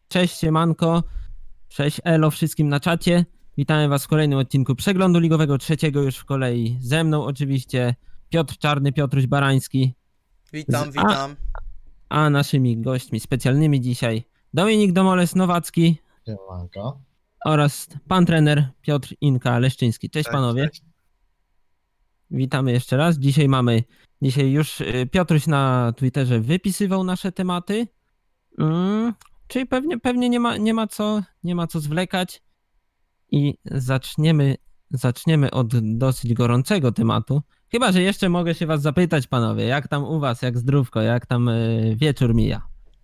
Cześć, siemanko, cześć, elo wszystkim na czacie. Witamy was w kolejnym odcinku Przeglądu Ligowego, trzeciego już w kolei. Ze mną oczywiście Piotr Czarny, Piotruś Barański. Witam. A naszymi gośćmi specjalnymi dzisiaj Dominik Domoles-Nowacki. Siemanko. Oraz pan trener Piotr Inka-Leszczyński. Cześć panowie. Cześć. Witamy jeszcze raz. Dzisiaj już Piotruś na Twitterze wypisywał nasze tematy. Czyli pewnie nie ma co zwlekać i zaczniemy od dosyć gorącego tematu. Chyba że jeszcze mogę się was zapytać, panowie, jak tam u was, jak zdrówko, jak tam wieczór mija?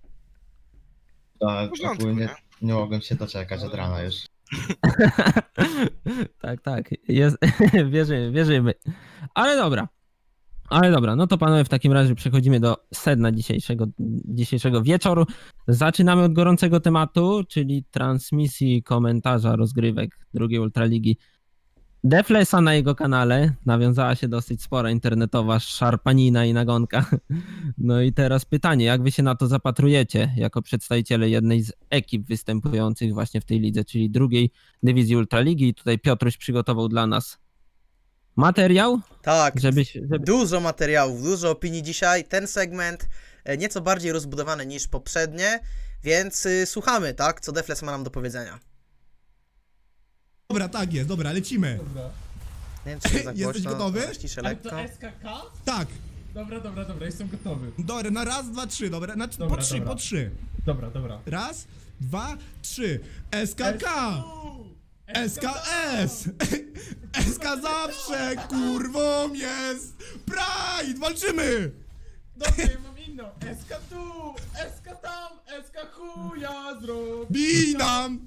Tak, ogólnie nie mogłem się doczekać od rana już. Tak, jest, wierzymy. Ale dobra, no to panowie, w takim razie przechodzimy do sedna dzisiejszego wieczoru. Zaczynamy od gorącego tematu, czyli transmisji komentarza rozgrywek drugiej Ultraligi Deflesa na jego kanale. Nawiązała się dosyć spora internetowa szarpanina i nagonka. No i teraz pytanie, jak wy się na to zapatrujecie jako przedstawiciele jednej z ekip występujących właśnie w tej lidze, czyli drugiej dywizji Ultraligi. I tutaj Piotruś przygotował dla nas materiał. Tak, dużo materiałów, dużo opinii dzisiaj. Ten segment nieco bardziej rozbudowany niż poprzednie, więc słuchamy, tak, co Defles ma nam do powiedzenia. Dobra, tak jest, dobra, lecimy. Nie wiem, czy jest Jesteś gotowy? Ściszę Ale lekko. to SKK? Tak. Dobra, jestem gotowy. Dobra, na raz, dwa, trzy, dobra, Dobra, po trzy. Dobra. Raz, dwa, trzy. SKK! SKS! SK zawsze, kurwą jest! Pride! Walczymy! Dobra, ja mam inną. SK tu, SK tam, SK chuja zrobi. Binam!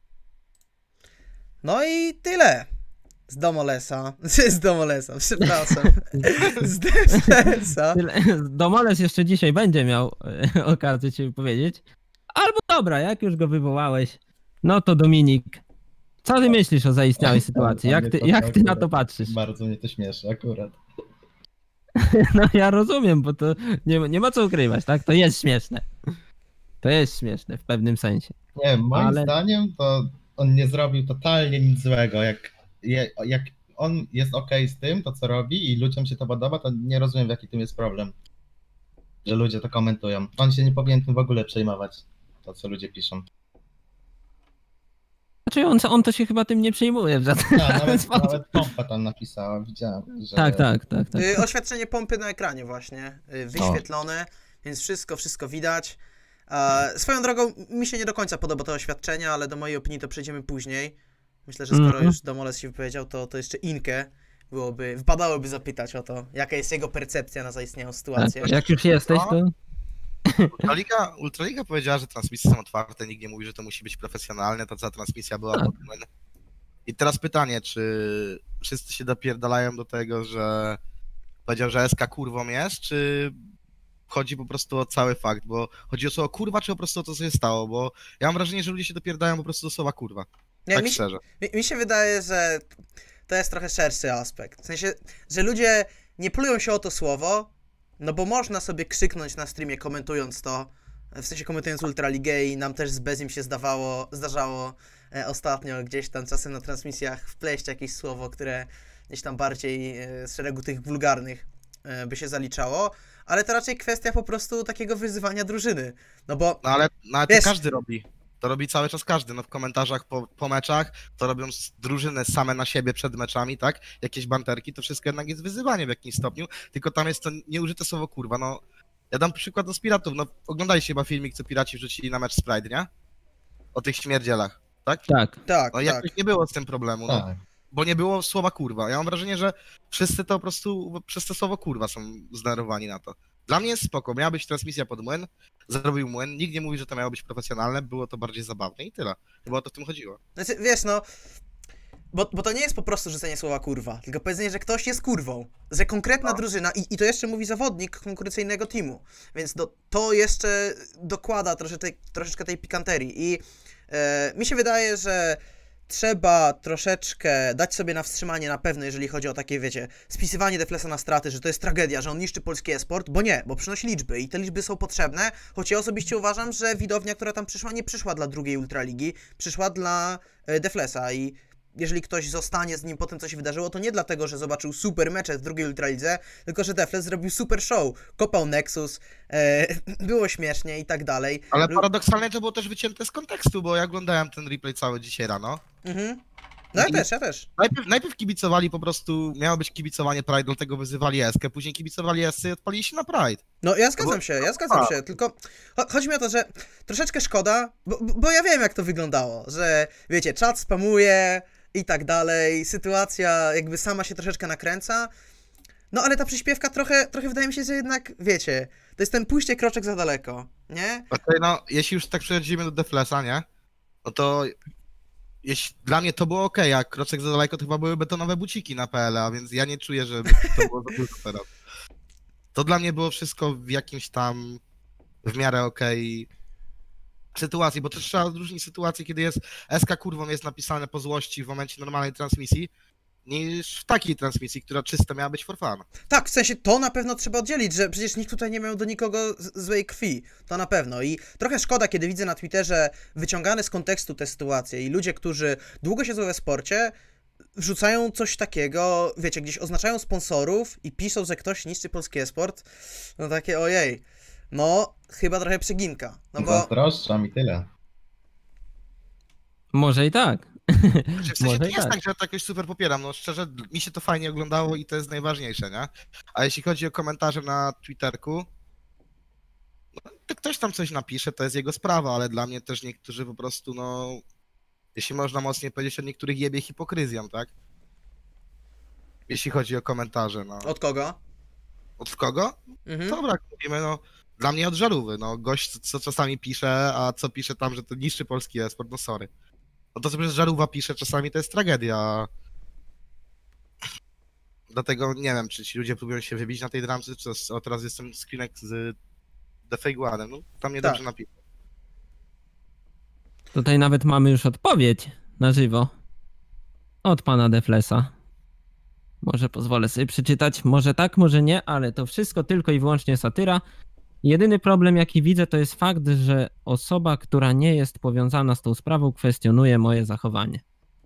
No i tyle. Z Domolesa, przepraszam. Z Deflesa. Domoles jeszcze dzisiaj będzie miał okazję się wypowiedzieć. Albo dobra, jak już go wywołałeś, no to Dominik, co ty myślisz o zaistniałej sytuacji? Jak ty na to patrzysz? Bardzo mnie to śmieszy akurat. No ja rozumiem, bo to nie ma co ukrywać, tak? To jest śmieszne. To jest śmieszne w pewnym sensie. Nie, moim zdaniem to on nie zrobił totalnie nic złego. Jak on jest okej z tym, to co robi i ludziom się to podoba, to nie rozumiem, w jaki tym jest problem, że ludzie to komentują. On się nie powinien tym w ogóle przejmować, to co ludzie piszą. Znaczy on to się chyba tym nie przejmuje w żaden Nawet Pompa tam napisała, widziałem. Że... Tak. Oświadczenie pompy na ekranie właśnie, wyświetlone, więc wszystko widać. Swoją drogą, mi się nie do końca podoba to oświadczenie, ale do mojej opinii to przejdziemy później. Myślę, że skoro już Domoles się wypowiedział, to jeszcze Inkę wypadałoby zapytać o to, jaka jest jego percepcja na zaistniałą sytuację. Tak, jak już jesteś, to... Ultraliga powiedziała, że transmisje są otwarte, nikt nie mówi, że to musi być profesjonalne, ta cała transmisja była podmyna. I teraz pytanie, czy wszyscy się dopierdalają do tego, że powiedział, że SK kurwą jest, czy chodzi po prostu o cały fakt, bo chodzi o słowo kurwa, czy po prostu o to, co się stało, bo ja mam wrażenie, że ludzie się dopierdalają po prostu do słowa kurwa. Nie, tak szczerze. Mi się wydaje, że to jest trochę szerszy aspekt. W sensie, że ludzie nie plują się o to słowo, no bo można sobie krzyknąć na streamie komentując to, w sensie komentując Ultraligę i nam też z Bezim się zdarzało ostatnio gdzieś tam czasem na transmisjach wpleść jakieś słowo, które gdzieś tam bardziej z szeregu tych wulgarnych by się zaliczało, ale to raczej kwestia po prostu takiego wyzywania drużyny, no bo... No ale wiesz, to każdy robi. To robi cały czas każdy, no w komentarzach po meczach, to robią drużyny same na siebie przed meczami, tak? Jakieś banterki, to wszystko jednak jest wyzywanie w jakimś stopniu, tylko tam jest to nieużyte słowo kurwa, no. Ja dam przykład z Piratów, no oglądaliście chyba filmik, co Piraci wrzucili na mecz z Pride, nie? O tych śmierdzielach, tak? Tak. No jakoś nie było z tym problemu, no. Tak. Bo nie było słowa kurwa. Ja mam wrażenie, że wszyscy to po prostu przez to słowo kurwa są zdenerwowani na to. Dla mnie jest spoko, miała być transmisja pod młyn, zrobił młyn, nikt nie mówi, że to miało być profesjonalne, było to bardziej zabawne i tyle. Bo o to w tym chodziło. Znaczy, wiesz, no, bo to nie jest po prostu rzucenie słowa kurwa, tylko powiedzenie, że ktoś jest kurwą, że konkretna drużyna, i to jeszcze mówi zawodnik konkurencyjnego teamu, więc to jeszcze dokłada troszeczkę tej pikanterii i mi się wydaje, że trzeba troszeczkę dać sobie na wstrzymanie na pewno, jeżeli chodzi o takie, wiecie, spisywanie Deflesa na straty, że to jest tragedia, że on niszczy polski e-sport, bo nie, bo przynosi liczby i te liczby są potrzebne, choć ja osobiście uważam, że widownia, która tam przyszła, nie przyszła dla drugiej Ultraligi, przyszła dla Deflesa i jeżeli ktoś zostanie z nim po tym, co się wydarzyło, to nie dlatego, że zobaczył super mecze w drugiej Ultralidze, tylko że Defles zrobił super show, kopał Nexus, było śmiesznie i tak dalej. Ale paradoksalnie to było też wycięte z kontekstu, bo ja oglądałem ten replay cały dzisiaj rano. Mhm. No ja też. Najpierw kibicowali po prostu, miało być kibicowanie Pride, dlatego wyzywali Eskę, później kibicowali Esce i odpalili się na Pride. No ja zgadzam się, tylko chodzi mi o to, że troszeczkę szkoda, bo ja wiem jak to wyglądało, że wiecie, czat spamuje i tak dalej, sytuacja jakby sama się troszeczkę nakręca, no ale ta przyśpiewka trochę wydaje mi się, że jednak, wiecie, to jest ten pójście kroczek za daleko, nie? Okej, no, jeśli już tak przechodzimy do Deflesa, nie? No to dla mnie to było okej, a kroczek za daleko to chyba były betonowe buciki na PL, a więc ja nie czuję, że to było za dużo teraz. To dla mnie było wszystko w jakimś tam w miarę okej sytuacji, bo też trzeba odróżnić sytuację, kiedy jest SK kurwą jest napisane po złości w momencie normalnej transmisji, niż w takiej transmisji, która czysto miała być for fun. Tak, w sensie to na pewno trzeba oddzielić, że przecież nikt tutaj nie miał do nikogo złej krwi, to na pewno i trochę szkoda, kiedy widzę na Twitterze wyciągane z kontekstu te sytuacje i ludzie, którzy długo siedzą we sporcie, wrzucają coś takiego, wiecie, gdzieś oznaczają sponsorów i piszą, że ktoś niszczy polski e-sport, no takie ojej, no chyba trochę przeginka, no bo... Zazdroszczam i tyle. Może i tak. Znaczy, w sensie Może to i nie jest tak. tak, że ja to jakoś super popieram, no szczerze, mi się to fajnie oglądało i to jest najważniejsze, nie? A jeśli chodzi o komentarze na Twitterku, no, to ktoś tam coś napisze, to jest jego sprawa, ale dla mnie też niektórzy po prostu, no, jeśli można mocniej powiedzieć, od niektórych jebie hipokryzją, tak? Jeśli chodzi o komentarze, no. Od kogo? Od kogo? Mhm. Dobra, jak mówimy, no, dla mnie od żarówy, no, gość co czasami pisze, a co pisze tam, że to niszczy polski e-sport, no sorry. No to, co przez żarówka pisze, czasami to jest tragedia. Dlatego nie wiem, czy ci ludzie próbują się wybić na tej dramce, czy teraz jestem screenek z The Fake One, no tam niedobrze Tak. napisał. Tutaj nawet mamy już odpowiedź na żywo od pana Deflesa. Może pozwolę sobie przeczytać, może tak, może nie, ale to wszystko tylko i wyłącznie satyra. Jedyny problem, jaki widzę, to jest fakt, że osoba, która nie jest powiązana z tą sprawą, kwestionuje moje zachowanie.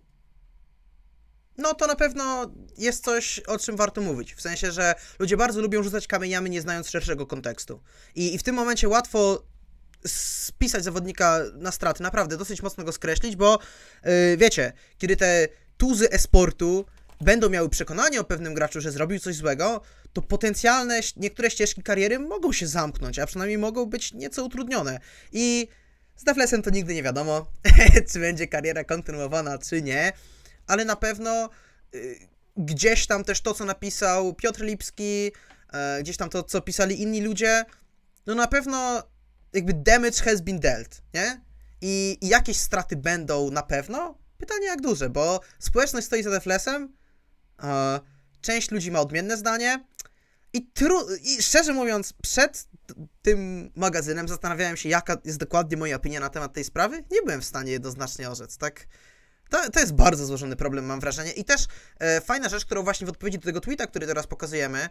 No to na pewno jest coś, o czym warto mówić. W sensie, że ludzie bardzo lubią rzucać kamieniami, nie znając szerszego kontekstu. I w tym momencie łatwo spisać zawodnika na straty, naprawdę dosyć mocno go skreślić, bo wiecie, kiedy te tuzy e-sportu będą miały przekonanie o pewnym graczu, że zrobił coś złego, to potencjalne niektóre ścieżki kariery mogą się zamknąć, a przynajmniej mogą być nieco utrudnione. I z Deflesem to nigdy nie wiadomo, czy będzie kariera kontynuowana, czy nie, ale na pewno gdzieś tam też to, co napisał Piotr Lipski, gdzieś tam to, co pisali inni ludzie, no na pewno jakby damage has been dealt, nie? I jakieś straty będą na pewno. Pytanie jak duże, bo społeczność stoi za Deflesem, część ludzi ma odmienne zdanie i szczerze mówiąc, przed tym magazynem zastanawiałem się, jaka jest dokładnie moja opinia na temat tej sprawy. Nie byłem w stanie jednoznacznie orzec, tak? To jest bardzo złożony problem, mam wrażenie. I też fajna rzecz, którą właśnie w odpowiedzi do tego tweeta, który teraz pokazujemy,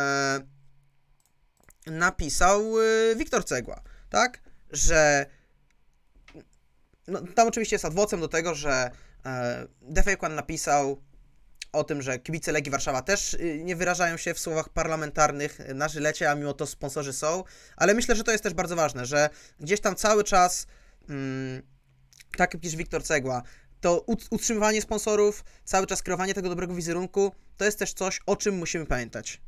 napisał Wiktor Cegła, tak? Że no, tam oczywiście jest adwocem do tego, że The Fake One napisał o tym, że kibice Legii Warszawa też nie wyrażają się w słowach parlamentarnych na żylecie, a mimo to sponsorzy są, ale myślę, że to jest też bardzo ważne, że gdzieś tam cały czas, tak jak pisze Wiktor Cegła, to utrzymywanie sponsorów, cały czas kreowanie tego dobrego wizerunku, to jest też coś, o czym musimy pamiętać.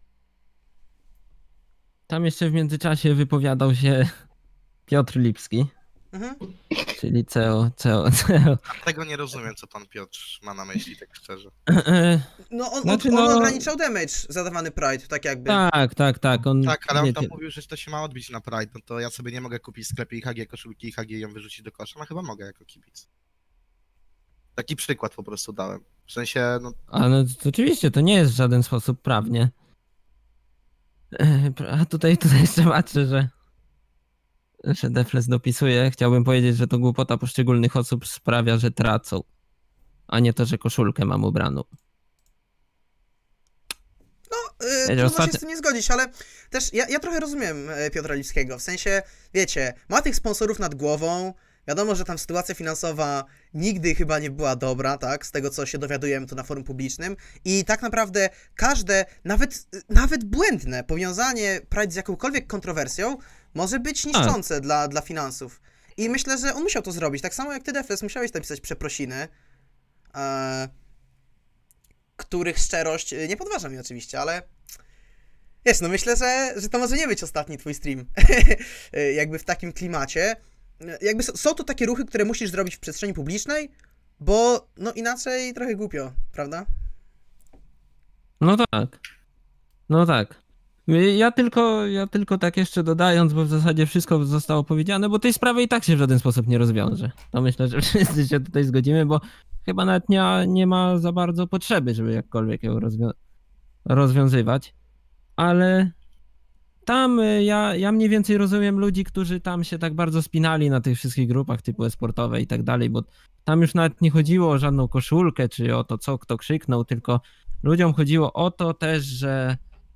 Tam jeszcze w międzyczasie wypowiadał się Piotr Lipski, Mhm. czyli CEO. Tego nie rozumiem, co pan Piotr ma na myśli, tak szczerze. No on, Znaczy, on no- ograniczał damage zadawany Pride, tak jakby. Tak. On, Tak, ale on wiecie, tam mówił, że to się ma odbić na Pride, no to ja sobie nie mogę kupić w sklepie IHG koszulki IHG i ją wyrzucić do kosza, no chyba mogę jako kibic. Taki przykład po prostu dałem. W sensie, no no, to oczywiście to nie jest w żaden sposób prawnie. A tutaj jeszcze patrzę, że Defles dopisuje. Chciałbym powiedzieć, że to głupota poszczególnych osób sprawia, że tracą. a nie to, że koszulkę mam ubraną. Trudno się z tym nie zgodzić, ale też ja trochę rozumiem Piotra Lipskiego, w sensie, wiecie, ma tych sponsorów nad głową, wiadomo, że tam sytuacja finansowa nigdy chyba nie była dobra, tak, z tego co się dowiadujemy tu na forum publicznym i tak naprawdę każde, nawet błędne powiązanie Pride z jakąkolwiek kontrowersją może być niszczące dla finansów. I myślę, że on musiał to zrobić, tak samo jak ty, Defles, musiałeś napisać przeprosiny, których szczerość nie podważa mi oczywiście, ale wiesz, no myślę, że to może nie być ostatni twój stream jakby w takim klimacie. Jakby są to takie ruchy, które musisz zrobić w przestrzeni publicznej, bo no inaczej trochę głupio, prawda? No tak. No tak. Ja tylko tak jeszcze dodając, bo w zasadzie wszystko zostało powiedziane, bo tej sprawy i tak się w żaden sposób nie rozwiąże. To myślę, że wszyscy się tutaj zgodzimy, bo chyba nawet nie ma za bardzo potrzeby, żeby jakkolwiek ją rozwiązywać. Ale tam ja mniej więcej rozumiem ludzi, którzy tam się tak bardzo spinali na tych wszystkich grupach typu e-sportowe i tak dalej, bo tam już nawet nie chodziło o żadną koszulkę, czy o to, co kto krzyknął, tylko ludziom chodziło o to też, że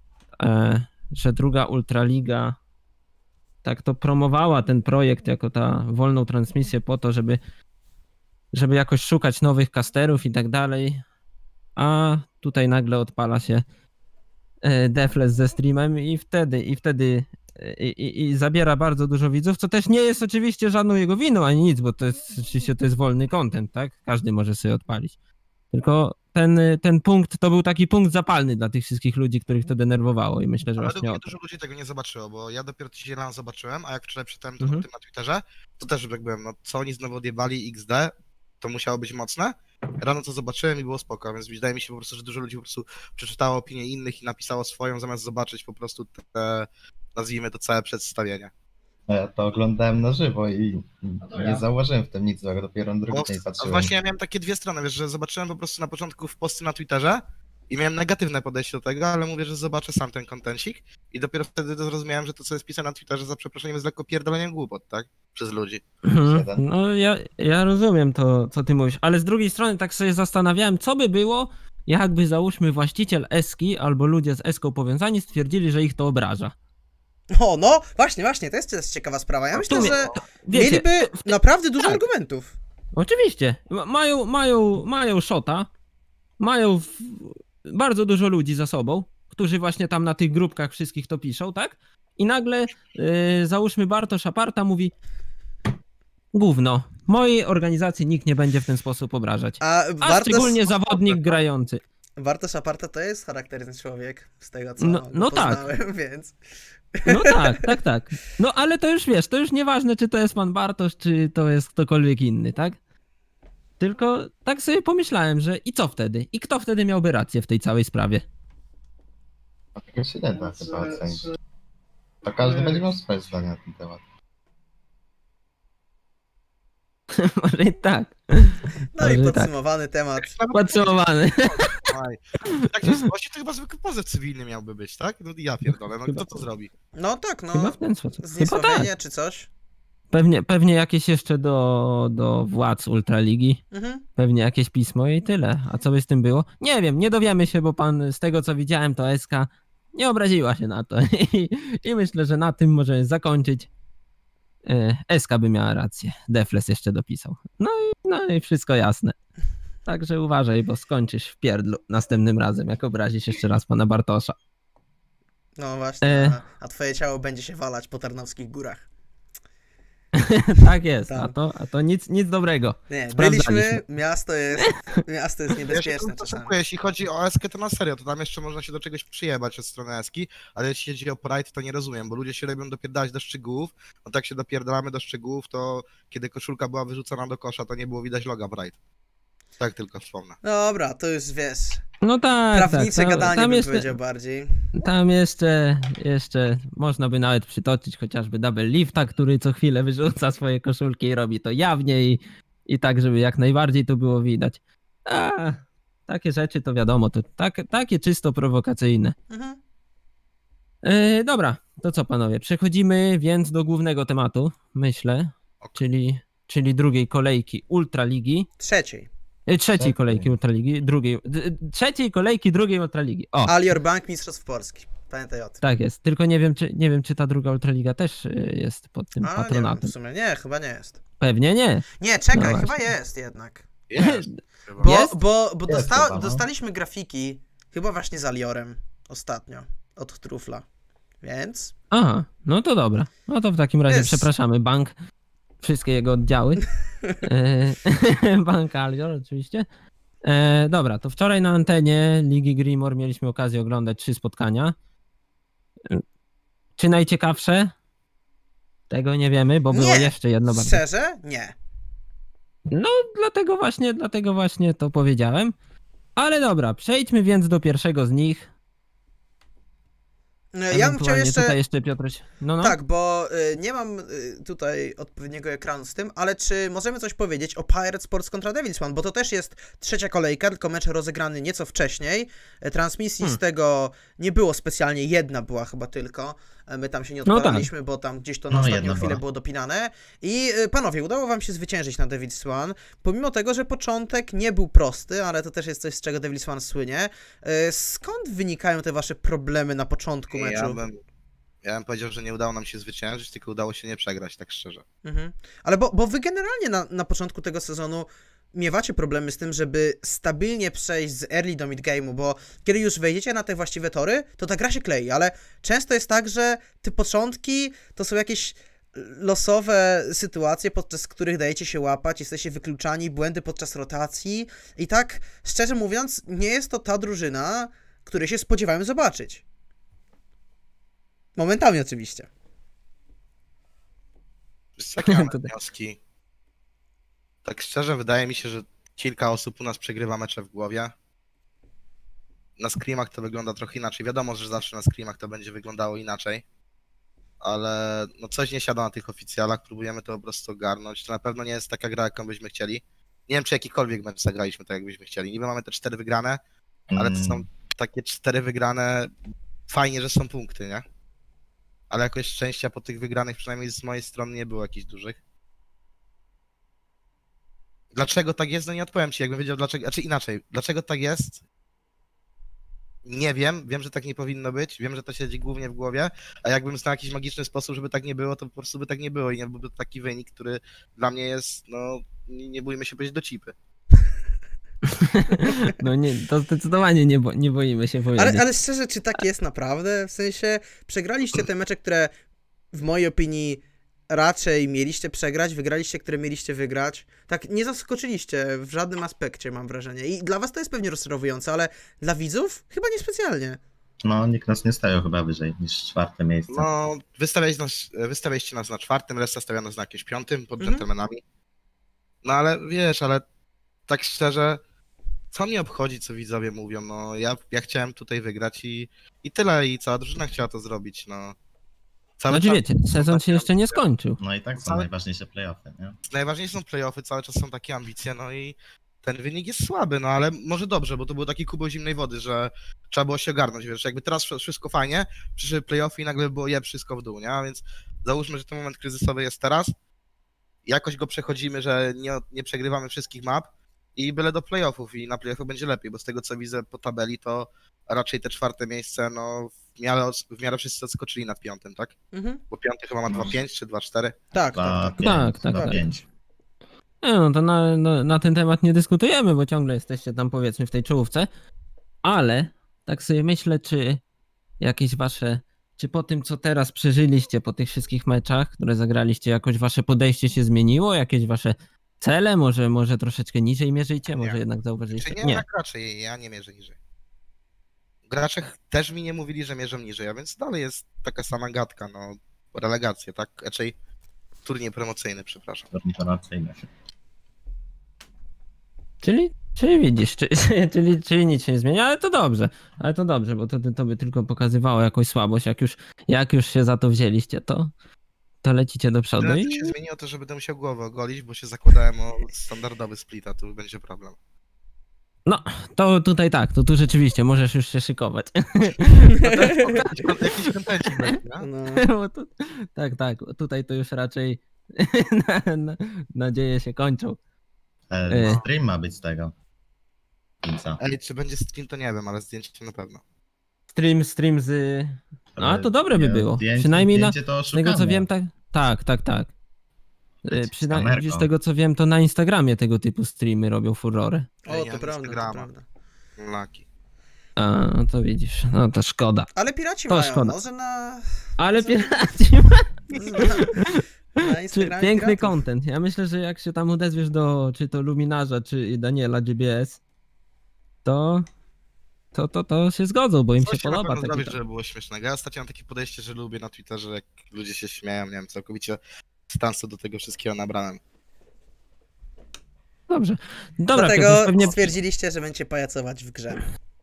druga Ultraliga tak to promowała ten projekt jako ta wolną transmisję po to, żeby jakoś szukać nowych casterów i tak dalej, a tutaj nagle odpala się Defles ze streamem i wtedy zabiera bardzo dużo widzów, co też nie jest oczywiście żadną jego winą ani nic, bo to jest wolny content, tak? Każdy może sobie odpalić. Tylko ten punkt to był taki punkt zapalny dla tych wszystkich ludzi, których to denerwowało i myślę, że Ale właśnie o to. dużo ludzi tego nie zobaczyło, bo ja dopiero dzisiaj rano zobaczyłem, a jak wczoraj czytałem o tym na Twitterze, to też jak byłem, no co oni znowu odjebali XD, to musiało być mocne. Rano to zobaczyłem i było spoko, więc wydaje mi się po prostu, że dużo ludzi po prostu przeczytało opinię innych i napisało swoją, zamiast zobaczyć po prostu te, nazwijmy to, całe przedstawienie. Ja to oglądałem na żywo i nie zauważyłem w tym nic złego, dopiero drugi dzień patrzyłem. Właśnie ja miałem takie dwie strony, wiesz, że zobaczyłem po prostu na początku w posty na Twitterze i miałem negatywne podejście do tego, ale mówię, że zobaczę sam ten kontencik i dopiero wtedy zrozumiałem, że to, co jest pisane na Twitterze, za przeproszeniem, jest lekko pierdoleniem głupot, tak? Przez ludzi. No ja rozumiem to, co ty mówisz, ale z drugiej strony tak sobie zastanawiałem, co by było, jakby załóżmy właściciel Eski albo ludzie z Eską powiązani stwierdzili, że ich to obraża. O, no, właśnie, to jest ciekawa sprawa. Ja myślę, że wiecie, mieliby naprawdę dużo argumentów. Oczywiście. Mają shota, mają bardzo dużo ludzi za sobą, którzy właśnie tam na tych grupkach wszystkich to piszą, tak? I nagle załóżmy Bartosz Aparta mówi: gówno, mojej organizacji nikt nie będzie w ten sposób obrażać. A szczególnie zawodnik grający. Bartosz Aparta to jest charakterny człowiek, z tego co no poznałem, tak. Więc... No tak. No ale to już wiesz, to już nieważne, czy to jest pan Bartosz, czy to jest ktokolwiek inny, tak? Tylko tak sobie pomyślałem, że i co wtedy? I kto wtedy miałby rację w tej całej sprawie? Tego się nie da chyba ocenić. To każdy będzie miał swoje zdanie na ten temat. Może i tak. No i podsumowany temat. Podsumowany. Właśnie to chyba zwykły pozew cywilny miałby być, tak? No ja pierdolę, no kto to zrobi? No tak, no. Chyba w ten sposób. Zniesławienie tak. Czy coś. Pewnie jakieś jeszcze do władz Ultraligi. Pewnie jakieś pismo i tyle. A co by z tym było? Nie wiem, nie dowiemy się, bo pan z tego co widziałem to SK nie obraziła się na to. I myślę, że na tym możemy zakończyć. SK by miała rację. Defles jeszcze dopisał. No i wszystko jasne. Także uważaj, bo skończysz w pierdlu następnym razem, jak obrazisz jeszcze raz pana Bartosza. No właśnie, a twoje ciało będzie się walać po Tarnowskich Górach. Tak jest, a to nic dobrego. Nie, byliśmy, miasto jest niebezpieczne czasami. Jeśli chodzi o Eskę, to na serio, to tam jeszcze można się do czegoś przyjebać od strony Eski, ale jeśli chodzi o Pride, to nie rozumiem, bo ludzie się robią dopierdalać do szczegółów, no tak się dopierdalamy do szczegółów, to kiedy koszulka była wyrzucona do kosza, to nie było widać loga Pride. Tak tylko wspomnę. Dobra, to już wiesz. No tak. Prawnicze gadanie tam bym jeszcze, powiedział bardziej. Tam jeszcze można by nawet przytoczyć chociażby Double Lifta, który co chwilę wyrzuca swoje koszulki i robi to jawnie i tak, żeby jak najbardziej to było widać. Takie rzeczy to wiadomo, to takie czysto prowokacyjne. Dobra, to co panowie, przechodzimy więc do głównego tematu, myślę, czyli drugiej kolejki Ultraligi. Trzeciej. Trzeciej Tak. kolejki Ultraligi, trzeciej kolejki drugiej Ultraligi. O, Alior Bank Mistrzostw Polski. Pamiętaj o tym. tak jest. Tylko nie wiem, czy ta druga Ultraliga też jest pod tym A, nie wiem, patronatem. w sumie nie, chyba nie jest. Pewnie nie. Nie, czekaj, No chyba właśnie. jest jednak. Jest. Bo, Jest? bo Jest chyba, no. dostaliśmy grafiki chyba właśnie z Aliorem ostatnio od Trufla. Więc Aha, no to dobra. No to w takim razie Jest. przepraszamy bank, wszystkie jego oddziały. Bank Alior oczywiście. Dobra, to wczoraj na antenie Ligi Grimor mieliśmy okazję oglądać 3 spotkania. Czy najciekawsze? Tego nie wiemy, bo było Nie, jeszcze jedno bardzo. szczerze, nie. No, dlatego właśnie to powiedziałem. Ale dobra, przejdźmy więc do pierwszego z nich. Ja bym chciał Ewentualnie jeszcze... tutaj jeszcze Piotruś. No. Tak, bo nie mam tutaj odpowiedniego ekranu z tym, ale czy możemy coś powiedzieć o Pirate Sports kontra Devils One, bo to też jest trzecia kolejka, tylko mecz rozegrany nieco wcześniej. Transmisji z tego nie było specjalnie, jedna była chyba tylko. My tam się nie No odpalaliśmy, bo tam gdzieś to na No, ostatnią jedna chwilę była. było dopinane. I panowie, udało wam się zwyciężyć na Devils One, pomimo tego, że początek nie był prosty, ale to też jest coś, z czego Devils One słynie. Skąd wynikają te wasze problemy na początku meczu? Ja bym powiedział, że nie udało nam się zwyciężyć, tylko udało się nie przegrać, tak szczerze. Mhm. Ale bo wy generalnie na początku tego sezonu miewacie problemy z tym, żeby stabilnie przejść z early do mid game'u, bo kiedy już wejdziecie na te właściwe tory, to ta gra się klei, ale często jest tak, że te początki to są jakieś losowe sytuacje, podczas których dajecie się łapać, jesteście wykluczani, błędy podczas rotacji i tak, szczerze mówiąc, nie jest to ta drużyna, której się spodziewałem zobaczyć. Momentami oczywiście. Wiesz, jakie mamy To- wnioski? Tak szczerze, wydaje mi się, że kilka osób u nas przegrywa mecze w głowie. Na screamach to wygląda trochę inaczej. Wiadomo, że zawsze na screamach to będzie wyglądało inaczej. Ale no coś nie siada na tych oficjalach, próbujemy to po prostu ogarnąć. To na pewno nie jest taka gra, jaką byśmy chcieli. Nie wiem, czy jakikolwiek mecz zagraliśmy tak, jak byśmy chcieli. Niby mamy te 4 wygrane, ale to są takie 4 wygrane. Fajnie, że są punkty, nie? Ale jakoś szczęścia po tych wygranych, przynajmniej z mojej strony, nie było jakichś dużych. Dlaczego tak jest? No nie odpowiem ci, jakbym wiedział dlaczego, znaczy inaczej, dlaczego tak jest? Nie wiem, wiem, że tak nie powinno być, wiem, że to siedzi głównie w głowie, a jakbym znał jakiś magiczny sposób, żeby tak nie było, to po prostu by tak nie było i nie byłby to taki wynik, który dla mnie jest, no, nie bójmy się powiedzieć, do cipy. No nie, to zdecydowanie nie boimy się powiedzieć. Ale szczerze, czy tak jest naprawdę? W sensie, przegraliście te mecze, które w mojej opinii raczej mieliście przegrać, wygraliście, które mieliście wygrać. Tak, nie zaskoczyliście w żadnym aspekcie, mam wrażenie. I dla was to jest pewnie rozczarowujące, ale dla widzów chyba niespecjalnie. No, nikt nas nie stawiał chyba wyżej niż 4 miejsce. No, wystawialiście nas na 4, reszta stawia nas na jakimś 5 pod Mhm. dżentelmenami. No ale wiesz, ale tak szczerze, co mnie obchodzi, co widzowie mówią, no ja chciałem tutaj wygrać i tyle, i cała drużyna chciała to zrobić, no. Cały Znaczy czas- wiecie, sezon się jeszcze nie skończył. No i tak są Cały- najważniejsze playoffy, nie? Najważniejsze są playoffy, cały czas są takie ambicje, no i ten wynik jest słaby, no ale może dobrze, bo to był taki kubeł zimnej wody, że trzeba było się ogarnąć, wiesz, jakby teraz wszystko fajnie, przyszły playoffy i nagle by było wszystko w dół, nie? A więc załóżmy, że ten moment kryzysowy jest teraz, jakoś go przechodzimy, że nie przegrywamy wszystkich map i byle do playoffów i na playoffach będzie lepiej, bo z tego co widzę po tabeli, to raczej te 4 miejsce, no w miarę wszyscy odskoczyli na 5, tak? Mhm. Bo 5 chyba ma 2-5 czy 2-4. Tak, tak. Tak. 5. No to na ten temat nie dyskutujemy, bo ciągle jesteście tam powiedzmy w tej czołówce, ale tak sobie myślę, czy jakieś wasze, czy po tym co teraz przeżyliście, po tych wszystkich meczach, które zagraliście, jakoś wasze podejście się zmieniło, jakieś wasze cele, może troszeczkę niżej mierzycie, może Nie. jednak Czy zauważyliście? nie, tak raczej, ja nie mierzę niżej. Gracze też mi nie mówili, że mierzą niżej, a więc dalej jest taka sama gadka, no, relegacja, tak? Raczej turniej promocyjny, przepraszam. Czyli widzisz, czyli nic się nie zmienia, ale to dobrze, bo to by tylko pokazywało jakąś słabość, jak już się za to wzięliście, to lecicie do przodu Tyle i to się zmieniło to, że będę musiał głowę ogolić, bo się zakładałem o standardowy split, a tu będzie problem. to tutaj tak, to tu rzeczywiście możesz już się szykować. Jakiś kontencik będzie, no? No. Bo tak, tutaj to już raczej nadzieje się kończą. Stream ma być z tego. Końca. Ej, czy będzie stream, to nie wiem, ale zdjęcie na pewno. Stream z... No, a to dobre by Nie, było. zdjęcie- Przynajmniej zdjęcie to z tego co oszukane. wiem, tak. Z Przynajmniej kamerką. z tego co wiem, to na Instagramie tego typu streamy robią furorę. O, Ja to mam prawda, to Instagrama. prawda. Laki. A, no to widzisz, no to szkoda. Ale piraci To mają, szkoda. może na... Ale Co? piraci, na czy Instagramie piękny piratów. content. Ja myślę, że jak się tam odezwiesz do czy to Luminarza, czy Daniela GBS, to się zgodzą, bo im Coś się na podoba pewno taki zrobić, to. żeby było śmiesznego. Ja ostatnio mam takie podejście, że lubię na Twitterze, jak ludzie się śmieją, nie wiem, całkowicie stansu do tego wszystkiego nabrałem. Dobrze. Dobra, Dlatego Piotruś, pewnie... stwierdziliście, że będziecie pajacować w grze.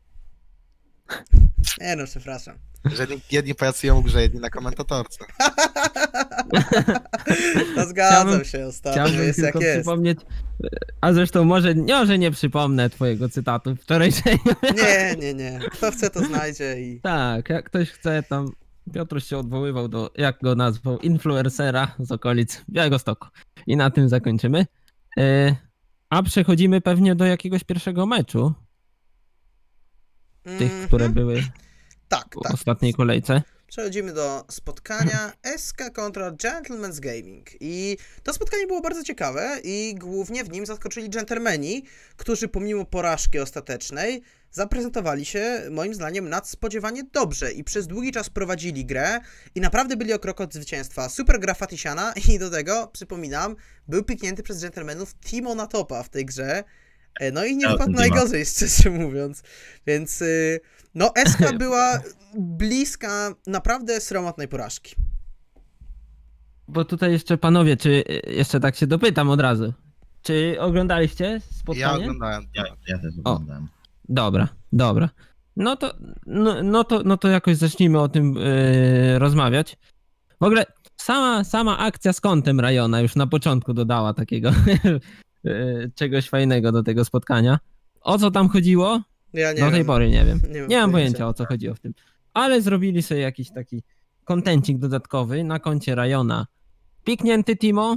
Nie no, przepraszam. Że jedni pajacują w grze, jedni na komentatorce. To zgadzam Chciałbym- się ostatnio, Chciałbym jest jak tylko jest. przypomnieć, a zresztą może nie przypomnę twojego cytatu wczorajszego. Nie. Kto chce, to znajdzie i... Tak, jak ktoś chce, tam Piotruś się odwoływał do, jak go nazwał, influencera z okolic Białegostoku. I na tym zakończymy. A przechodzimy pewnie do jakiegoś pierwszego meczu, tych, które były Tak, w tak. ostatniej kolejce. Przechodzimy do spotkania SK kontra Gentleman's Gaming. I to spotkanie było bardzo ciekawe i głównie w nim zaskoczyli dżentelmeni, którzy pomimo porażki ostatecznej zaprezentowali się moim zdaniem nadspodziewanie dobrze i przez długi czas prowadzili grę i naprawdę byli o krok od zwycięstwa. Super gra Fatisiana i do tego, przypominam, był piknięty przez dżentelmenów Timo na topa w tej grze. No i nie Ja, wpadł Timo. najgorzej, szczerze mówiąc. Więc no SK była bliska naprawdę sromotnej porażki. Bo tutaj jeszcze panowie, czy jeszcze tak się dopytam od razu. Czy oglądaliście Ja spotkanie? oglądałem. Ja też oglądałem. Dobra. No to jakoś zacznijmy o tym rozmawiać. W ogóle sama akcja z kątem Rajona już na początku dodała takiego czegoś fajnego do tego spotkania. O co tam chodziło? Ja nie Do tej wiem. pory nie wiem. mam Nie mam pojęcia o co chodziło w tym. Ale zrobili sobie jakiś taki kontencik dodatkowy na koncie Rajona. Piknięty Timo,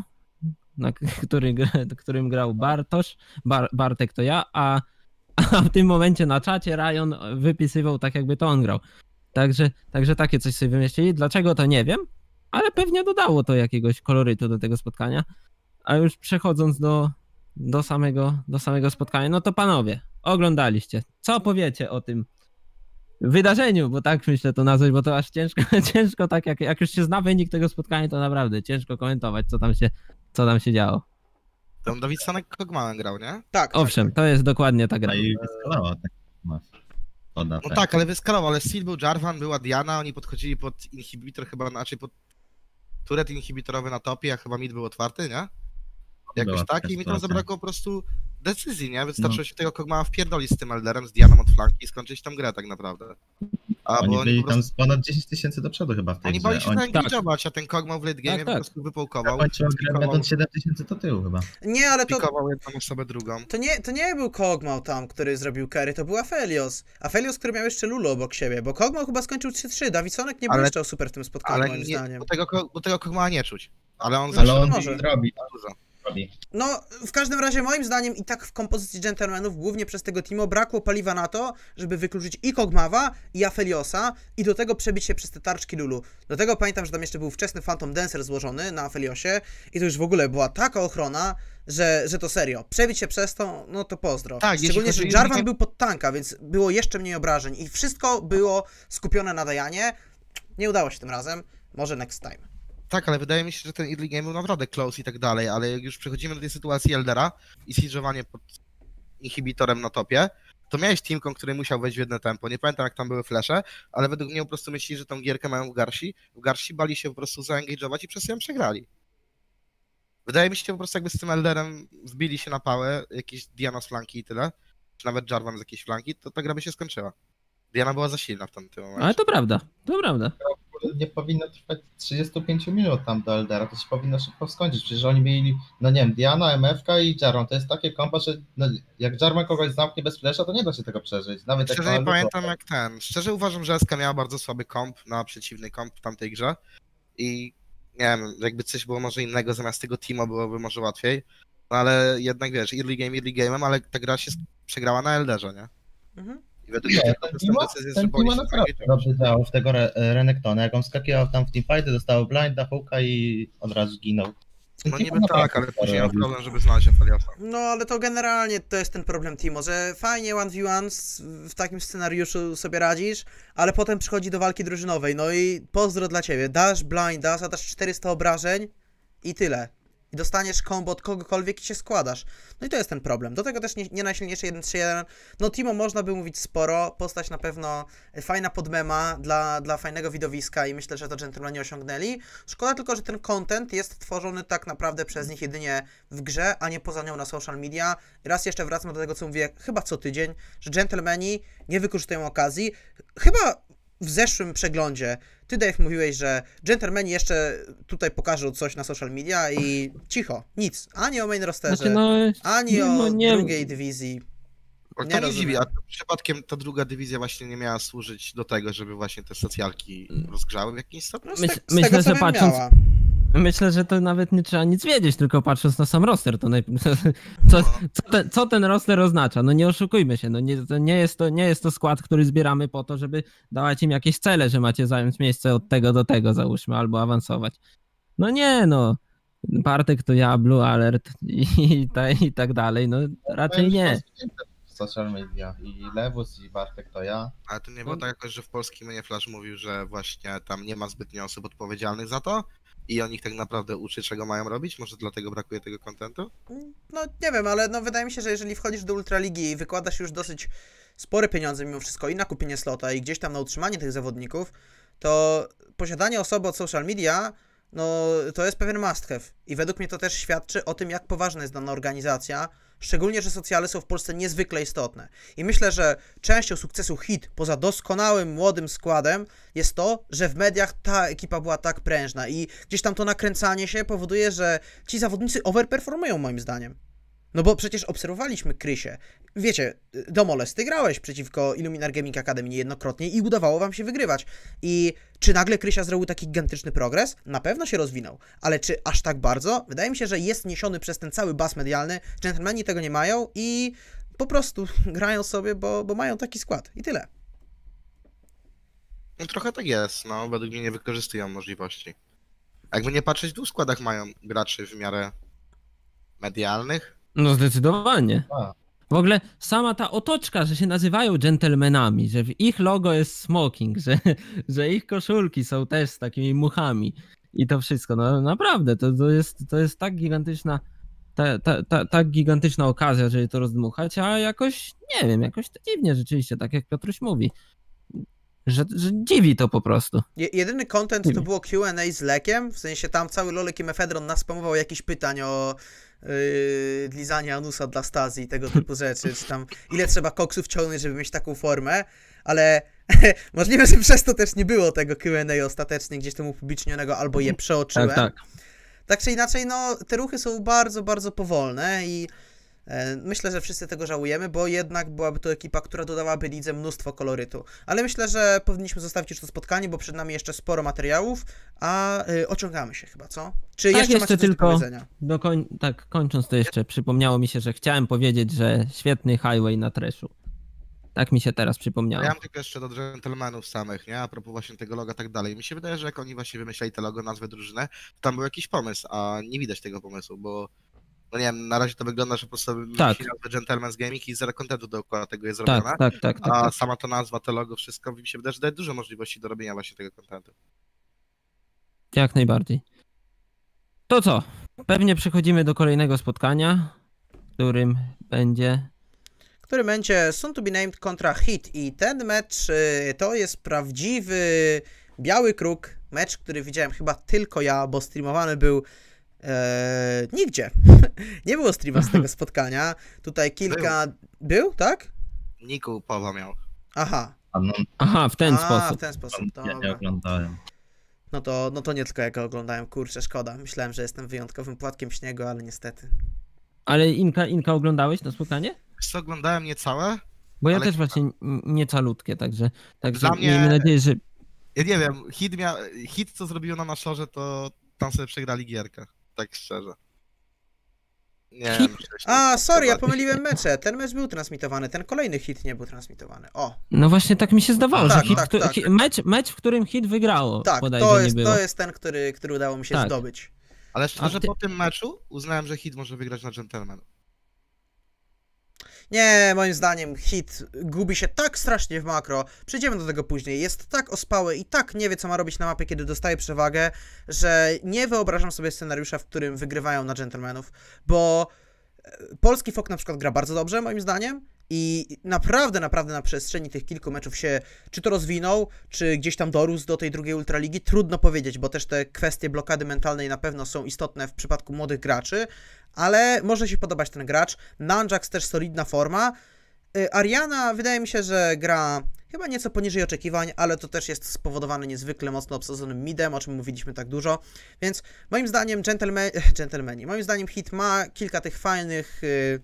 którym grał Bartosz, Bartek to ja, a w tym momencie na czacie Rajon wypisywał tak jakby to on grał. Także takie coś sobie wymyślili. Dlaczego to nie wiem, ale pewnie dodało to jakiegoś kolorytu do tego spotkania. A już przechodząc do samego spotkania, no to panowie, oglądaliście. Co powiecie o tym wydarzeniu, bo tak myślę to nazwać, bo to aż ciężko tak, jak już się zna wynik tego spotkania, to naprawdę ciężko komentować, co tam się działo. Tam Davidsonek Kogmanem grał, nie? Tak, Owszem, to jest dokładnie ta gra. No i wyskalało tak. Poda, No tak, ale wyskalował, ale Steel był Jarvan, była Diana, oni podchodzili pod inhibitor chyba, znaczy pod turret inhibitorowy na topie, a chyba mid był otwarty, nie? Jakoś Była tak taka i mi tam sytuacja. zabrakło po prostu decyzji, nie? Wystarczyło No. się tego Kogmana wpierdolić z tym Elderem, z Dianą od flanki i skończyć tam grę tak naprawdę. A Oni bo byli po tam prostu, z ponad 10 000 do przodu chyba w tej oni grze. bali się Oni zaengage'ować, a ten Kogma w late game Tak, po tak. prostu wypołkował, kończyła grę pikował, będąc 7 000 do tyłu chyba. Nie, ale to, pikował jedną osobę drugą. to nie był Kog'Maw tam, który zrobił carry, to był Aphelios. Aphelios, który miał jeszcze Lulu obok siebie, bo Kog'Maw chyba skończył 3-3. Davidsonek nie Ale- błyszczał super w tym spotkaniu, Ale moim nie, zdaniem. bo tego Kogmana nie czuć. Ale on Ale zawsze on może. robi, dużo. robi. No, w każdym razie moim zdaniem i tak w kompozycji dżentelmenów, głównie przez tego Timo, brakło paliwa na to, żeby wykluczyć i Kog'Mawa, i Apheliosa i do tego przebić się przez te tarczki Lulu. Do tego pamiętam, że tam jeszcze był wczesny Phantom Dancer złożony na Apheliosie i to już w ogóle była taka ochrona, że to serio. Przebić się przez to, no to pozdro. Tak, jeśli Szczególnie, że chodzi- Jarvan był pod tanka, więc było jeszcze mniej obrażeń i wszystko było skupione na Dianie. Nie udało się tym razem, może next time. Tak, ale wydaje mi się, że ten early game był naprawdę close i tak dalej, ale jak już przechodzimy do tej sytuacji Eldera i siege'owanie pod inhibitorem na topie, to miałeś teamką, który musiał wejść w jedno tempo. Nie pamiętam, jak tam były flesze, ale według mnie po prostu myśleli, że tą gierkę mają w garści. W garści bali się po prostu zaengage'ować i przez ją przegrali. Wydaje mi się, że po prostu jakby z tym Elderem wbili się na pałę, jakieś Diana z flanki i tyle, czy nawet Jarvan z jakiejś flanki, to ta gra by się skończyła. Diana była za silna w tamtym momencie. Ale to prawda. Nie powinno trwać 35 minut tam do Eldera, to się powinno szybko skończyć, przecież oni mieli, no nie wiem, Diana, MFK i Jarvan, to jest takie kompa, że no, jak Jarvan kogoś zamknie bez flesza, to nie da się tego przeżyć, nawet jak Szczerze nie ma pamiętam jak ten. Szczerze uważam, że SK miała bardzo słaby komp na przeciwny komp w tamtej grze i nie wiem, jakby coś było może innego zamiast tego Timo byłoby może łatwiej, No ale jednak wiesz, early game'em, ale ta gra się przegrała na Elderze, nie? Mhm. I według mnie Nie, to jest decyzja, że ten powinni Timo się naprawdę fajnie dobrze działał w tego Renektona. Jak on skakiwał tam w teamfighty, dostał blinda, huka i od razu zginął. No Timo niby tak, naprawdę ale później mam robił. problem, żeby znaleźć Aphelios'a. No ale to generalnie to jest ten problem Timo, że fajnie 1v1 w takim scenariuszu sobie radzisz, ale potem przychodzi do walki drużynowej, no i pozdro dla ciebie, dasz blinda, zadasz 400 obrażeń i tyle. I dostaniesz combo od kogokolwiek i się składasz. No i to jest ten problem. Do tego też nie najsilniejszy 1-3-1. No Timo można by mówić sporo, postać na pewno fajna podmema dla fajnego widowiska i myślę, że to dżentelmeni osiągnęli. Szkoda tylko, że ten content jest tworzony tak naprawdę przez nich jedynie w grze, a nie poza nią na social media. Raz jeszcze wracam do tego, co mówię chyba co tydzień, że dżentelmeni nie wykorzystują okazji. Chyba w zeszłym przeglądzie ty, Dave, mówiłeś, że dżentelmeni jeszcze tutaj pokażą coś na social media i cicho, nic. Ani o main rosterze, Znaczy, no, ani o no, nie- drugiej dywizji. Ale Nie to mnie rozumiem. dziwi, a przypadkiem ta druga dywizja właśnie nie miała służyć do tego, żeby właśnie te socjalki rozgrzały w jakiś stopniu? No, z Myśl- z myślę, tego, co że wiem, patrząc- miała. Myślę, że to nawet nie trzeba nic wiedzieć, tylko patrząc na sam roster, to co ten roster oznacza? No nie oszukujmy się, no nie jest to skład, który zbieramy po to, żeby dawać im jakieś cele, że macie zająć miejsce od tego do tego, załóżmy, albo awansować. No nie, no. Bartek to ja, Blue Alert i tak dalej, no raczej nie. Social media i Lewus i Bartek to ja. Ale to nie było tak jakoś, że w polskim mnie Flash mówił, że właśnie tam nie ma zbytnio osób odpowiedzialnych za to i on ich tak naprawdę uczy, czego mają robić? Może dlatego brakuje tego kontentu? No nie wiem, ale no wydaje mi się, że jeżeli wchodzisz do Ultraligi i wykładasz już dosyć spore pieniądze mimo wszystko i na kupienie slota i gdzieś tam na utrzymanie tych zawodników, to posiadanie osoby od social media, no to jest pewien must have. I według mnie to też świadczy o tym, jak poważna jest dana organizacja, szczególnie, że socjale są w Polsce niezwykle istotne. I myślę, że częścią sukcesu HIT, poza doskonałym, młodym składem, jest to, że w mediach ta ekipa była tak prężna i gdzieś tam to nakręcanie się powoduje, że ci zawodnicy overperformują moim zdaniem. No bo przecież obserwowaliśmy Krysię. Wiecie, Domoles, ty grałeś przeciwko Illuminar Gaming Academy niejednokrotnie i udawało wam się wygrywać. I czy nagle Krysia zrobił taki gigantyczny progres? Na pewno się rozwinął. Ale czy aż tak bardzo? Wydaje mi się, że jest niesiony przez ten cały bas medialny. Gentlemani tego nie mają i po prostu grają sobie, bo mają taki skład. I tyle. No trochę tak jest, no według mnie nie wykorzystują możliwości. Jakby nie patrzeć, w dwóch składach mają graczy w miarę medialnych. No zdecydowanie. A. W ogóle sama ta otoczka, że się nazywają dżentelmenami, że w ich logo jest smoking, że ich koszulki są też z takimi muchami i to wszystko. No naprawdę, to jest tak gigantyczna tak gigantyczna okazja, żeby to rozdmuchać, a jakoś, nie wiem, jakoś to dziwnie rzeczywiście, tak jak Piotruś mówi. Że dziwi to po prostu. Jedyny content to było Q&A z Lekiem, w sensie tam cały Lolek i Mefedron naspamował jakichś pytań o lizanie anusa dla Stazji i tego typu rzeczy, czy tam ile trzeba koksów ciągnąć, żeby mieć taką formę, ale możliwe, że przez to też nie było tego Q&A ostatecznie gdzieś tam upublicznionego, albo je przeoczyłem. Tak. Tak czy inaczej, no te ruchy są bardzo, bardzo powolne i myślę, że wszyscy tego żałujemy, bo jednak byłaby to ekipa, która dodałaby lidze mnóstwo kolorytu. Ale myślę, że powinniśmy zostawić już to spotkanie, bo przed nami jeszcze sporo materiałów, a ociągamy się chyba, co? Czy Tak, jeszcze macie coś tylko do powiedzenia? Tak, kończąc to jeszcze, przypomniało mi się, że chciałem powiedzieć, że świetny highway na trashu. Tak mi się teraz przypomniało. Ja mam tylko jeszcze do dżentelmenów samych, nie? A propos właśnie tego loga i tak dalej. Mi się wydaje, że jak oni właśnie wymyślali te logo, nazwę drużynę, to tam był jakiś pomysł, a nie widać tego pomysłu, bo no nie wiem, na razie to wygląda, że po prostu wymyślili nazwę Gentleman's Gaming i zero kontentu dookoła tego jest zrobione. Tak. A sama ta nazwa, to logo, wszystko mi się wydaje, że daje dużo możliwości do robienia właśnie tego kontentu. Jak najbardziej. To co? Pewnie przechodzimy do kolejnego spotkania, którym będzie... Który będzie Soon to be named kontra Hit i ten mecz to jest prawdziwy biały kruk, mecz, który widziałem chyba tylko ja, bo streamowany był nigdzie. Nie było streama z tego spotkania. Tutaj kilka... Był, tak? Niku Powa miał. Aha. Aha, w ten w sposób. ten sposób. Ja nie Dobra. oglądałem. No to nie tylko ja go oglądałem, kurczę, szkoda. Myślałem, że jestem wyjątkowym płatkiem śniegu, ale niestety. Ale Inka oglądałeś to spotkanie? Wiesz co, oglądałem niecałe. Bo ja Ale- też właśnie niecalutkie, także Dla mnie- miejmy nadzieję, że... Ja nie wiem, hit co zrobiło na naszorze, to tam sobie przegrali gierkę. Tak szczerze. Nie Hit- wiem, czy A, sorry, ja pomyliłem mecze. Ten mecz był transmitowany, ten kolejny hit nie był transmitowany. O, No właśnie tak mi się zdawało, Tak, że hit, tak, tak. mecz, w którym hit wygrało, tak, bodajże to nie jest, było. to jest ten, który udało mi się Tak. zdobyć. Ale szczerze, A ty- po tym meczu uznałem, że Hit może wygrać na Gentlemanów. Nie, moim zdaniem hit gubi się tak strasznie w makro. Przejdziemy do tego później. Jest tak ospały i tak nie wie, co ma robić na mapie, kiedy dostaje przewagę, że nie wyobrażam sobie scenariusza, w którym wygrywają na Gentlemanów, bo polski Fok na przykład gra bardzo dobrze, moim zdaniem. I naprawdę na przestrzeni tych kilku meczów się czy to rozwinął, czy gdzieś tam dorósł do tej drugiej Ultraligi, trudno powiedzieć, bo też te kwestie blokady mentalnej na pewno są istotne w przypadku młodych graczy, ale może się podobać ten gracz. Nunjax też solidna forma. Ariana wydaje mi się, że gra chyba nieco poniżej oczekiwań, ale to też jest spowodowane niezwykle mocno obsadzonym midem, o czym mówiliśmy tak dużo, więc moim zdaniem gentlemani, moim zdaniem hit ma kilka tych fajnych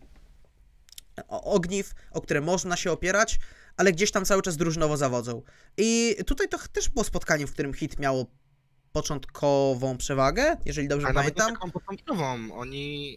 ogniw, o które można się opierać, ale gdzieś tam cały czas drużynowo zawodzą. I tutaj to też było spotkanie, w którym hit miało początkową przewagę, jeżeli dobrze Ale nawet nie pamiętam. taką początkową. Oni...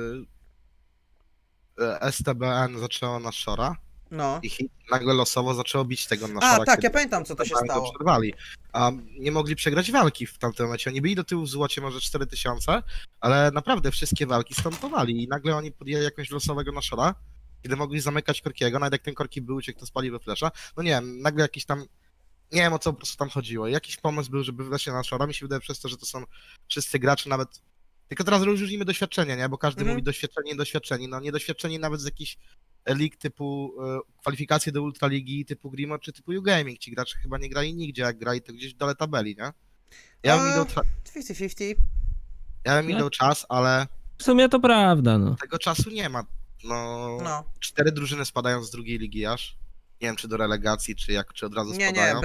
STBN zaczęło na Shora No. i Hit nagle losowo zaczęło bić tego na Shora. A, tak, kiedy ja pamiętam, co to się go stało. przerwali. A nie mogli przegrać walki w tamtym momencie. Oni byli do tyłu w złocie może 4000, ale naprawdę wszystkie walki stompowali i nagle oni podjęli jakiegoś losowego na Shora, kiedy mogli zamykać Korkiego, nawet jak ten Korki był uciekł, to spaliły flesza. No nie wiem, nagle jakiś tam... Nie wiem, o co po prostu tam chodziło. Jakiś pomysł był, żeby wlecieć na Shora. Mi się wydaje przez to, że to są wszyscy gracze nawet... Tylko teraz różnimy doświadczenie, nie? Bo każdy mówi doświadczeni. No niedoświadczeni nawet z jakichś lig typu kwalifikacje do Ultraligi, typu Grimo czy typu U-Gaming. Ci gracze chyba nie grali nigdzie, jak grali to gdzieś w dole tabeli, nie? Ja bym mi dał, 50-50. ja bym mi dał czas, ale W sumie to prawda, no. tego czasu nie ma. No, No. 4 drużyny spadają z drugiej ligi aż. Nie wiem, czy do relegacji, czy od razu Nie, spadają.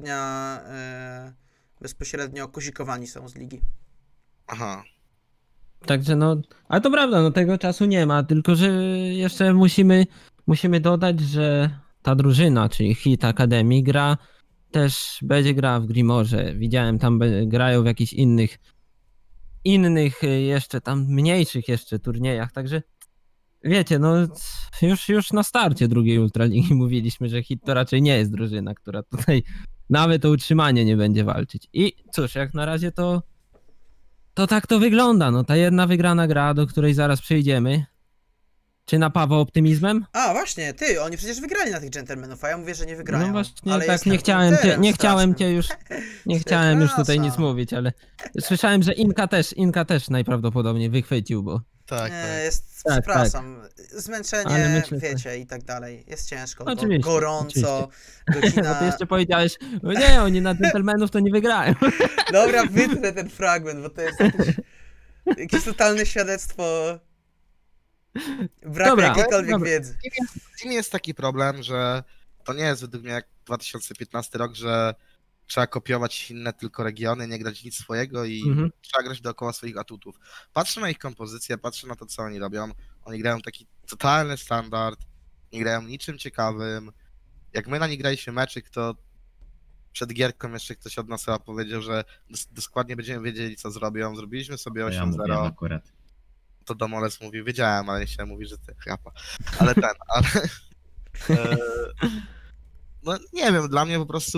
bezpośrednio kozikowani są z ligi. Aha. Także no, ale to prawda, no tego czasu nie ma, tylko że jeszcze musimy dodać, że ta drużyna, czyli Hit Academy będzie grała w Grimorze. Widziałem, tam grają w jakichś innych jeszcze tam mniejszych jeszcze turniejach, także wiecie, no już na starcie drugiej Ultraligi mówiliśmy, że Hit to raczej nie jest drużyna, która tutaj nawet o utrzymanie nie będzie walczyć. I cóż, jak na razie to tak to wygląda, no ta jedna wygrana gra, do której zaraz przejdziemy. Czy napawa optymizmem? A, właśnie, oni przecież wygrali na tych gentlemanów, a ja mówię, że nie wygrają. No właśnie, ale tak, jestem nie chciałem strasznym. cię już, nie chciałem już tutaj nic Przepraszam. mówić, ale słyszałem, że Inka też najprawdopodobniej wychwycił, bo Tak, Nie, tak. jest, Tak, przepraszam, ale zmęczenie, myślę, że- wiecie, i tak dalej. Jest ciężko, Oczywiście, gorąco, bo ty godzina... jeszcze powiedziałeś, no nie, oni na dżentelmenów to nie wygrają. Dobra, wytnę ten fragment, bo to jest jakieś totalne świadectwo braku Dobra, jakiejkolwiek dobra. wiedzy. Z nim jest taki problem, że to nie jest według mnie jak 2015 rok, że trzeba kopiować inne tylko regiony, nie grać nic swojego i Mhm. trzeba grać dookoła swoich atutów. Patrzę na ich kompozycję, patrzę na to, co oni robią. Oni grają taki totalny standard, nie grają niczym ciekawym. Jak my na nich graliśmy meczyk, to przed gierką jeszcze ktoś od nas chyba powiedział, że dokładnie będziemy wiedzieli, co zrobią. Zrobiliśmy sobie To ja 8-0. mówiłem akurat. To Domoles mówił, wiedziałem, ale nie chciałem mówić, że ty chrapa. Ale e, no nie wiem, dla mnie po prostu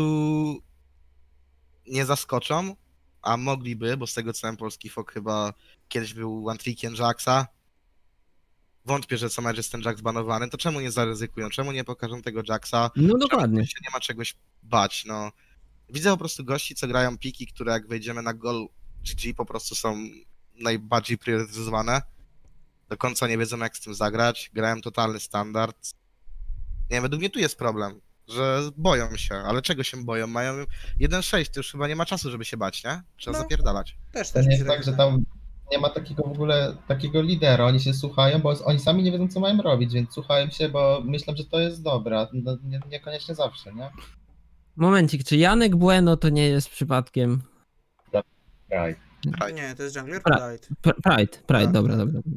nie zaskoczą, a mogliby, bo z tego co wiem, polski Fok chyba kiedyś był one-trickiem Jacksa. Wątpię, że co mecz jest ten Jack zbanowany, to czemu nie zaryzykują, czemu nie pokażą tego Jacksa? No dokładnie. Czemu się nie ma czegoś bać, no. Widzę po prostu gości, co grają piki, które jak wejdziemy na gol GG po prostu są najbardziej priorytetyzowane. Do końca nie wiedzą, jak z tym zagrać. Grałem totalny standard. Nie wiem, według mnie tu jest problem, że boją się, ale czego się boją? Mają 1-6, to już chyba nie ma czasu, żeby się bać, nie? Trzeba No. zapierdalać. Też To nie mi jest się tak, że wydaje. tam nie ma takiego w ogóle, takiego lidera, oni się słuchają, bo oni sami nie wiedzą, co mają robić, więc słuchają się, bo myślą, że to jest dobre, a no, niekoniecznie zawsze, nie? Momencik, czy Janek Bueno to nie jest przypadkiem... Right. Nie, to jest Jungler Pra- Pride. Pride, Tak, dobra.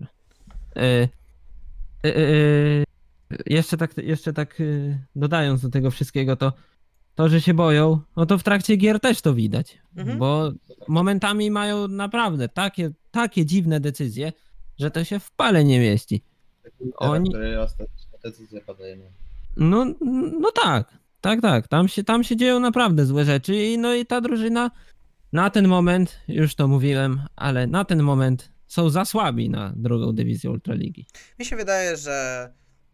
Jeszcze tak dodając do tego wszystkiego, to, że się boją, no to w trakcie gier też to widać, Mhm. bo momentami mają naprawdę takie dziwne decyzje, że to się w pale nie mieści. Oni- Który ostatecznie decyzję podejmie. No tak. Tam się dzieją naprawdę złe rzeczy i ta drużyna na ten moment, już to mówiłem, ale na ten moment są za słabi na drugą dywizję Ultraligi. Mi się wydaje, że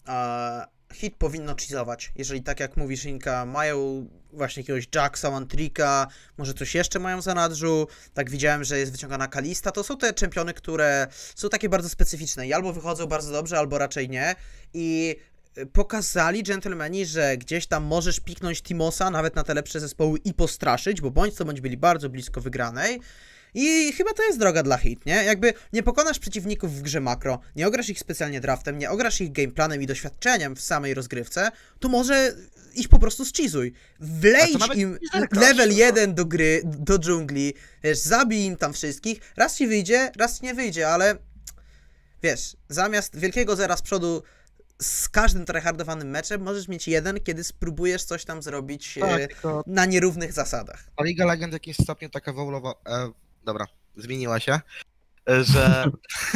Hit powinno cheezować. Jeżeli tak jak mówisz, Inka, mają właśnie jakiegoś Jacksa, Mantrika, może coś jeszcze mają w zanadrzu. Tak widziałem, że jest wyciągana Kalista. To są te czempiony, które są takie bardzo specyficzne i albo wychodzą bardzo dobrze, albo raczej nie. I pokazali dżentelmeni, że gdzieś tam możesz piknąć Timosa nawet na te lepsze zespoły i postraszyć, bo bądź co bądź byli bardzo blisko wygranej. I chyba to jest droga dla Hit, nie? Jakby nie pokonasz przeciwników w grze makro, nie ograsz ich specjalnie draftem, nie ograsz ich gameplanem i doświadczeniem w samej rozgrywce, to może ich po prostu zcheezuj. Wlejdź im level 1 do gry, do dżungli, wiesz, zabij im tam wszystkich, raz ci wyjdzie, raz ci nie wyjdzie, ale wiesz, zamiast wielkiego zera z przodu z każdym tryhardowanym meczem możesz mieć jeden, kiedy spróbujesz coś tam zrobić tylko na nierównych zasadach. ta Liga Legend w jakimś stopniu taka wowlowa... dobra, zmieniła się, że...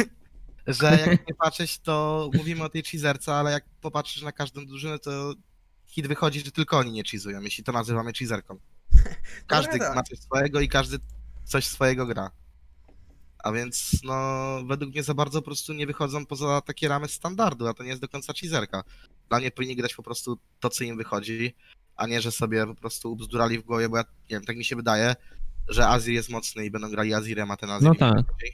że jak nie patrzeć, to mówimy o tej cheeserce, ale jak popatrzysz na każdą drużynę, to hit wychodzi, że tylko oni nie cheezują, jeśli to nazywamy cheeserką. Każdy tak. ma coś swojego i każdy coś swojego gra. A więc no według mnie za bardzo po prostu nie wychodzą poza takie ramy standardu, a to nie jest do końca cheeserka. Dla mnie powinni grać po prostu to, co im wychodzi, a nie, że sobie po prostu ubzdurali w głowie, bo ja nie wiem, tak mi się wydaje, że Azir jest mocny i będą grali Azirem, a ten Azir No im tak. wychodzi.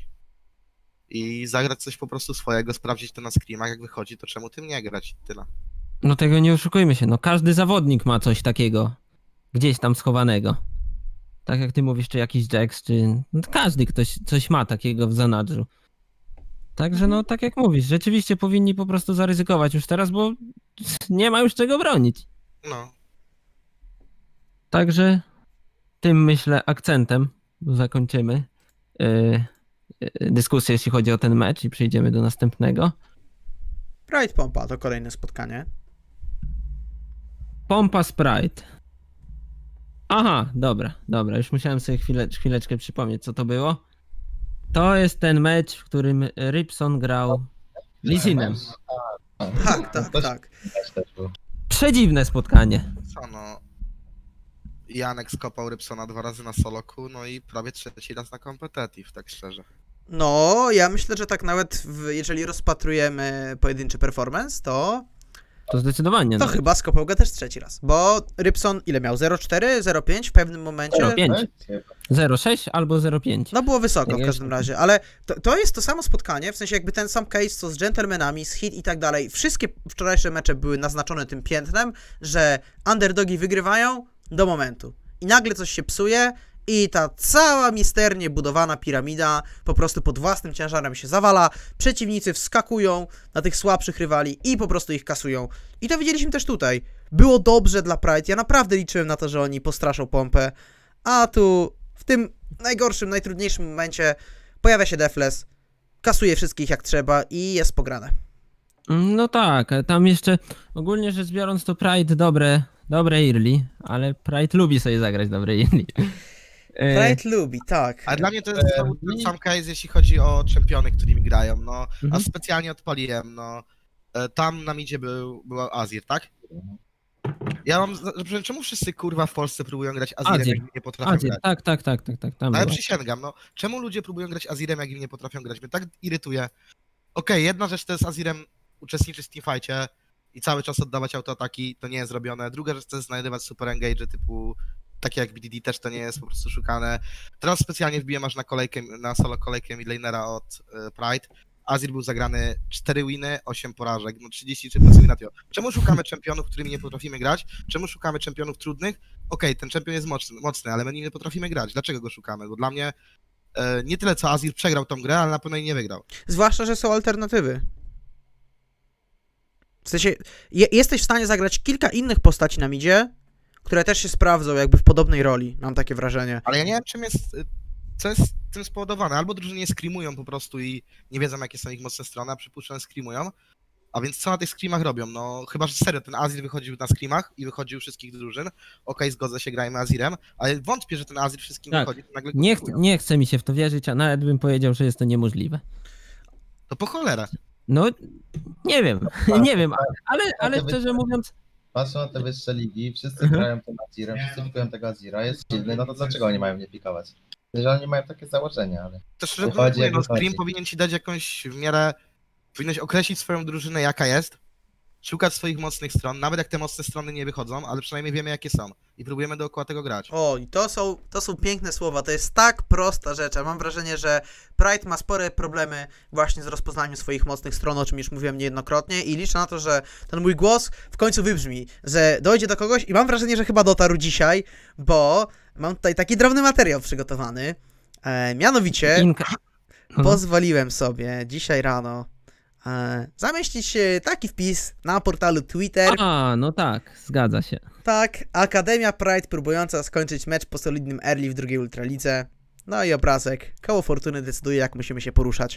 I zagrać coś po prostu swojego, sprawdzić to na screamach, jak wychodzi, to czemu tym nie grać? Tyle. No tego nie oszukujmy się, no każdy zawodnik ma coś takiego gdzieś tam schowanego. Tak jak ty mówisz, czy jakiś Jax, czy... No, każdy ktoś coś ma takiego w zanadrzu. Także no tak jak mówisz, rzeczywiście powinni po prostu zaryzykować już teraz, bo nie ma już czego bronić. No. Także tym myślę akcentem zakończymy dyskusję, jeśli chodzi o ten mecz i przejdziemy do następnego. Pride Pompa to kolejne spotkanie. Pompa Sprite. Aha, dobra, już musiałem sobie chwileczkę przypomnieć, co to było. To jest ten mecz, w którym Rybson grał Lisinem. Tak. Też był. Przedziwne spotkanie. Co no. Janek skopał Rybsona 2 razy na soloku, no i prawie 3. raz na competitive, tak szczerze. No, ja myślę, że tak nawet jeżeli rozpatrujemy pojedynczy performance, to To zdecydowanie. to no. chyba skopał go też 3. raz. Bo Rybson ile miał? 0,4, 0,5 w pewnym momencie? 0,5. 0,6 albo 0,5. No było wysoko Tak w jest. każdym razie, ale to jest to samo spotkanie, w sensie jakby ten sam case co z Gentlemanami, z Hit i tak dalej. Wszystkie wczorajsze mecze były naznaczone tym piętnem, że underdogi wygrywają do momentu. I nagle coś się psuje i ta cała misternie budowana piramida po prostu pod własnym ciężarem się zawala, przeciwnicy wskakują na tych słabszych rywali i po prostu ich kasują. I to widzieliśmy też tutaj. Było dobrze dla Pride, ja naprawdę liczyłem na to, że oni postraszą pompę, a tu w tym najgorszym, najtrudniejszym momencie pojawia się Defles, kasuje wszystkich jak trzeba i jest pograne. No tak, tam jeszcze ogólnie rzecz biorąc to Pride dobre early, ale Pride lubi sobie zagrać dobre early. Pride lubi, tak. A dla mnie to jest znowu ten sam case, jeśli chodzi o czempiony, którymi grają, no. A Mhm. specjalnie odpaliłem, no. Tam na midzie był Azir, tak? Ja mam... Czemu wszyscy kurwa w Polsce próbują grać Azirem, Azir. jak im nie potrafią Azir, grać? tak, tam No ale było. przysięgam, no. Czemu ludzie próbują grać Azirem, jak im nie potrafią grać? Mnie tak irytuje. Okej, jedna rzecz to jest Azirem uczestniczyć w teamfightie i cały czas oddawać autoataki, to nie jest robione. Druga rzecz to jest znajdywać super engage typu takie jak BDD też to nie jest po prostu szukane. Teraz specjalnie wbiłem aż na solo kolejkę midlanera od Pride. Azir był zagrany 4 winy, 8 porażek, no 33% na to. Czemu szukamy czempionów, którymi nie potrafimy grać? Czemu szukamy czempionów trudnych? Okej, ten czempion jest mocny, ale my nim nie potrafimy grać. Dlaczego go szukamy? Bo dla mnie nie tyle co Azir przegrał tą grę, ale na pewno jej nie wygrał. Zwłaszcza, że są alternatywy. W sensie, jesteś w stanie zagrać kilka innych postaci na midzie, które też się sprawdzą jakby w podobnej roli, mam takie wrażenie. Ale ja nie wiem, co jest tym spowodowane. Albo drużyny nie screamują po prostu i nie wiedzą, jakie są ich mocne strony, a przypuszczam, screamują. A więc co na tych screamach robią? No chyba, że serio, ten Azir wychodził na screamach i wychodził wszystkich drużyn. Okej, zgodzę się, grajmy Azirem, ale wątpię, że ten Azir wszystkim Tak. wychodzi, to nagle go Nie, kupują. nie chce mi się w to wierzyć, a nawet bym powiedział, że jest to niemożliwe. To po cholera. No, nie wiem, nie wiem, ale to szczerze mówiąc, Patrzą na te wyższe ligi, wszyscy Mhm. grają tym Azirem, wszyscy pikują tego Azira, jest silny, no to dlaczego oni mają nie pikować? Że oni mają takie założenia, ale... To szczerze Wychodzi, mówię, jak no wychodzi. Scream powinien ci dać jakąś w miarę... Powinieneś określić swoją drużynę jaka jest, szukać swoich mocnych stron, nawet jak te mocne strony nie wychodzą, ale przynajmniej wiemy jakie są. I próbujemy dookoła tego grać. O, i to są piękne słowa, to jest tak prosta rzecz, a mam wrażenie, że Pride ma spore problemy właśnie z rozpoznaniem swoich mocnych stron, o czym już mówiłem niejednokrotnie i liczę na to, że ten mój głos w końcu wybrzmi, że dojdzie do kogoś i mam wrażenie, że chyba dotarł dzisiaj, bo mam tutaj taki drobny materiał przygotowany, mianowicie Inka... No. pozwoliłem sobie dzisiaj rano zamieścić taki wpis na portalu Twitter. A, no tak, zgadza się. Tak, Akademia Pride próbująca skończyć mecz po solidnym early w drugiej Ultralidze. No i obrazek. Koło Fortuny decyduje, jak musimy się poruszać.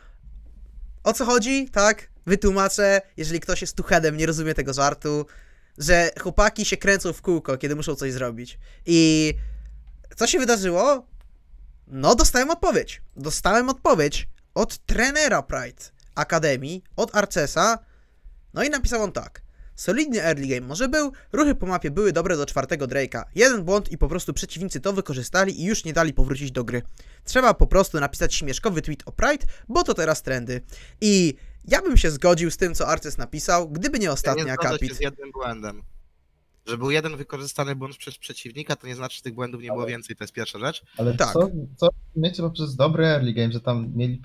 O co chodzi? Tak, wytłumaczę, jeżeli ktoś jest tuchedem, nie rozumie tego żartu, że chłopaki się kręcą w kółko, kiedy muszą coś zrobić. I co się wydarzyło? No, dostałem odpowiedź. Dostałem odpowiedź od trenera Pride Akademii, od Arcesa. No i napisał on tak. Solidny early game może był, ruchy po mapie były dobre do czwartego Drake'a. Jeden błąd i po prostu przeciwnicy to wykorzystali i już nie dali powrócić do gry. Trzeba po prostu napisać śmieszkowy tweet o Pride, bo to teraz trendy. I ja bym się zgodził z tym, co Arces napisał, gdyby nie Ja ostatni nie zgodzę się akapit. z jednym błędem. Że był jeden wykorzystany błąd przez przeciwnika, to nie znaczy, że tych błędów nie było więcej, to jest pierwsza rzecz. Ale Tak. co miecie poprzez dobry early game, że tam mieli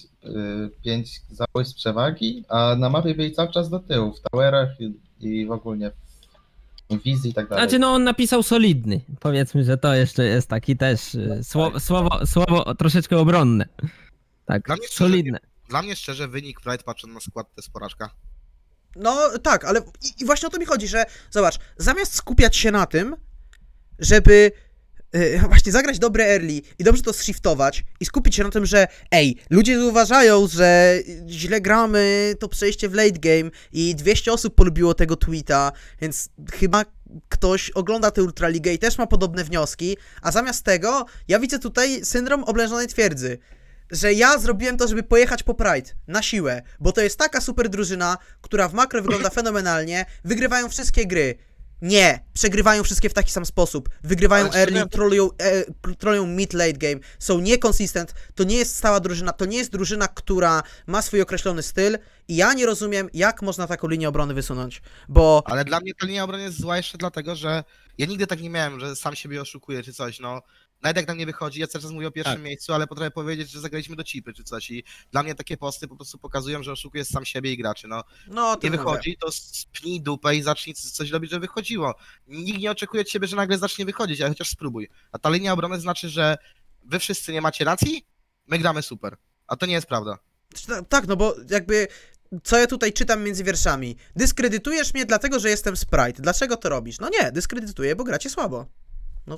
5 zabójstw przewagi, a na mapie byli cały czas do tyłu, w towerach i w ogóle w wizji i tak dalej. Znaczy, no on napisał solidny. Powiedzmy, że to jeszcze jest taki też słowo troszeczkę obronne. Tak, Dla mnie solidne. Dla mnie szczerze wynik Pride patrząc na skład to jest porażka. No tak, ale i właśnie o to mi chodzi, że zobacz, zamiast skupiać się na tym, żeby właśnie zagrać dobre early i dobrze to shiftować i skupić się na tym, że ludzie uważają, że źle gramy to przejście w late game i 200 osób polubiło tego tweeta, więc chyba ktoś ogląda tę Ultraligę i też ma podobne wnioski, a zamiast tego ja widzę tutaj syndrom oblężonej twierdzy. Że ja zrobiłem to, żeby pojechać po Pride na siłę, bo to jest taka super drużyna, która w makro wygląda fenomenalnie, wygrywają wszystkie gry. Nie, przegrywają wszystkie w taki sam sposób. Wygrywają Ale early, szczerze- trollują mid-late game, są niekonsistent, to nie jest stała drużyna, to nie jest drużyna, która ma swój określony styl i ja nie rozumiem, jak można taką linię obrony wysunąć, bo... Ale dla mnie ta linia obrony jest zła jeszcze dlatego, że ja nigdy tak nie miałem, że sam siebie oszukuję czy coś, no. Nawet jak nam nie wychodzi, ja cały czas mówię o pierwszym miejscu, ale potrafię powiedzieć, że zagraliśmy do chipy czy coś i dla mnie takie posty po prostu pokazują, że oszukuję sam siebie i graczy, no. No, to Nie mówię. wychodzi, to spnij dupę i zacznij coś robić, żeby wychodziło. Nikt nie oczekuje od ciebie, że nagle zacznie wychodzić, ale chociaż spróbuj. A ta linia obrony znaczy, że wy wszyscy nie macie racji, my gramy super. A to nie jest prawda. Tak, no bo jakby, co ja tutaj czytam między wierszami? Dyskredytujesz mnie dlatego, że jestem Sprite. Dlaczego to robisz? No nie, dyskredytuję, bo gracie słabo. No.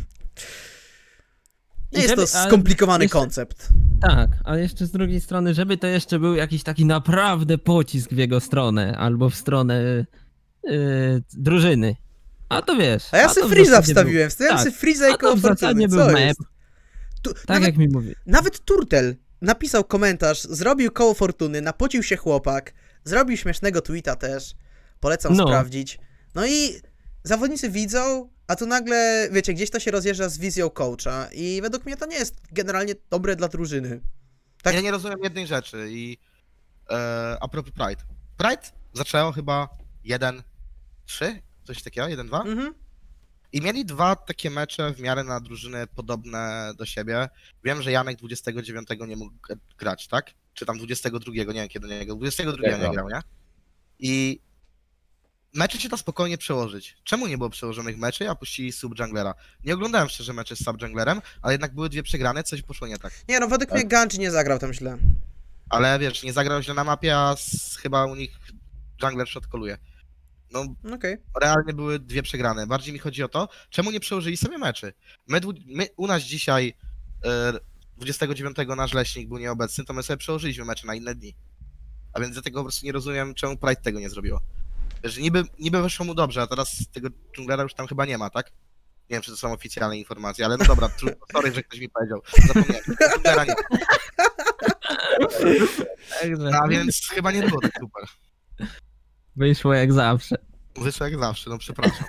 Nie jest to ale skomplikowany jeszcze- koncept. Tak, ale jeszcze z drugiej strony, żeby to jeszcze był jakiś taki naprawdę pocisk w jego stronę, albo w stronę drużyny. A to wiesz. A ja to sobie w Freeza zasadzie wstawiłem, wstawiłem tak. sobie Freeza A i to w zasadzie Fortuny, był co mem. jest? Tak Nawet, jak mi mówi. nawet Turtel napisał komentarz, zrobił koło Fortuny, napocił się chłopak, zrobił śmiesznego tweeta też, polecam No. sprawdzić. No i zawodnicy widzą, a tu nagle, wiecie, gdzieś to się rozjeżdża z wizją coacha i według mnie to nie jest generalnie dobre dla drużyny. Tak. Ja nie rozumiem jednej rzeczy i a propos Pride. Pride zaczęło chyba 1-3, coś takiego, 1-2. Mhm. I mieli dwa takie mecze w miarę na drużyny podobne do siebie. Wiem, że Janek 29 nie mógł grać, tak? Czy tam 22, nie wiem kiedy nie grał. 22 nie grał, nie? I mecze się da spokojnie przełożyć. Czemu nie było przełożonych meczy, a puścili sub-junglera? Nie oglądałem szczerze meczy z sub-junglerem, ale jednak były dwie przegrane, coś poszło nie tak. Nie no, według mnie Ganji nie zagrał tam źle. Ale wiesz, nie zagrał źle na mapie, a chyba u nich jungler shotkoluje. No, Okej. realnie były dwie przegrane. Bardziej mi chodzi o to, czemu nie przełożyli sobie meczy. My u nas dzisiaj 29 nasz leśnik był nieobecny, to my sobie przełożyliśmy mecze na inne dni. A więc dlatego po prostu nie rozumiem, czemu Pride tego nie zrobiło. Wiesz, niby wyszło mu dobrze, a teraz tego dżunglera już tam chyba nie ma, tak? Nie wiem, czy to są oficjalne informacje, ale no dobra, trudno, sorry, że ktoś mi powiedział. Zapomniałem, dżunglera nie ma. Także A więc chyba nie było tak super. wyszło jak zawsze. Wyszło jak zawsze, no przepraszam.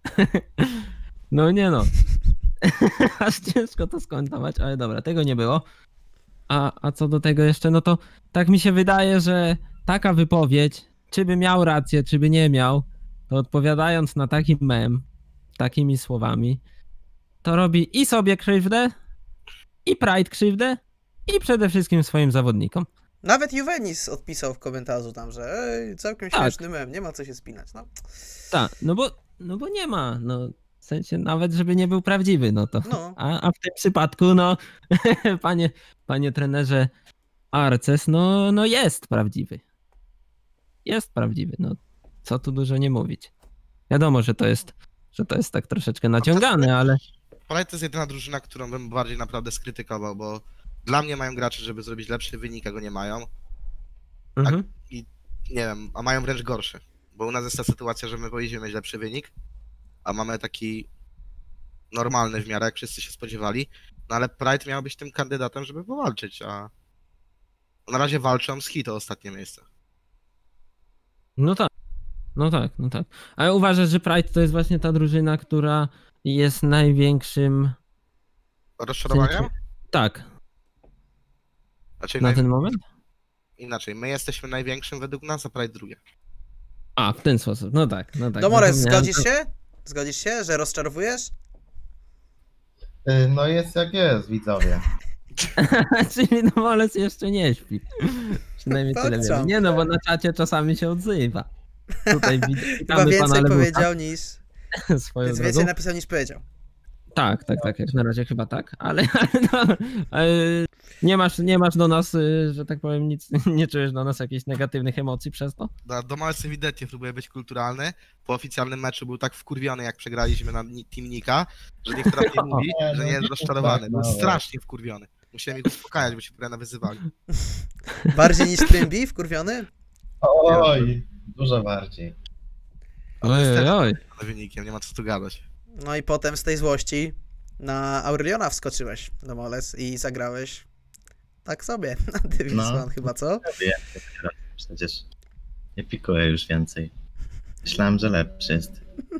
No nie no. Aż ciężko to skomentować, ale dobra, tego nie było. A co do tego jeszcze, no to tak mi się wydaje, że taka wypowiedź, czy by miał rację, czy by nie miał, to odpowiadając na taki mem, takimi słowami, to robi i sobie krzywdę, i Pride krzywdę, i przede wszystkim swoim zawodnikom. Nawet Juvenis odpisał w komentarzu tam, że całkiem Tak. śmieszny mem, nie ma co się spinać. No. Tak, no bo nie ma, no w sensie nawet, żeby nie był prawdziwy, no to. No. A w tym przypadku, no, panie trenerze Arces, no jest prawdziwy. Jest prawdziwy, no co tu dużo nie mówić. Wiadomo, że to jest tak troszeczkę naciągane, ale Pride to jest jedyna drużyna, którą bym bardziej naprawdę skrytykował, bo dla mnie mają gracze, żeby zrobić lepszy wynik, a go nie mają. mhm. Nie wiem, a mają wręcz gorszy. Bo u nas jest ta sytuacja, że my powinniśmy mieć lepszy wynik, a mamy taki normalny w miarę, jak wszyscy się spodziewali. No ale Pride miał być tym kandydatem, żeby powalczyć, a na razie walczą z Hit o ostatnie miejsce. No tak. Ale uważasz, że Pride to jest właśnie ta drużyna, która jest największym... Rozczarowaniem? Tak, Znaczy na ten moment? inaczej, my jesteśmy największym według nas, a Pride drugie. A, w ten sposób, no tak. Domores, Zapomniałem. zgodzisz się? Zgodzisz się, że rozczarowujesz? No jest jak jest, widzowie. Czyli Domores jeszcze nie śpi. Przynajmniej tyle Pokczam. wiem. Nie no, bo na czacie czasami się odzywa. Tutaj Chyba witamy pana więcej Lewusa powiedział niż... swoją Więc drogą. więcej napisał niż powiedział. Tak, jak na razie chyba tak, ale nie masz do nas, że tak powiem, nic, nie czujesz do nas jakichś negatywnych emocji przez to? Domales ewidentnie próbuje być kulturalny. Po oficjalnym meczu był tak wkurwiony, jak przegraliśmy na Team Nika, że nikt teraz nie mówi, że nie jest rozczarowany. Był strasznie wkurwiony. Musiałem ich uspokajać, bo się prawie nawyzywali. Bardziej niż Trymbi, wkurwiony? Oj, dużo bardziej. Oj. Wynikiem, nie ma co tu gadać. No i potem z tej złości na Aureliona wskoczyłeś, Domoles, i zagrałeś tak sobie na Division chyba, co? Przecież nie pikuję już więcej. Myślałem, że lepszy jest.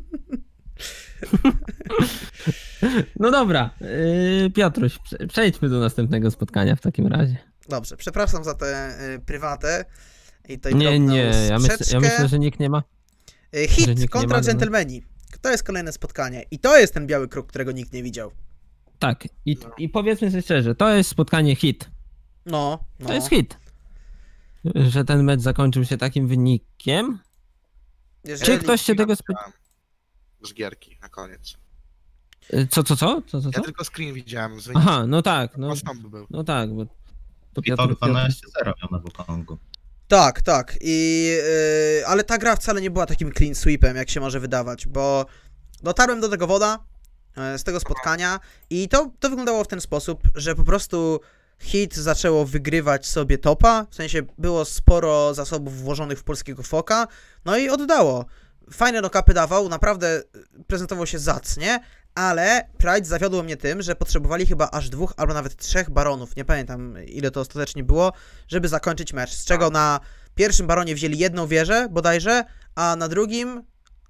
No dobra, Piotruś, przejdźmy do następnego spotkania w takim razie. Dobrze, przepraszam za tę prywatę i tę Nie, drobną ja sprzeczkę. myślę, że nikt nie ma. że Hit nikt nie kontra ma, no. Gentlemani. To jest kolejne spotkanie i to jest ten biały kruk, którego nikt nie widział. Tak, i powiedzmy sobie szczerze, to jest spotkanie hit. No. To jest hit. Że ten mecz zakończył się takim wynikiem. Jeżeli... Czy ktoś się tego spodziewał? Z gierki na koniec. Co? Ja tylko screen widziałem z wynikiem. Aha, no tak, no Był. tak, bo to I to 12-0 miał na Wukongu. Tak. Ale ta gra wcale nie była takim clean sweepem, jak się może wydawać, bo dotarłem do tego woda z tego spotkania i to wyglądało w ten sposób, że po prostu Hit zaczęło wygrywać sobie topa, w sensie było sporo zasobów włożonych w polskiego foka, no i oddało. Fajne knockupy dawał, naprawdę prezentował się zacnie, ale Pride zawiodło mnie tym, że potrzebowali chyba aż 2 albo nawet 3 baronów, nie pamiętam ile to ostatecznie było, żeby zakończyć mecz, z czego na pierwszym baronie wzięli 1 wieżę bodajże, a na drugim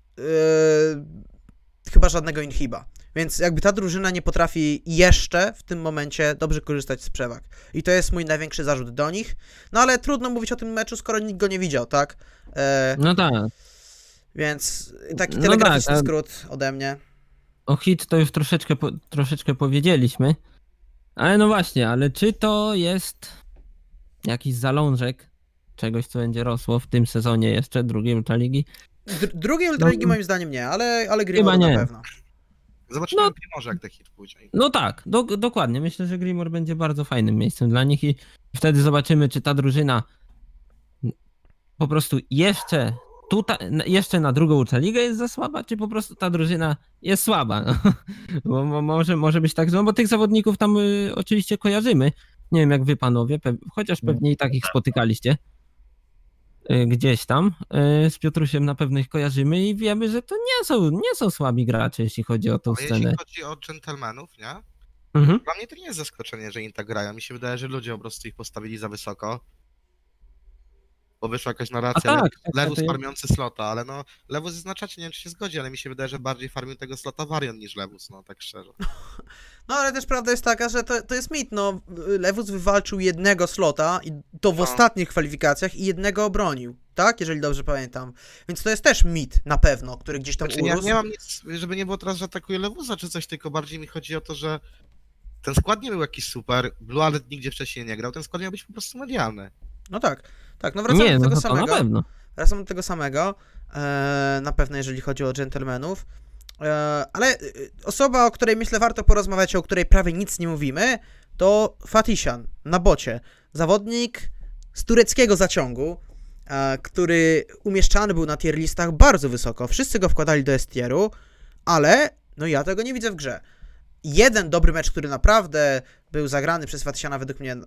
chyba żadnego inhiba. Więc jakby ta drużyna nie potrafi jeszcze w tym momencie dobrze korzystać z przewag. I to jest mój największy zarzut do nich. No ale trudno mówić o tym meczu, skoro nikt go nie widział, tak? No tak. Więc taki No telegraficzny tak, skrót ode mnie. O hit to już troszeczkę powiedzieliśmy. Ale no właśnie, ale czy to jest jakiś zalążek czegoś, co będzie rosło w tym sezonie jeszcze drugiej Ultraligi? Drugiej Ultraligi moim zdaniem nie, ale Grimor nie. na pewno. Zobaczymy No. może jak ten hit pójdzie. No tak, dokładnie. Myślę, że Grimor będzie bardzo fajnym miejscem dla nich i wtedy zobaczymy, czy ta drużyna po prostu jeszcze na drugą Ultraligę jest za słaba, czy po prostu ta drużyna jest słaba. No. Bo może być tak, no bo tych zawodników tam oczywiście kojarzymy. Nie wiem jak wy panowie, chociaż pewnie i tak ich spotykaliście gdzieś tam. Z Piotrusiem na pewno ich kojarzymy i wiemy, że to nie są słabi gracze, jeśli chodzi o tą Ale scenę. jeśli chodzi o dżentelmenów, nie? Mhm. Dla mnie to nie jest zaskoczenie, że oni tak grają. Mi się wydaje, że ludzie po prostu ich postawili za wysoko. Bo wyszła jakaś A narracja, tak, Lewus to ja- farmiący slota, ale no Lewus jest na czacie, nie wiem czy się zgodzi, ale mi się wydaje, że bardziej farmił tego slota Varian niż Lewus, no tak szczerze. No ale też prawda jest taka, że to jest mit, no. Lewus wywalczył jednego slota i to w No. ostatnich kwalifikacjach i jednego obronił, tak? Jeżeli dobrze pamiętam. Więc to jest też mit, na pewno, który gdzieś tam Znaczy, ja urósł. nie mam nic, żeby nie było teraz, że atakuję Lewusa czy coś, tylko bardziej mi chodzi o to, że ten skład nie był jakiś super, Blue Alert nigdzie wcześniej nie grał, ten skład miał być po prostu medialny. No tak, tak, no wracamy Nie, do no tego to na samego. pewno. Wracamy do tego samego, na pewno jeżeli chodzi o dżentelmenów. Ale osoba, o której myślę warto porozmawiać, o której prawie nic nie mówimy, to Fatisian na bocie. Zawodnik z tureckiego zaciągu, który umieszczany był na tier listach bardzo wysoko. Wszyscy go wkładali do S-tieru, ale no ja tego nie widzę w grze. Jeden dobry mecz, który naprawdę był zagrany przez Fatisiana według mnie,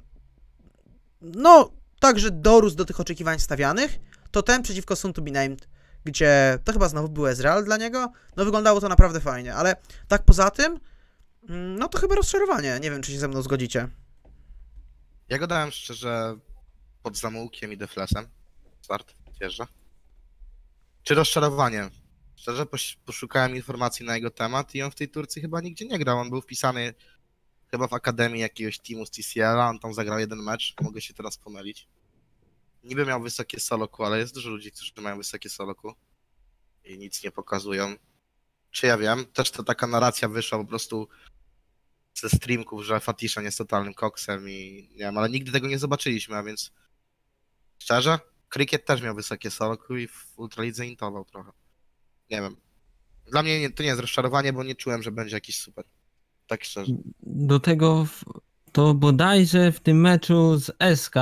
no także dorósł do tych oczekiwań stawianych, to ten przeciwko Soon to be Named, gdzie to chyba znowu był Ezreal dla niego, no wyglądało to naprawdę fajnie, ale tak poza tym, no to chyba rozczarowanie, nie wiem czy się ze mną zgodzicie. Ja go dałem szczerze pod Zamułkiem i Deflesem. Start, wjeżdża. Czy rozczarowanie? Szczerze poszukałem informacji na jego temat i on w tej Turcji chyba nigdzie nie grał. On był wpisany chyba w akademii jakiegoś teamu z TCL-a, on tam zagrał jeden mecz, mogę się teraz pomylić. Niby miał wysokie solo-ku, ale jest dużo ludzi, którzy mają wysokie solo-ku i nic nie pokazują. Czy ja wiem? Też to taka narracja wyszła po prostu ze streamków, że Fatishan jest totalnym koksem i nie wiem, ale nigdy tego nie zobaczyliśmy, a więc szczerze, Cricket też miał wysokie solo-ku i w Ultralidze intował trochę. Nie wiem. Dla mnie to nie jest rozczarowanie, bo nie czułem, że będzie jakiś super. Tak szczerze. Do tego to bodajże w tym meczu z SK,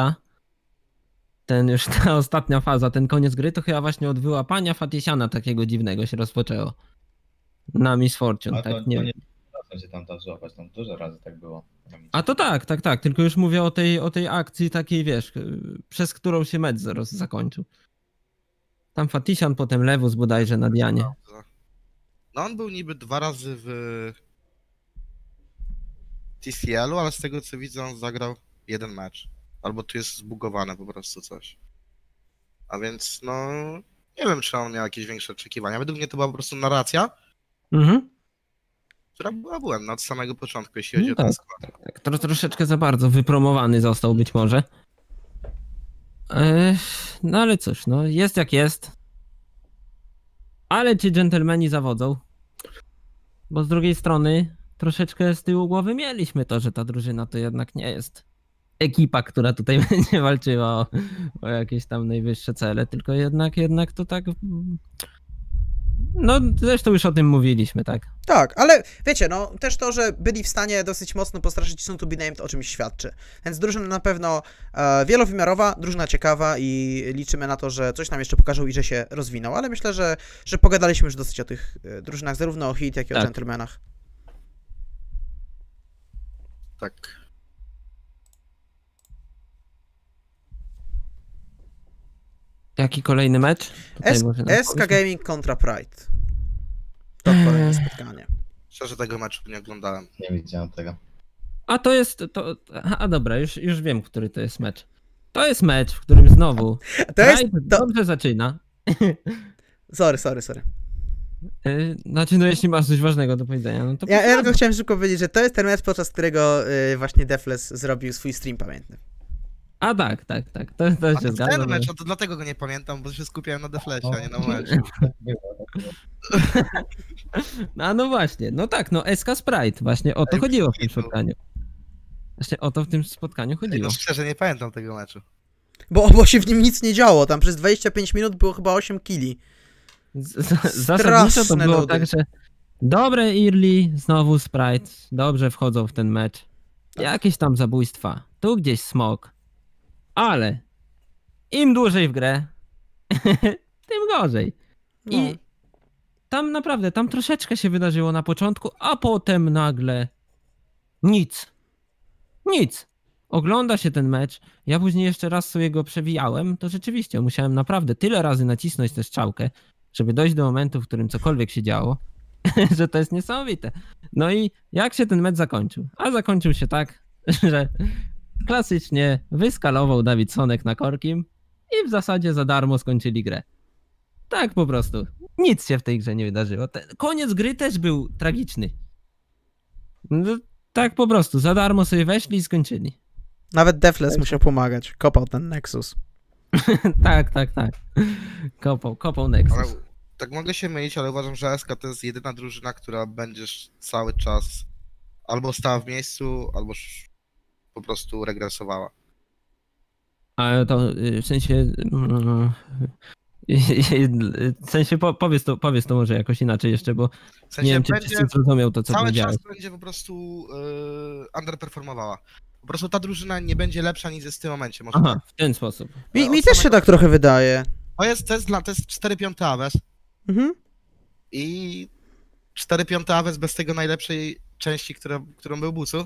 ta ostatnia faza, ten koniec gry, to chyba właśnie od wyłapania Fatisiana takiego dziwnego się rozpoczęło. Na Miss Fortune, A tak to nie nie się tam da złapać, tam dużo razy tak było. A to tak, tylko już mówię o tej akcji takiej, wiesz, przez którą się mecz zakończył. Tam Fatisian, potem Lewus bodajże na Dianie. No on był niby 2 razy w TCL-u, ale z tego co widzę on zagrał jeden mecz. Albo tu jest zbugowane po prostu coś. A więc no nie wiem czy on miał jakieś większe oczekiwania. Według mnie to była po prostu narracja, Mhm. która była błędna od samego początku, jeśli chodzi No o ten tak. skład. Tak, troszeczkę za bardzo wypromowany został być może. No ale cóż, no jest jak jest. Ale czy dżentelmeni zawodzą? Bo z drugiej strony troszeczkę z tyłu głowy mieliśmy to, że ta drużyna to jednak nie jest ekipa, która tutaj będzie walczyła o jakieś tam najwyższe cele, tylko jednak to tak... No zresztą już o tym mówiliśmy, tak? Tak, ale wiecie, no też to, że byli w stanie dosyć mocno postraszyć Soon to be Named o czymś świadczy. Więc drużyna na pewno wielowymiarowa, drużyna ciekawa i liczymy na to, że coś nam jeszcze pokażą i że się rozwiną, ale myślę, że pogadaliśmy już dosyć o tych drużynach, zarówno o Hit, jak i o Tak. Gentlemanach. Tak. Jaki kolejny mecz? Tutaj może nam SK powiesz? Gaming kontra Pride. To kolejne spotkanie. Szczerze tego meczu nie oglądałem. Nie widziałem tego. A to jest... A dobra, już wiem, który to jest mecz. To jest mecz, w którym znowu To jest... Pride To... dobrze zaczyna. Sorry. Znaczy, no jeśli masz coś ważnego do powiedzenia, no to Ja proszę tylko chciałem szybko powiedzieć, że to jest ten mecz, podczas którego właśnie Defles zrobił swój stream pamiętny. A tak, to A się to zgadza. ten mecz, bo- a to dlatego go nie pamiętam, bo się skupiałem na Deflesie, No. a nie na meczu. A no właśnie, no tak, no SK Sprite, właśnie o to Ej, chodziło w tym kitu. spotkaniu. Właśnie o to w tym spotkaniu Ej, chodziło. no szczerze nie pamiętam tego meczu. Bo się w nim nic nie działo, tam przez 25 minut było chyba 8 killi. Zasadniczo to Straszne było nudy. tak, że dobre early, znowu Sprite, dobrze wchodzą w ten mecz. Jakieś tam zabójstwa, tu gdzieś smok. Ale im dłużej w grę, tym gorzej. No. I tam naprawdę, tam troszeczkę się wydarzyło na początku, a potem nagle nic. Nic. Ogląda się ten mecz. Ja później jeszcze raz sobie go przewijałem, to rzeczywiście musiałem naprawdę tyle razy nacisnąć tę strzałkę, żeby dojść do momentu, w którym cokolwiek się działo. że to jest niesamowite. No i jak się ten mecz zakończył? A zakończył się tak, że klasycznie wyskalował Dawid Sonek na Korkim i w zasadzie za darmo skończyli grę. Tak po prostu. Nic się w tej grze nie wydarzyło. Koniec gry też był tragiczny. No, tak po prostu. Za darmo sobie weszli i skończyli. Nawet Defles musiał pomagać. Kopał ten Nexus. Tak. Kopał Nexus. Ale, tak mogę się mylić, ale uważam, że SK to jest jedyna drużyna, która będzie cały czas albo stała w miejscu, albo po prostu regresowała. Ale to w sensie... W sensie powiedz to może jakoś inaczej jeszcze, bo W sensie nie wiem, czy będzie, wszyscy zrozumiał to, co cały powiedziałeś. czas będzie po prostu underperformowała. Po prostu ta drużyna nie będzie lepsza niż jest w tym momencie. Może Aha, tak. w ten sposób. Mi też się tak trochę wydaje. To jest 4-5 Aves Mhm. i 4-5 Aves bez tego najlepszej części, którą był Bucu.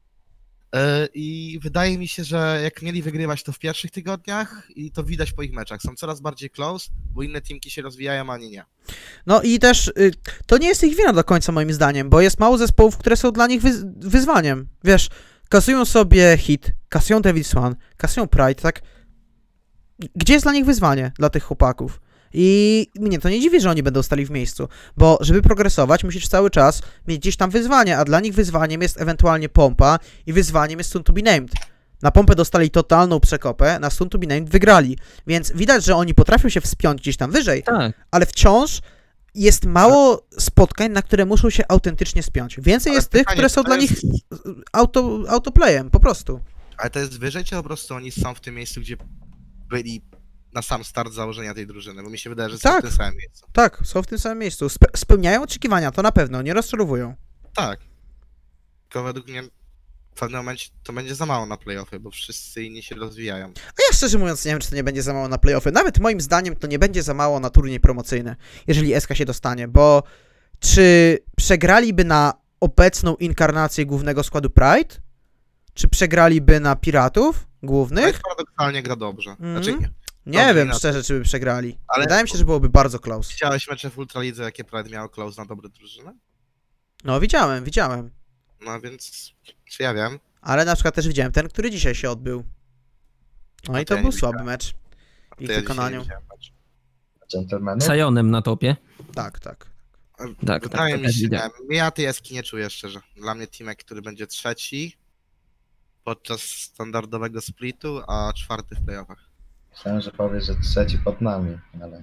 I wydaje mi się, że jak mieli wygrywać to w pierwszych tygodniach i to widać po ich meczach. Są coraz bardziej close, bo inne teamki się rozwijają, a nie. No i też to nie jest ich wina do końca moim zdaniem, bo jest mało zespołów, które są dla nich wyzwaniem. Wiesz, kasują sobie Hit, kasują Devil's One, kasują Pride, tak? Gdzie jest dla nich wyzwanie, dla tych chłopaków? I mnie to nie dziwi, że oni będą stali w miejscu, bo żeby progresować, musisz cały czas mieć gdzieś tam wyzwanie, a dla nich wyzwaniem jest ewentualnie pompa i wyzwaniem jest Soon to be Named. Na pompę dostali totalną przekopę, na Soon to be Named wygrali, więc widać, że oni potrafią się wspiąć gdzieś tam wyżej, Tak. ale wciąż jest mało spotkań, na które muszą się autentycznie spiąć. Więcej Ale jest tych, pytanie, które są to dla jest- nich autoplayem, po prostu. Ale to jest wyżej, czy po prostu oni są w tym miejscu, gdzie byli na sam start założenia tej drużyny? Bo mi się wydaje, że są Tak. w tym samym miejscu. Tak, są w tym samym miejscu. Spełniają oczekiwania, to na pewno, nie rozczarowują. Tak. Tylko według mnie w pewnym momencie to będzie za mało na playoffy, bo wszyscy inni się rozwijają. A ja szczerze mówiąc nie wiem, czy to nie będzie za mało na playoffy. Nawet moim zdaniem to nie będzie za mało na turniej promocyjny, jeżeli SK się dostanie, bo czy przegraliby na obecną inkarnację głównego składu Pride? Czy przegraliby na Piratów No i głównych? paradoksalnie gra dobrze. Mhm. Znaczy nie. Nie Dobrze, wiem inaczej. szczerze, czy by przegrali. Ale- Wydaje mi się, że byłoby bardzo close. Widziałeś mecze w Ultralidze, jakie Pride miało close na dobre drużyny? No widziałem. No więc, czy ja wiem? Ale na przykład też widziałem ten, który dzisiaj się odbył. No A i to to ja był nie słaby widziałem. mecz. W To ich ja dzisiaj wykonaniu. nie widziałem meczu. Gentlemanów? Sajonem na topie. Tak. Wydaje tak, mi się, widziałem. nie. Ja tej Eski nie czuję szczerze. Dla mnie teamek, który będzie trzeci podczas standardowego splitu, a czwarty w playoffach. Myślałem, że powiesz, że trzeci pod nami, ale...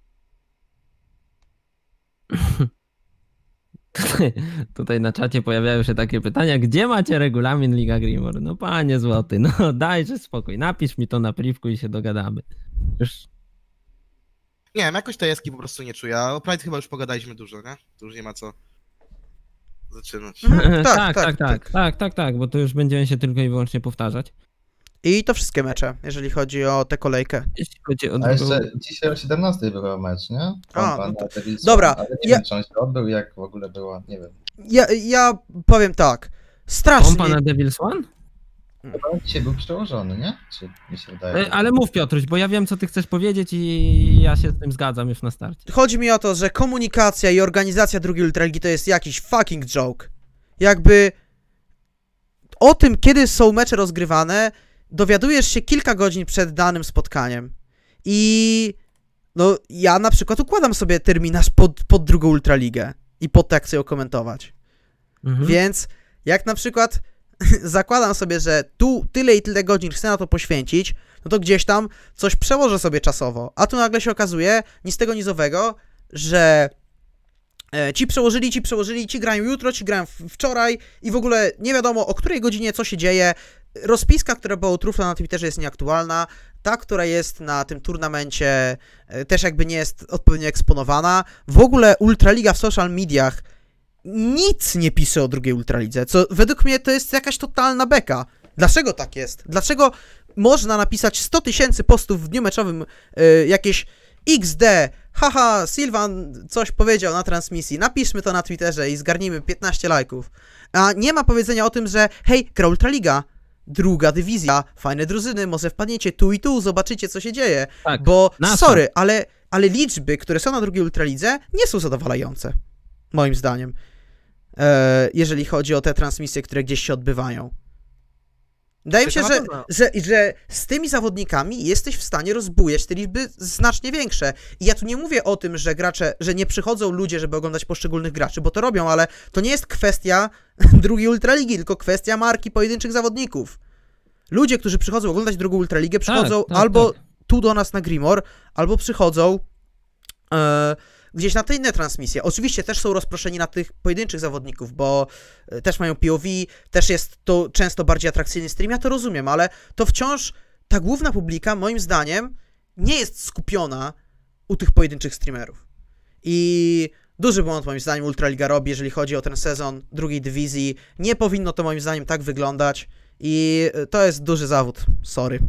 Tutaj na czacie pojawiają się takie pytania, gdzie macie regulamin Liga Grimor? No panie złoty, no dajże spokój, napisz mi to na privku i się dogadamy. Już Nie wiem, jakoś tej Eski po prostu nie czuję, a o Pride chyba już pogadaliśmy dużo, nie? Tu już nie ma co zaczynać. Mhm, tak, bo to już będziemy się tylko i wyłącznie powtarzać. I to wszystkie mecze, jeżeli chodzi o tę kolejkę. Jeśli chodzi o A drugą... jeszcze dzisiaj o 17 był mecz, nie? A, Pompa no to- na Devil's dobra, One, ale nie ja- wiem, czy on się odbył, jak w ogóle było, nie wiem. Ja powiem tak. Strasznie. Pompa na Devil's One? Chyba dzisiaj był przełożony, nie? Czy mi się wydaje? Ale mów Piotruś, bo ja wiem co ty chcesz powiedzieć i ja się z tym zgadzam już na starcie. Chodzi mi o to, że komunikacja i organizacja drugiej Ultraligi to jest jakiś fucking joke. Jakby o tym, kiedy są mecze rozgrywane, dowiadujesz się kilka godzin przed danym spotkaniem. I no ja na przykład układam sobie terminarz pod drugą Ultraligę i pod to, jak chcę ją komentować. Mhm. Więc jak na przykład zakładam sobie, że tu tyle i tyle godzin chcę na to poświęcić, no to gdzieś tam coś przełożę sobie czasowo. A tu nagle się okazuje, ni z tego, ni z owego, że ci przełożyli, ci grają jutro, ci grają wczoraj i w ogóle nie wiadomo o której godzinie co się dzieje. Rozpiska, która była u Trufla na Twitterze jest nieaktualna. Ta, która jest na tym turnamencie też jakby nie jest odpowiednio eksponowana. W ogóle Ultraliga w social mediach nic nie pisze o drugiej Ultralidze, co według mnie to jest jakaś totalna beka. Dlaczego tak jest? Dlaczego można napisać 100 000 postów w dniu meczowym jakieś XD, haha, Sylwan coś powiedział na transmisji, napiszmy to na Twitterze i zgarnijmy 15 lajków. A nie ma powiedzenia o tym, że hej, gra Ultraliga, druga dywizja, fajne drużyny, może wpadniecie tu i tu, zobaczycie co się dzieje. Tak, Bo, nasza. sorry, ale liczby, które są na drugiej Ultralidze nie są zadowalające. moim zdaniem, jeżeli chodzi o te transmisje, które gdzieś się odbywają. Wydaje mi się, że z tymi zawodnikami jesteś w stanie rozbujać te liczby znacznie większe. I ja tu nie mówię o tym, że nie przychodzą ludzie, żeby oglądać poszczególnych graczy, bo to robią, ale to nie jest kwestia drugiej Ultraligi, tylko kwestia marki pojedynczych zawodników. Ludzie, którzy przychodzą oglądać drugą Ultraligę, przychodzą albo tu do nas na Grimor, albo przychodzą gdzieś na te inne transmisje. Oczywiście też są rozproszeni na tych pojedynczych zawodników, bo też mają POV, też jest to często bardziej atrakcyjny stream, ja to rozumiem, ale to wciąż ta główna publika, moim zdaniem, nie jest skupiona u tych pojedynczych streamerów. I duży błąd, moim zdaniem, Ultraliga robi, jeżeli chodzi o ten sezon drugiej dywizji. Nie powinno to, moim zdaniem, tak wyglądać i to jest duży zawód. Sorry.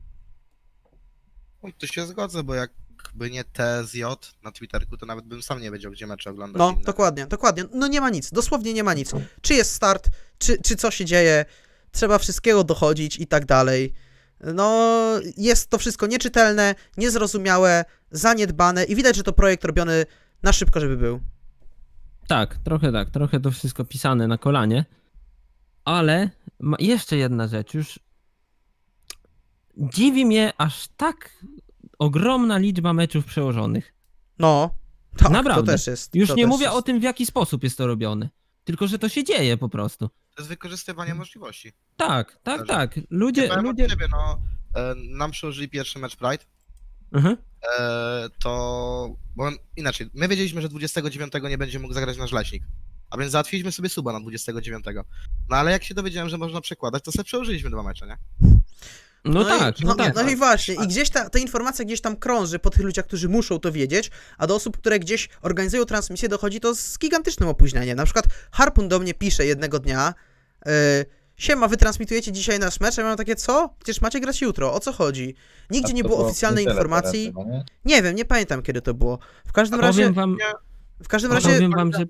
No, tu się zgodzę, bo jakby nie TSJ na Twitterku, to nawet bym sam nie wiedział, gdzie mecze oglądać. No, inne. dokładnie. No nie ma nic, dosłownie nie ma nic. Czy jest start, czy co się dzieje, trzeba wszystkiego dochodzić i tak dalej. No, jest to wszystko nieczytelne, niezrozumiałe, zaniedbane i widać, że to projekt robiony na szybko, żeby był. Tak, trochę to wszystko pisane na kolanie, ale jeszcze jedna rzecz, już dziwi mnie aż tak ogromna liczba meczów przełożonych. No, tak, Naprawdę. to też jest. Już to nie też mówię jest. o tym, w jaki sposób jest to robione, tylko że to się dzieje po prostu. To jest wykorzystywanie możliwości. Tak. Ludzie... Ciebie, no, nam przyłożyli pierwszy mecz Pride, Mhm. bo inaczej, my wiedzieliśmy, że 29 nie będzie mógł zagrać nasz leśnik, a więc załatwiliśmy sobie suba na 29. No ale jak się dowiedziałem, że można przekładać, to sobie przełożyliśmy 2 mecze, nie? No tak. No i właśnie, i gdzieś ta informacja gdzieś tam krąży po tych ludziach, którzy muszą to wiedzieć, a do osób, które gdzieś organizują transmisję, dochodzi to z gigantycznym opóźnieniem. Na przykład Harpun do mnie pisze jednego dnia, siema, wy transmitujecie dzisiaj nasz mecz, a ja mam takie, co? Przecież macie grać jutro, o co chodzi? Nigdzie nie było oficjalnej informacji. Nie wiem, nie pamiętam, kiedy to było. W każdym razie... Powiem wam, że...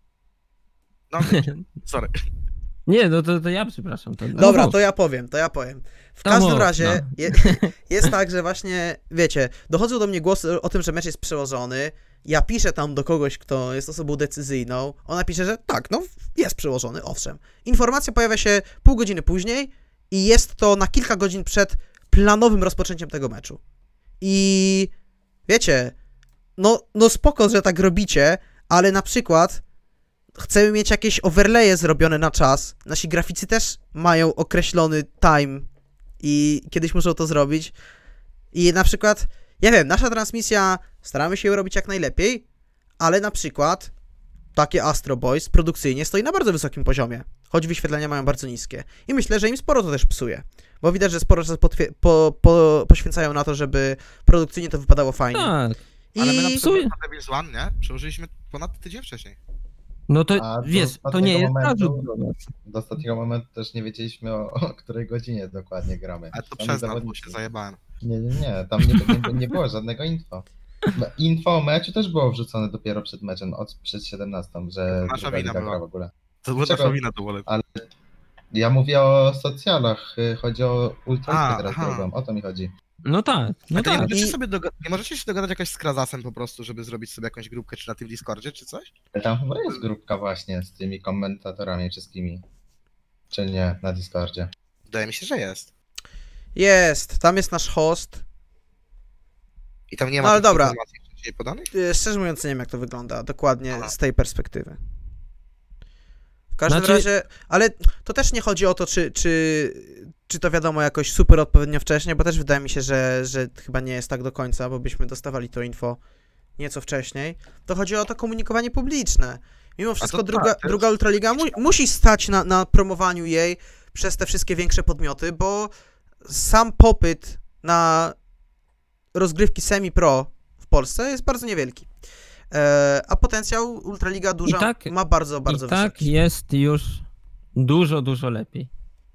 No, sorry. Nie, no to ja przepraszam. Dobra, to ja powiem. W każdym razie no. jest tak, że właśnie, wiecie, dochodzą do mnie głosy o tym, że mecz jest przełożony. Ja piszę tam do kogoś, kto jest osobą decyzyjną. Ona pisze, że tak, no jest przełożony, owszem. Informacja pojawia się pół godziny później i jest to na kilka godzin przed planowym rozpoczęciem tego meczu. I wiecie, no spoko, że tak robicie, ale na przykład chcemy mieć jakieś overlaye zrobione na czas. Nasi graficy też mają określony time i kiedyś muszą to zrobić. I na przykład, ja wiem, nasza transmisja, staramy się ją robić jak najlepiej, ale na przykład takie Astro Boys produkcyjnie stoi na bardzo wysokim poziomie, choć wyświetlenia mają bardzo niskie. I myślę, że im sporo to też psuje, bo widać, że sporo czasu poświęcają na to, żeby produkcyjnie to wypadało fajnie. Tak. Ale my na I przykład na Devil's One, nie? Przełożyliśmy ponad tydzień wcześniej. No to wiesz, to nie jest zarzut. Do ostatniego momentu też nie wiedzieliśmy o której godzinie dokładnie gramy. Ale to przez nas, bo się zajebałem. Nie, tam nie było żadnego info. Info o meczu też było wrzucone dopiero przed meczem, przed 17, że Nasza wina gra była. w ogóle. To była nasza wina, to wolę. Ja mówię o socjalach, chodzi o ultra teraz aha. robią, o to mi chodzi. No tak, no To nie tak. możecie się dogadać jakoś z Krazasem po prostu, żeby zrobić sobie jakąś grupkę, czy na tym Discordzie, czy coś? Tam chyba jest grupka właśnie z tymi komentatorami wszystkimi. Czy nie, na Discordzie. Wydaje mi się, że jest. Jest, tam jest nasz host. I tam nie No ma ale tych dobra. informacji wcześniej podanych? Szczerze mówiąc, nie wiem, jak to wygląda dokładnie Aha. z tej perspektywy. W każdym Znaczy- razie, ale to też nie chodzi o to, czy to wiadomo jakoś super odpowiednio wcześnie, bo też wydaje mi się, że chyba nie jest tak do końca, bo byśmy dostawali to info nieco wcześniej. To chodzi o to komunikowanie publiczne. Mimo wszystko druga Ultraliga musi stać na promowaniu jej przez te wszystkie większe podmioty, bo sam popyt na rozgrywki semi-pro w Polsce jest bardzo niewielki. A potencjał Ultraliga duża ma bardzo, bardzo wysoki. Tak jest już dużo lepiej.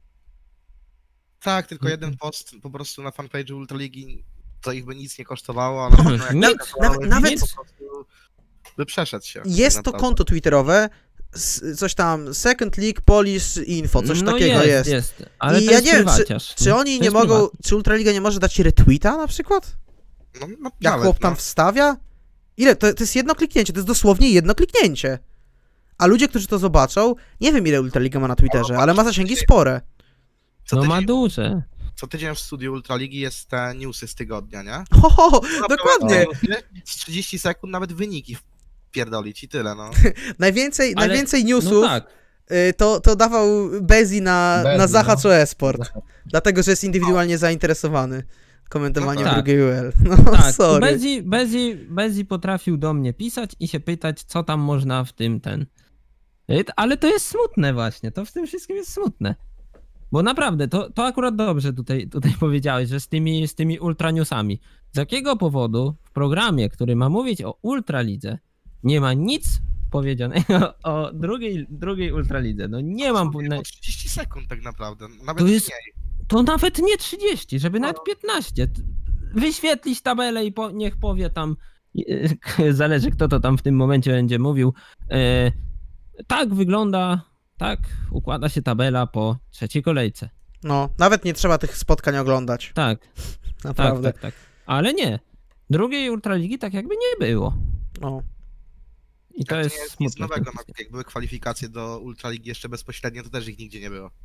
Tak, tylko jeden post po prostu na fanpage'u Ultraligi, to ich by nic nie kosztowało, a na pewno jak Nic. Nawet po prostu by przeszedł się. jest to konto twitterowe, coś tam, Second League Polish Info, coś takiego jest. Ale I to ja jest nie wiem, prywaciarz. czy oni To nie jest mogą, prywatny. czy Ultraliga nie może dać retweeta na przykład? No, Jak nawet, chłop tam wstawia? Ile? To jest jedno kliknięcie, to jest dosłownie jedno kliknięcie. a ludzie, którzy to zobaczą, nie wiem ile Ultraliga ma na Twitterze, ale ma zasięgi spore. No ma duże. Co tydzień w studiu Ultraligi jest te newsy z tygodnia, nie? Ho, dokładnie. Z 30 sekund nawet wyniki wpierdolić i tyle, no. Najwięcej No newsów tak. to dawał Bezi na Bezi, Zaha no. Esport. Dlatego, że jest indywidualnie zainteresowany komentowaniem No tak. drugiej UL. No Tak, sorry. Bezi potrafił do mnie pisać i się pytać, co tam można w tym Ale to jest smutne właśnie, to w tym wszystkim jest smutne. Bo naprawdę, to akurat dobrze tutaj powiedziałeś, że z tymi ultranewsami. Z jakiego powodu w programie, który ma mówić o Ultralidze, nie ma nic powiedzianego o drugiej Ultralidze? No nie mam... 30 sekund tak naprawdę, nawet To jest- mniej. To nawet nie 30, żeby nawet 15. Wyświetlić tabelę i niech powie tam, zależy kto to tam w tym momencie będzie mówił, tak wygląda, tak układa się tabela po trzeciej kolejce. No, nawet nie trzeba tych spotkań oglądać. Tak, Naprawdę. tak. Ale nie. Drugiej Ultraligi tak jakby nie było. No. I to Tak, jest nie jest nic smutne. w tym nowego, wszystkim. nawet jak były kwalifikacje do Ultraligi jeszcze bezpośrednio, to też ich nigdzie nie było.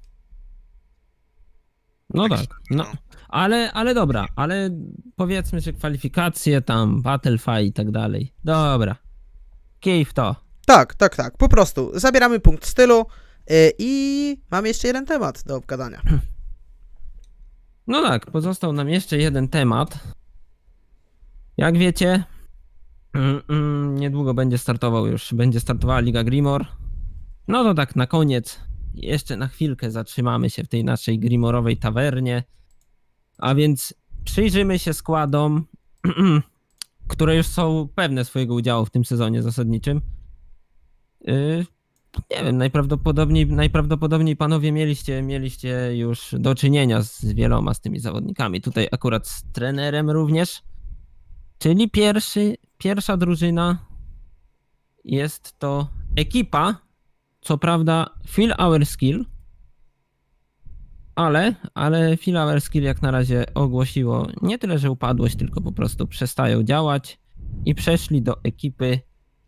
No Tak, tak, no. Ale dobra, ale powiedzmy, że kwalifikacje tam, Battlefy i tak dalej. Dobra. Kij w to. Tak. Po prostu zabieramy punkt stylu i mamy jeszcze jeden temat do obgadania. No tak, pozostał nam jeszcze jeden temat. Jak wiecie, niedługo będzie startowała Liga Grimor. No to tak na koniec, jeszcze na chwilkę zatrzymamy się w tej naszej Grimorowej tawernie. A więc przyjrzymy się składom, które już są pewne swojego udziału w tym sezonie zasadniczym. Nie wiem, najprawdopodobniej panowie mieliście już do czynienia z wieloma z tymi zawodnikami. Tutaj akurat z trenerem również. Czyli pierwsza drużyna jest to ekipa, co prawda Feel Our Skill, ale Feel Our Skill jak na razie ogłosiło nie tyle, że upadłość, tylko po prostu przestają działać i przeszli do ekipy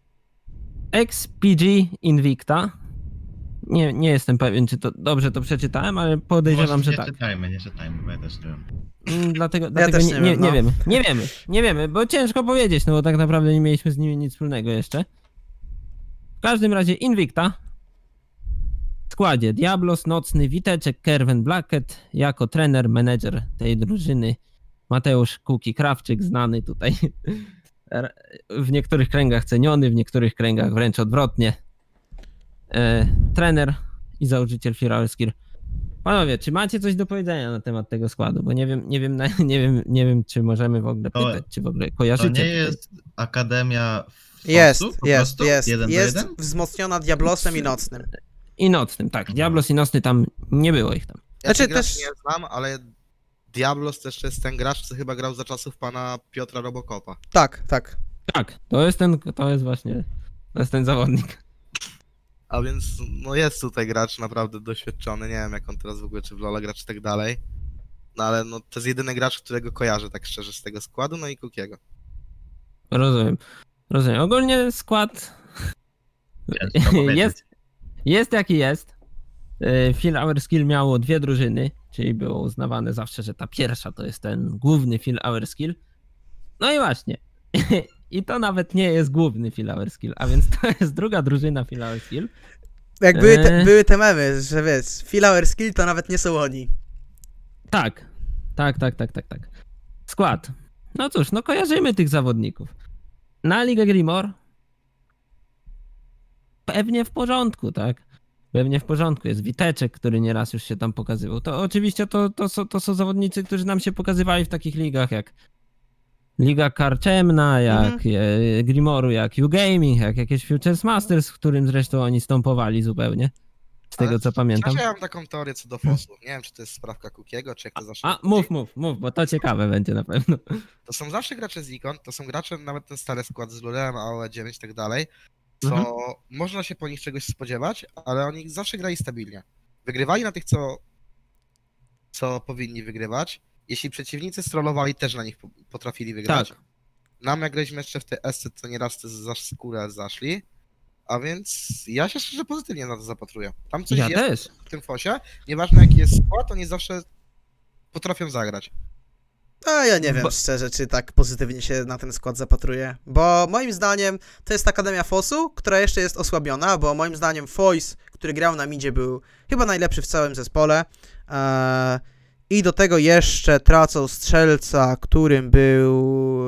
XPG Invicta. Nie jestem pewien, czy to dobrze to przeczytałem, ale podejrzewam, że tak. Nie czytajmy, bo ja też nie wiem. Dlatego też nie wiem, no. nie wiemy, bo ciężko powiedzieć, no bo tak naprawdę nie mieliśmy z nimi nic wspólnego jeszcze. W każdym razie Invicta w składzie Diablos, Nocny, Witeczek, Kerwen Blackett, jako trener, menedżer tej drużyny Mateusz Kuki-Krawczyk, znany tutaj w niektórych kręgach ceniony, w niektórych kręgach wręcz odwrotnie. Trener i założyciel Feel Our Skill. Panowie, czy macie coś do powiedzenia na temat tego składu? Bo nie wiem, czy możemy w ogóle pytać, czy w ogóle To kojarzycie. nie tutaj. jest Akademia Jest, Foxów, po jest, prostu? jest. Jeden do Jest jeden? wzmocniona Diablosem i Nocnym. I Nocnym, tak. Diablos i Nocny tam nie było ich tam. Ja Znaczy tych graczy też- nie znam, ale Diablos też jest ten gracz, co chyba grał za czasów pana Piotra Robocopa. Tak. Tak, to jest ten zawodnik. A więc no jest tutaj gracz naprawdę doświadczony, nie wiem jak on teraz w ogóle czy w LoL'a gra czy tak dalej. No ale no to jest jedyny gracz, którego kojarzę tak szczerze z tego składu, no i Kukiego. Rozumiem. Ogólnie skład Ciężko powiedzieć. jest jaki jest. Feel Our Skill miało dwie drużyny, czyli było uznawane zawsze, że ta pierwsza to jest ten główny Feel Our Skill. No i właśnie. I to nawet nie jest główny Feel Our Skill, a więc to jest druga drużyna Feel Our Skill. Jak były te memy, że wiesz, Feel Our Skill to nawet nie są oni. Tak. Skład. No cóż, no kojarzymy tych zawodników. Na Ligę Grimor pewnie w porządku, tak? Pewnie w porządku. Jest Witeczek, który nieraz już się tam pokazywał. To oczywiście to są zawodnicy, którzy nam się pokazywali w takich ligach jak Liga Karczemna, jak Grimoru, jak U-Gaming, jak jakieś Futures Masters, w którym zresztą oni stąpowali zupełnie. Z tego Ale co pamiętam. Szczerze, ja mam taką teorię co do Fosów. Nie wiem, czy to jest sprawka Kukiego, czy jak to zawsze. Mów, bo to ciekawe będzie na pewno. To są zawsze gracze z Ikon, to są gracze, nawet ten stary skład z Lulem, AOE9 i tak dalej, co Mhm. można się po nich czegoś spodziewać, ale oni zawsze grali stabilnie. Wygrywali na tych, co powinni wygrywać. Jeśli przeciwnicy strollowali, też na nich potrafili wygrać. Tak. Nam jak graliśmy jeszcze w tej SC, to nieraz te za skórę zaszli, A więc ja się szczerze pozytywnie na to zapatruję. Tam coś Ja jest też. w tym fosie, nieważne jaki jest skład, oni zawsze potrafią zagrać. A ja nie wiem Bo- szczerze, czy tak pozytywnie się na ten skład zapatruję, bo moim zdaniem to jest Akademia Fosu, która jeszcze jest osłabiona, bo moim zdaniem Foyce, który grał na midzie, był chyba najlepszy w całym zespole. I do tego jeszcze tracą strzelca, którym był...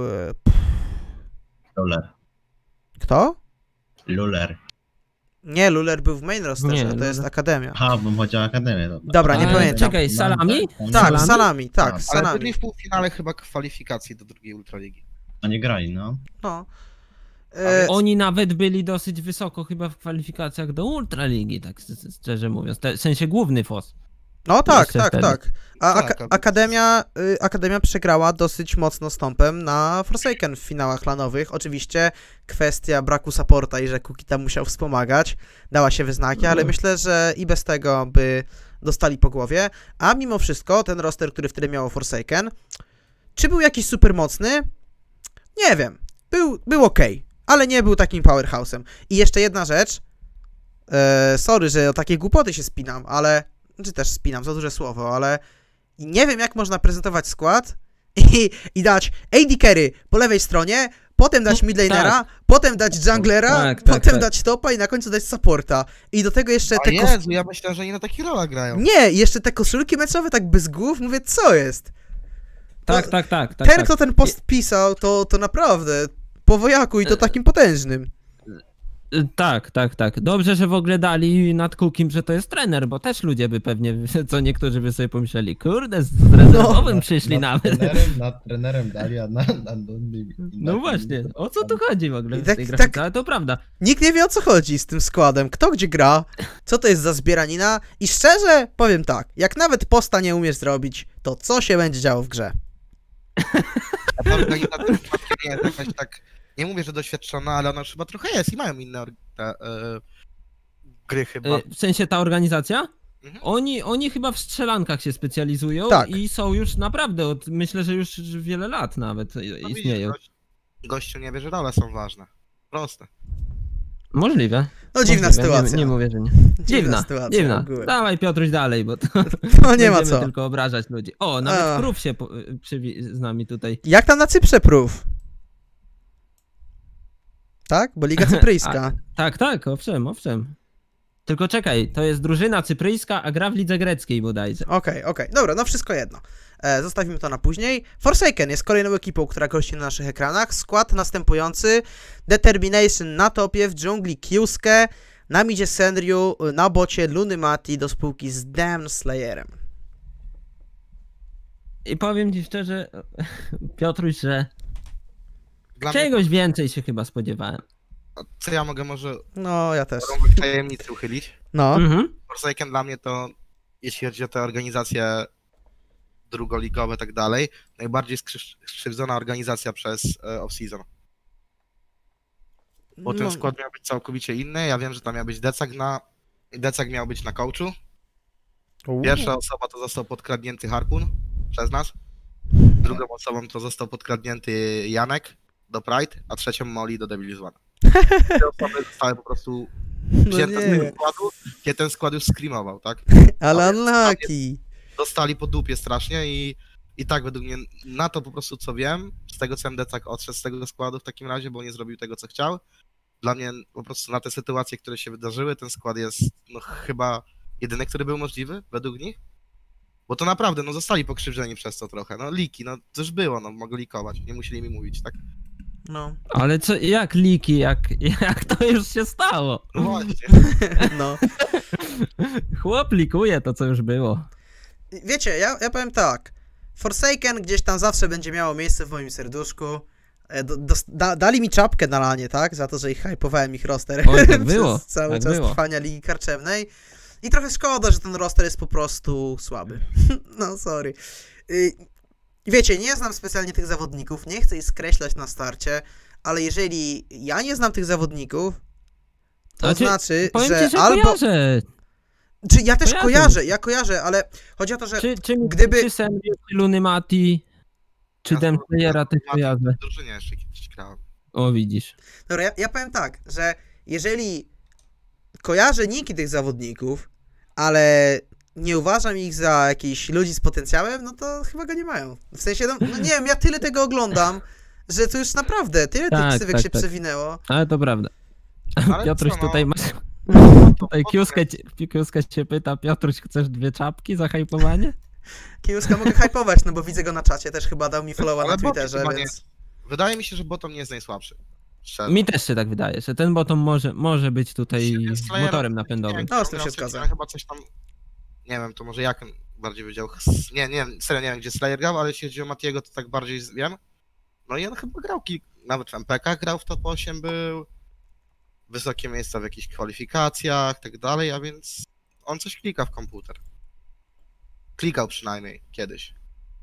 Luller. Kto? Luller. Nie, Luller był w main rosterze, Nie, to Luller- jest Akademia. Aha, bo chodzi o Akademię. Dobra, Dobra, nie Ale pamiętam. Czekaj, Salami? Tak, Salami? Salami, tak, Ale Ale Salami. byli w półfinale chyba kwalifikacji do drugiej Ultraligi. Oni grali, no. No. Oni nawet byli dosyć wysoko chyba w kwalifikacjach do Ultraligi, tak szczerze mówiąc. W sensie główny FOS. No tak, Jeszcze tak, wtedy. tak. A Tak, Akademia przegrała dosyć mocno stąpem na Forsaken w finałach lanowych. Oczywiście kwestia braku supporta i że Kukita musiał wspomagać dała się we znaki, ale myślę, że i bez tego by dostali po głowie. A mimo wszystko ten roster, który wtedy miało Forsaken, czy był jakiś super mocny? Nie wiem. Był okej, ale nie był takim powerhouse'em. I jeszcze jedna rzecz. Sorry, że o takie głupoty się spinam, ale... Czy też spinam, za duże słowo, ale... Nie wiem, jak można prezentować skład i dać AD Carry po lewej stronie, potem dać midlanera, potem dać junglera, Tak, potem dać topa i na końcu dać supporta. I do tego jeszcze A te... Jezu, ja myślę, że nie na takich rolach grają. Nie, jeszcze te koszulki meczowe tak bez głów, mówię, co jest? Tak, No, tak. Ten, kto ten post pisał, to naprawdę po wojaku i to takim potężnym. Tak. Dobrze, że w ogóle dali nad Cookim, że to jest trener, bo też ludzie by pewnie, co niektórzy by sobie pomyśleli, kurde, z rezerwowym przyszli nawet. Nad trenerem dali, a na No właśnie, o co tu chodzi w ogóle I w tak- tej tak- grafice, ale to prawda. Nikt nie wie, o co chodzi z tym składem, kto gdzie gra, co to jest za zbieranina i szczerze powiem tak, jak nawet posta nie umiesz zrobić, to co się będzie działo w grze? A ta organizacja nie jest jakaś tak, nie mówię, że doświadczona, ale ona już chyba trochę jest i mają inne gry chyba. W sensie ta organizacja? Mhm. Oni chyba w strzelankach się specjalizują Tak. i są już naprawdę, myślę, że już wiele lat nawet No widzisz, istnieją. gościu nie wie, że role są ważne. Proste. Możliwe. No dziwna Możliwe, sytuacja. Nie mówię, że nie. Dziwna sytuacja Dziwna. ogółem. Dawaj Piotruś dalej, bo to No nie ma będziemy co. tylko obrażać ludzi. O, nawet A. Krów się z nami tutaj. Jak tam na Cyprze prób? Tak? Bo Liga Cypryjska. Tak, owszem. Tylko czekaj, to jest drużyna cypryjska, a gra w lidze greckiej bodajże. Okej. Dobra, no wszystko jedno. Zostawimy to na później. Forsaken jest kolejną ekipą, która gości na naszych ekranach. Skład następujący. Determination na topie, w dżungli Kyusuke, na midzie Senryu, na bocie Luny Mati do spółki z Damn Slayerem. I powiem ci szczerze, Piotruś, że Dla mnie, czegoś więcej się chyba spodziewałem. co ja mogę może No, ja też. rąbek tajemnicy uchylić? No. Mhm. Forsaken dla mnie to, jeśli chodzi o te organizacje drugoligowe i tak dalej, najbardziej skrzywdzona organizacja przez off-season. Bo ten No. skład miał być całkowicie inny. Ja wiem, że tam miał być Decak miał być na coachu. Pierwsza osoba to został podkradnięty Harpun przez nas. Drugą osobą to został podkradnięty Janek do Pride, a trzecią Molly do Devil's One. Te osoby zostały po prostu No wzięte z nie, tego składu, kiedy ten skład już screamował, tak? ale unlucky. Dostali po dupie strasznie i tak według mnie, na to po prostu co wiem, z tego co Decak odszedł z tego składu w takim razie, bo nie zrobił tego co chciał. Dla mnie po prostu na te sytuacje, które się wydarzyły, ten skład jest no chyba jedyny, który był możliwy według nich. Bo to naprawdę, no zostali pokrzywdzeni przez to trochę. No liki, no to już było, no mogli likować, nie musieli mi mówić, tak? No. Ale co, jak liki, jak to już się stało? No właśnie. No. Chłop likuje to, co już było. Wiecie, ja powiem tak. Forsaken gdzieś tam zawsze będzie miało miejsce w moim serduszku. Dali mi czapkę na lanie, tak? Za to, że hypowałem ich roster Oj, tak było, przez cały tak czas było. trwania Ligi Karczemnej. I trochę szkoda, że ten roster jest po prostu słaby. No, sorry. Wiecie, nie znam specjalnie tych zawodników, nie chcę ich skreślać na starcie, ale jeżeli ja nie znam tych zawodników, to Znaczy, znaczy, Powiem że ci, że albo... kojarzę. Czy ja też Kojarzę. kojarzę, ale chodzi o to, że... Czy gdyby- czy Senryu, czy Luny Mati, czy Ja Demslayera też kojarzę. W drużynie jeszcze kiedyś grałem. O, widzisz. Dobra, ja powiem tak, że jeżeli kojarzę niki tych zawodników, ale nie uważam ich za jakichś ludzi z potencjałem, no to chyba go nie mają. W sensie, no nie wiem, ja tyle tego oglądam, że to już naprawdę tyle tych ksywek się przewinęło. Ale to prawda. Ale Piotruś, co, no? tutaj masz... Tutaj Kiuska cię pyta, Piotruś, chcesz 2 czapki za hypowanie? Kiuska mogę hypować, no bo widzę go na czacie, też chyba dał mi followa na Ale boty Twitterze, chyba nie. więc... Wydaje mi się, że bottom nie jest najsłabszy. Szczerze. Mi też się tak wydaje, że ten bottom może być tutaj Slayerem- motorem nie napędowym. wiem, No, z tym grał się Slayer, zgadzam. Chyba coś tam, nie wiem, to może jak bardziej wiedział. Nie, serio nie wiem, gdzie Slayer grał, ale jeśli chodzi o Matiego, to tak bardziej wiem. No i on chyba grał, nawet w MPK grał w top 8 był, wysokie miejsca w jakichś kwalifikacjach, tak dalej, a więc on coś klika w komputer. Klikał przynajmniej kiedyś.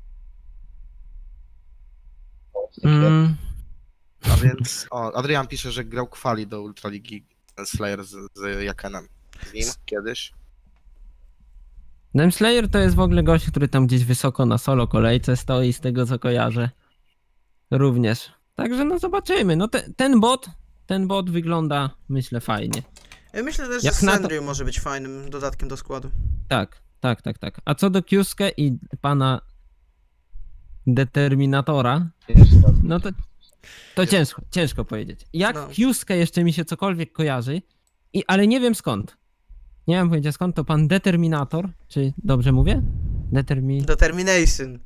Mm, A więc, Adrian pisze, że grał kwali do Ultraligi Slayer z Jakenem. Z nim kiedyś. Dem Slayer to jest w ogóle gość, który tam gdzieś wysoko na solo kolejce stoi, z tego co kojarzę. Również. Także no zobaczymy. No ten bot wygląda, myślę, fajnie. Ja myślę też, że Jak na to- Sandry może być fajnym dodatkiem do składu. Tak. A co do Kiuskę i pana Determinatora, no to ciężko powiedzieć. Jak No. Kiuskę jeszcze mi się cokolwiek kojarzy, ale nie wiem skąd. Nie mam pojęcia skąd, to pan Determinator, czy dobrze mówię? Determination.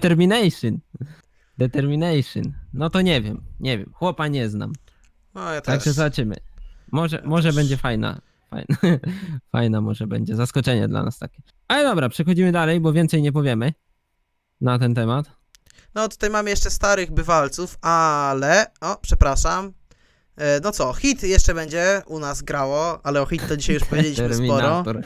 Determination. No to nie wiem. Chłopa nie znam. No ja też. Także zobaczymy. Może będzie fajna. Fajna może będzie. Zaskoczenie dla nas takie. Ale dobra, przechodzimy dalej, bo więcej nie powiemy na ten temat. No tutaj mamy jeszcze starych bywalców, ale... O, przepraszam. No co, hit jeszcze będzie u nas grało, ale o hit to dzisiaj już powiedzieliśmy sporo. Terminator.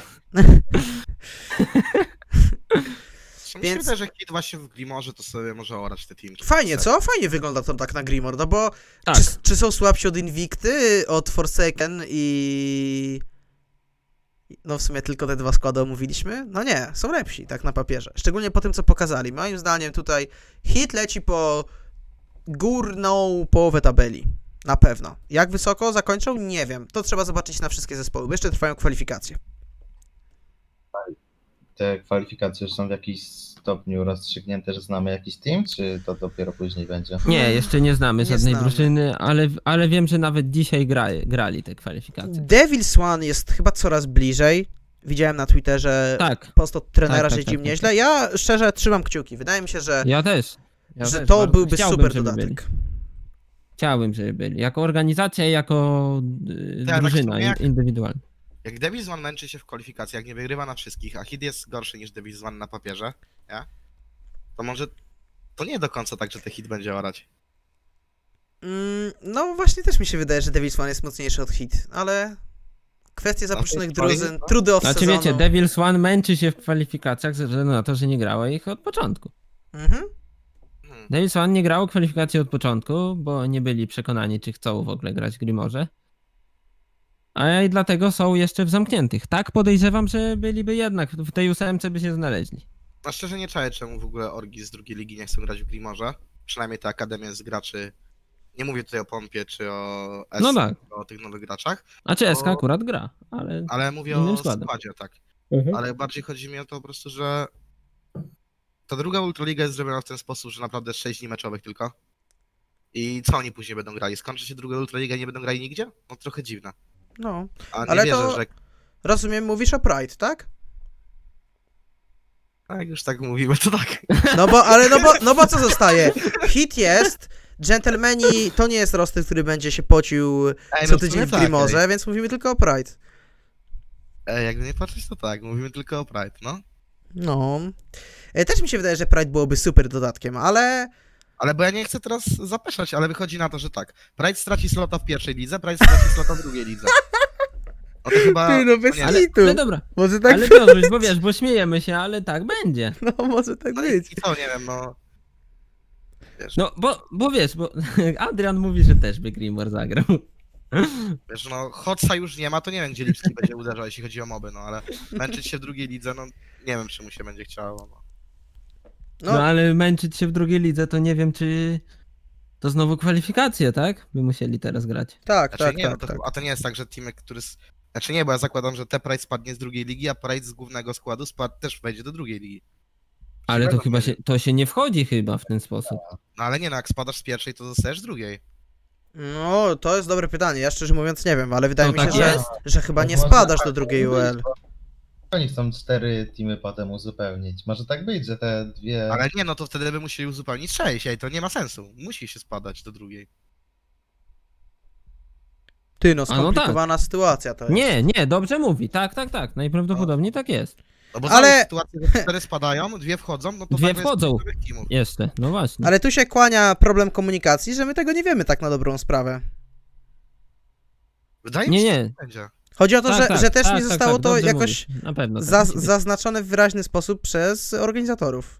Mi Więc- się wydaje, że Kid właśnie w Glimorze to sobie może orać te teamki. Fajnie, co? Fajnie wygląda to tak na Grimor, no bo Tak. czy są słabsi od Invicty, od Forsaken i... No w sumie tylko te 2 składy omówiliśmy? No nie, są lepsi, tak na papierze. Szczególnie po tym, co pokazali. Moim zdaniem tutaj hit leci po górną połowę tabeli. Na pewno. Jak wysoko zakończą? Nie wiem. To trzeba zobaczyć na wszystkie zespoły, bo jeszcze trwają kwalifikacje. Te kwalifikacje już są w jakiś stopniu rozstrzygnięte, że znamy jakiś team, czy to dopiero później będzie? Nie, jeszcze nie znamy Nie żadnej znamy. drużyny, ale wiem, że nawet dzisiaj grali te kwalifikacje. Devil's One jest chyba coraz bliżej. Widziałem na Twitterze Tak, post od trenera, Tak, że tak, im tak, nieźle. Ja szczerze trzymam kciuki. Wydaje mi się, że ja też. to Bardzo byłby chciałbym, super żeby byli. dodatek. Chciałbym, żeby byli. Jako organizacja i jako Tak, drużyna tak jak- indywidualna. Jak Devil's One męczy się w kwalifikacjach, nie wygrywa na wszystkich, a hit jest gorszy niż Devil's One na papierze, nie? To może to nie do końca tak, że ten hit będzie orać. No właśnie też mi się wydaje, że Devil's One jest mocniejszy od hit, ale kwestie zapuszczonych to jest drużyn, fajne, trudy off Znaczy sezonu. wiecie, Devil's One męczy się w kwalifikacjach ze względu na to, że nie grało ich od początku. Mhm. Devil's One nie grało kwalifikacji od początku, bo nie byli przekonani, czy chcą w ogóle grać w Grimorze. A i dlatego są jeszcze w zamkniętych. Tak podejrzewam, że byliby jednak w tej 8 by się znaleźli. No szczerze nie czaję, czemu w ogóle orgi z drugiej ligi nie chcą grać w Grimorze. Przynajmniej te akademie z graczy. Nie mówię tutaj o Pompie czy o S, No tak. o tych nowych graczach, A czy SK O- akurat gra, ale... ale mówię Innym o składem. składzie, tak. Ale bardziej chodzi mi o to po prostu, że ta druga Ultraliga jest zrobiona w ten sposób, że naprawdę 6 dni meczowych tylko. I co oni później będą grali? Skończy się druga Ultraliga i nie będą grali nigdzie? No trochę dziwne. No. A nie Ale wierzę, to- że... Rozumiem, mówisz o Pride, tak? A jak już tak mówimy, to tak. No bo co zostaje? Hit jest, Gentlemani to nie jest roster, który będzie się pocił Ej, co no w tydzień sumie w tak, Grimorze, więc mówimy tylko o Pride. jakby nie patrzeć, to tak. Mówimy tylko o Pride, no. No. Też mi się wydaje, że Pride byłoby super dodatkiem, ale... Ale bo ja nie chcę teraz zapeszać, ale wychodzi na to, że tak. Pride straci slota w pierwszej lidze, Pride straci slota w drugiej lidze. No to chyba... Ty, no bez nie, Ale, kitu. no dobra, Może tak ale Piotruś, bo wiesz, bo śmiejemy się, ale tak będzie. No, może tak no być. i co, nie wiem, no... No, bo wiesz, bo Adrian mówi, że też by Grimor zagrał. Wiesz, no Hotsa już nie ma, to nie wiem, gdzie Lipski będzie uderzał, jeśli chodzi o moby, no ale męczyć się w drugiej lidze, no nie wiem, czy mu się będzie chciało. No. No ale męczyć się w drugiej lidze, to nie wiem, czy To znowu kwalifikacje, tak? By musieli teraz grać. Tak, Znaczy tak, nie, tak, no to, tak. a to nie jest tak, że teamek, który... Znaczy nie, bo ja zakładam, że T-Pride spadnie z drugiej ligi, a Pride z głównego składu też wejdzie do drugiej ligi. Ale to Wiadomo, chyba nie się, to się nie wchodzi chyba w ten sposób. No ale nie, no jak spadasz z pierwszej, to zostajesz z drugiej. No, to jest dobre pytanie. Ja szczerze mówiąc nie wiem, ale wydaje To mi się, tak że, jest? że chyba No nie może spadasz tak do drugiej być, UL. bo Oni chcą 4 teamy potem uzupełnić. Może tak być, że te dwie... Ale nie, no to wtedy by musieli uzupełnić 6, ej, to nie ma sensu. Musi się spadać do drugiej. Ty, no A, no tak. skomplikowana sytuacja to jest. Nie, nie, dobrze mówi. Tak, tak, tak. Najprawdopodobniej tak jest. No bo Ale- ale... sytuacja, że 4 spadają, 2 wchodzą, no to Dwie nagle jest wchodzą. 4 teamów. Jeszcze, no właśnie. Ale tu się kłania problem komunikacji, że my tego nie wiemy tak na dobrą sprawę. Wydaje Nie, mi się, że nie. tak będzie. Chodzi o to, Tak, tak, że też tak, nie tak, zostało tak, to dobrze jakoś mówisz. Na pewno. Tak musi być. zaznaczone w wyraźny sposób przez organizatorów.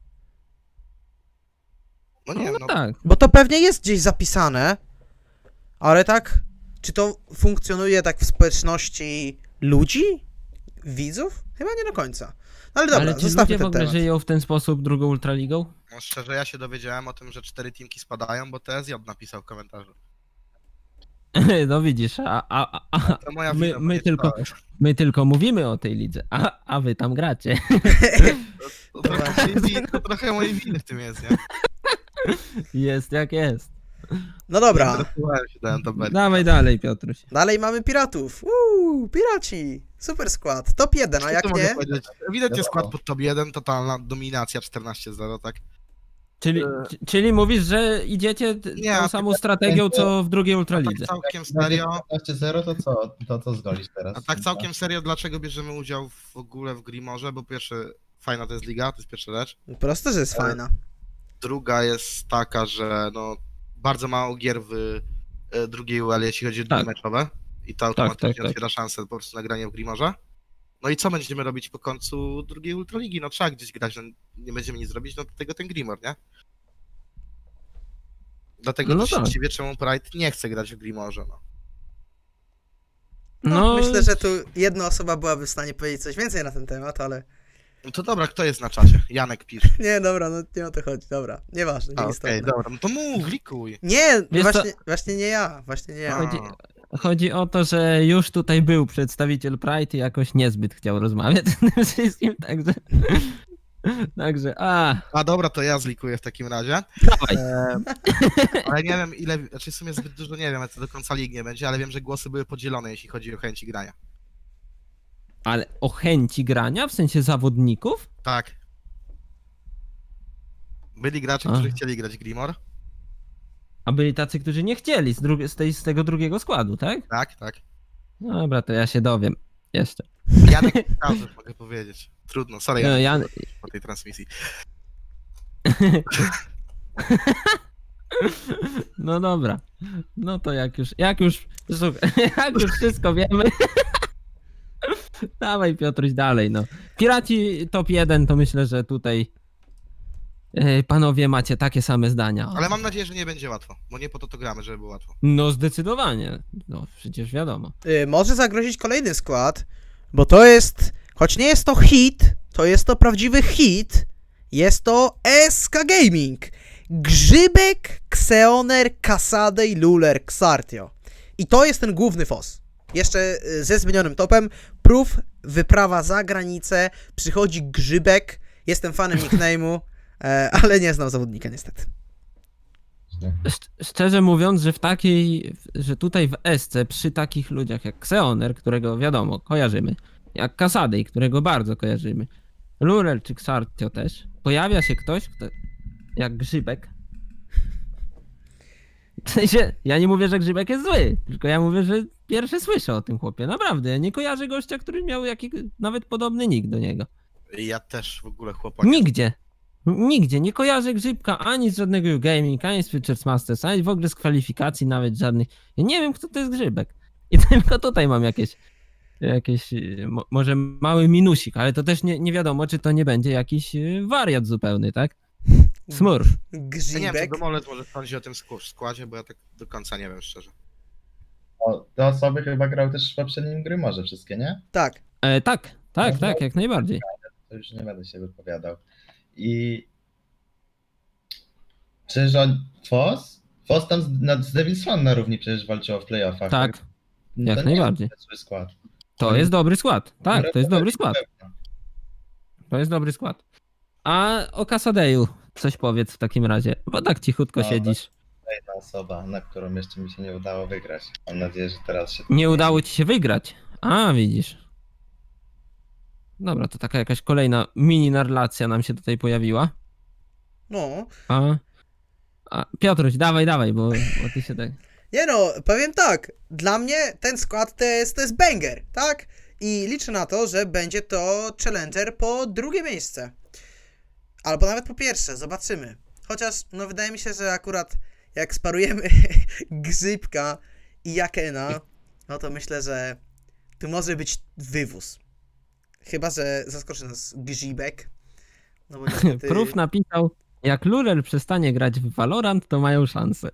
No nie, No no tak. Bo to pewnie jest gdzieś zapisane, ale tak, czy to funkcjonuje tak w społeczności ludzi? Widzów? Chyba nie do końca. No ale dobra, Ale czy zostawmy ludzie w ten ogóle temat. żyją w ten sposób drugą Ultraligą? No szczerze, ja się dowiedziałem o tym, że 4 teamki spadają, bo TSJ napisał w komentarzu. No widzisz, To moja My- wina, bo my nie tylko- czytałem. my tylko mówimy o tej lidze, a wy tam gracie. To trochę mojej winy w tym jest, nie? Jest jak jest. No dobra, Interesowałem się, dałem tabelkę. Dawaj dalej, Piotruś. dalej mamy piratów. Piraci! Super skład. Top 1, a Co jak tu mogę nie? powiedzieć? Ewidentnie Wiadomo. skład pod top 1, totalna dominacja 14-0, tak? Czyli mówisz, że idziecie Nie, tą a samą strategią, co w drugiej Tak Ultralidze. całkiem Będzie serio. 15-0, to co zgolisz teraz? A tak całkiem serio, dlaczego bierzemy udział w ogóle w Grimorze? Bo pierwsze, fajna to jest liga, to jest pierwsza rzecz. Proste, że jest fajna. Druga jest taka, że no bardzo mało gier w drugiej UL, jeśli chodzi o Tak. dni meczowe. I to automatycznie tak. otwiera szansę po prostu na granie w Grimorze. No i co będziemy robić po końcu drugiej Ultraligi? No trzeba gdzieś grać, no nie będziemy nic robić, no do tego ten Grimor, nie? Dlatego No no tak. właściwie czemu Pride nie chce grać w Grimorze, no. No, myślę, że tu jedna osoba byłaby w stanie powiedzieć coś więcej na ten temat, ale... No to dobra, kto jest na czacie? Janek pisze. Nie, dobra, no nie o to chodzi, dobra. Nieważne, A, nieistotne. okej, dobra, no to mów, likuj. Nie, Wiesz właśnie nie ja, właśnie nie ja. Chodzi o to, że już tutaj był przedstawiciel Pride i jakoś niezbyt chciał rozmawiać z tym wszystkim, także... Także, A dobra, to ja zlikuję w takim razie. dawaj. Ale nie wiem ile, znaczy w sumie zbyt dużo nie wiem, co do końca lig nie będzie, ale wiem, że głosy były podzielone, jeśli chodzi o chęci grania. Ale o chęci grania, w sensie zawodników? Tak. Byli gracze, A. którzy chcieli grać Grimor. A byli tacy, którzy nie chcieli z tego drugiego składu, tak? Tak, tak. No dobra, to ja się dowiem. Jeszcze. Janek chciał, coś mogę powiedzieć. Trudno, sorry No, Janek, po tej transmisji. No dobra. No to słuchaj, jak już wszystko wiemy. Dawaj Piotruś dalej, no. Piraci top 1 to myślę, że tutaj panowie macie takie same zdania. Ale mam nadzieję, że nie będzie łatwo, bo nie po to gramy, żeby było łatwo. No zdecydowanie. No przecież wiadomo. Może zagrozić kolejny skład, bo to jest, choć nie jest to hit, to jest to prawdziwy hit, jest to SK Gaming. Grzybek, Xeoner, Kasadej, Luler, Xartio. I to jest ten główny FOS. Jeszcze ze zmienionym topem. Proof, wyprawa za granicę, przychodzi Grzybek, jestem fanem nickname'u, ale nie znam zawodnika niestety. Szczerze mówiąc, że tutaj w SC przy takich ludziach jak Xeoner, którego wiadomo, kojarzymy, jak Kasadej, którego bardzo kojarzymy, Lurel czy Xartio też, pojawia się ktoś, kto jak Grzybek. W sensie, ja nie mówię, że Grzybek jest zły, tylko ja mówię, że pierwszy słyszę o tym chłopie, naprawdę. Ja nie kojarzę gościa, który miał nawet podobny nick do niego. Ja też w ogóle chłopaki. Nigdzie nie kojarzę Grzybka ani z żadnego U-Gaming, ani z Pitchers Masters, ani w ogóle z kwalifikacji nawet żadnych. Ja nie wiem, kto to jest Grzybek. I tylko tutaj mam jakieś może mały minusik, ale to też nie wiadomo, czy to nie będzie jakiś wariat zupełny, tak? Smurf. Ja nie wiem, czy Grzybek. Domolec może sądzić o tym składzie, bo ja tak do końca nie wiem szczerze. O, te osoby chyba grały też w poprzednim Grimorze wszystkie, nie? Tak. Tak, jak najbardziej. To już nie będę się wypowiadał. I czy rząd FOS Foss tam z Devil Swan na równi przecież walczyło w playoffach. Tak, No jak to nie najbardziej. jest zły skład. To jest dobry skład. Tak, to jest dobry Na skład. pewno. To jest dobry skład. A o Casadeju coś powiedz w takim razie, bo tak cichutko No, siedzisz. Jedna osoba, na którą jeszcze mi się nie udało wygrać. Mam nadzieję, że teraz się... Nie udało ci się wygrać. A, widzisz. Dobra, to taka jakaś kolejna mini narracja nam się tutaj pojawiła. No. A Piotruś, dawaj, bo ty się tak... Nie no, powiem tak, dla mnie ten skład to jest banger, tak? I liczę na to, że będzie to challenger po drugie miejsce. Albo nawet po pierwsze, zobaczymy. Chociaż, no wydaje mi się, że akurat jak sparujemy Grzybka i Jakena, no to myślę, że tu może być wywóz. Chyba że zaskoczy nas Grzybek. No bo niestety... Proof napisał, jak Lurel przestanie grać w Valorant, to mają szansę.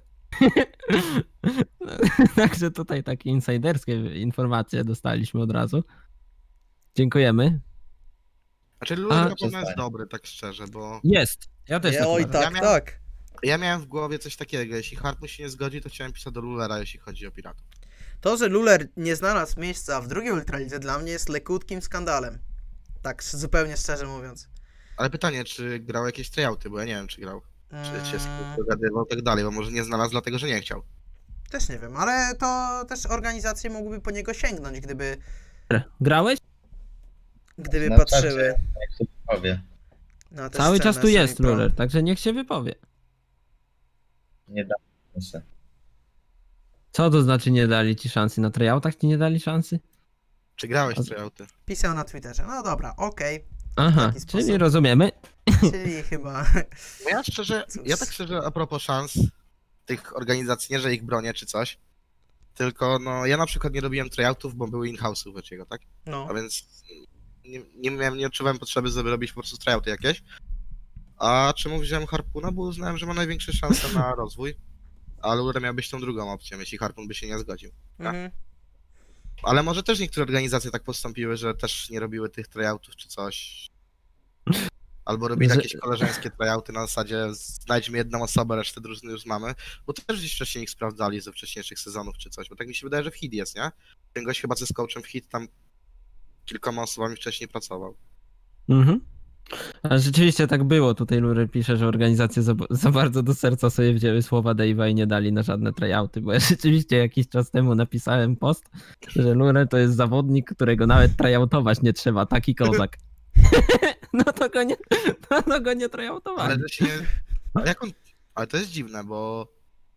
Także tutaj takie insiderskie informacje dostaliśmy od razu. Dziękujemy. Znaczy Lulek na pewno jest przestań. dobry, tak szczerze, bo Jest. Ja też tak Oj, uważam. tak, Ja miałem- tak. ja miałem w głowie coś takiego, jeśli Hartman się nie zgodzi, to chciałem pisać do Lulera, jeśli chodzi o piratów. To, że Luler nie znalazł miejsca w drugiej Ultralidze, dla mnie jest lekutkim skandalem. Tak zupełnie szczerze mówiąc. Ale pytanie, czy grał jakieś tryouty, bo ja nie wiem, czy grał. Czy się z kimś Mm, dogadywał, tak dalej, bo może nie znalazł dlatego, że nie chciał. Też nie wiem, ale to też organizacje mogłyby po niego sięgnąć, gdyby Grałeś? Na patrzyły czacie, jak się powie. na tę Cały scenę czas tu jest semi-pro. Lurel, także niech się wypowie. Nie da się. Co to znaczy nie dali ci szansy? Na tryoutach ci nie dali szansy? Czy grałeś w tryouty? Pisał na Twitterze. No dobra, okej. Aha, taki sposób. czyli rozumiemy. Czyli chyba... No ja tak szczerze, a propos szans tych organizacji, nie, że ich bronię czy coś, tylko no ja na przykład nie robiłem tryoutów, bo były in-house'y wiecie, tak? No. A więc nie odczuwałem potrzeby, żeby robić po prostu tryouty jakieś. A czemu wziąłem Harpuna? Bo uznałem, że ma największe szanse na rozwój, a Lure miał być tą drugą opcją, jeśli Harpun by się nie zgodził. Mhm. Ale może też niektóre organizacje tak postąpiły, że też nie robiły tych tryoutów czy coś. Albo robili Że- jakieś koleżeńskie tryouty na zasadzie znajdźmy jedną osobę, resztę drużyny już mamy. Bo też gdzieś wcześniej ich sprawdzali ze wcześniejszych sezonów czy coś. Bo tak mi się wydaje, że w HIT jest, nie? Ten gość chyba z coachem w HIT tam kilkoma osobami wcześniej pracował. Mhm. A rzeczywiście tak było. Tutaj Lurel pisze, że organizacje za bardzo do serca sobie wzięły słowa Dave'a i nie dali na żadne tryouty, bo ja rzeczywiście jakiś czas temu napisałem post, że Lurel to jest zawodnik, którego nawet tryoutować nie trzeba, taki kozak. No to go nie tryoutowali. Ale że się nie... Ale jak on... Ale to jest dziwne, bo...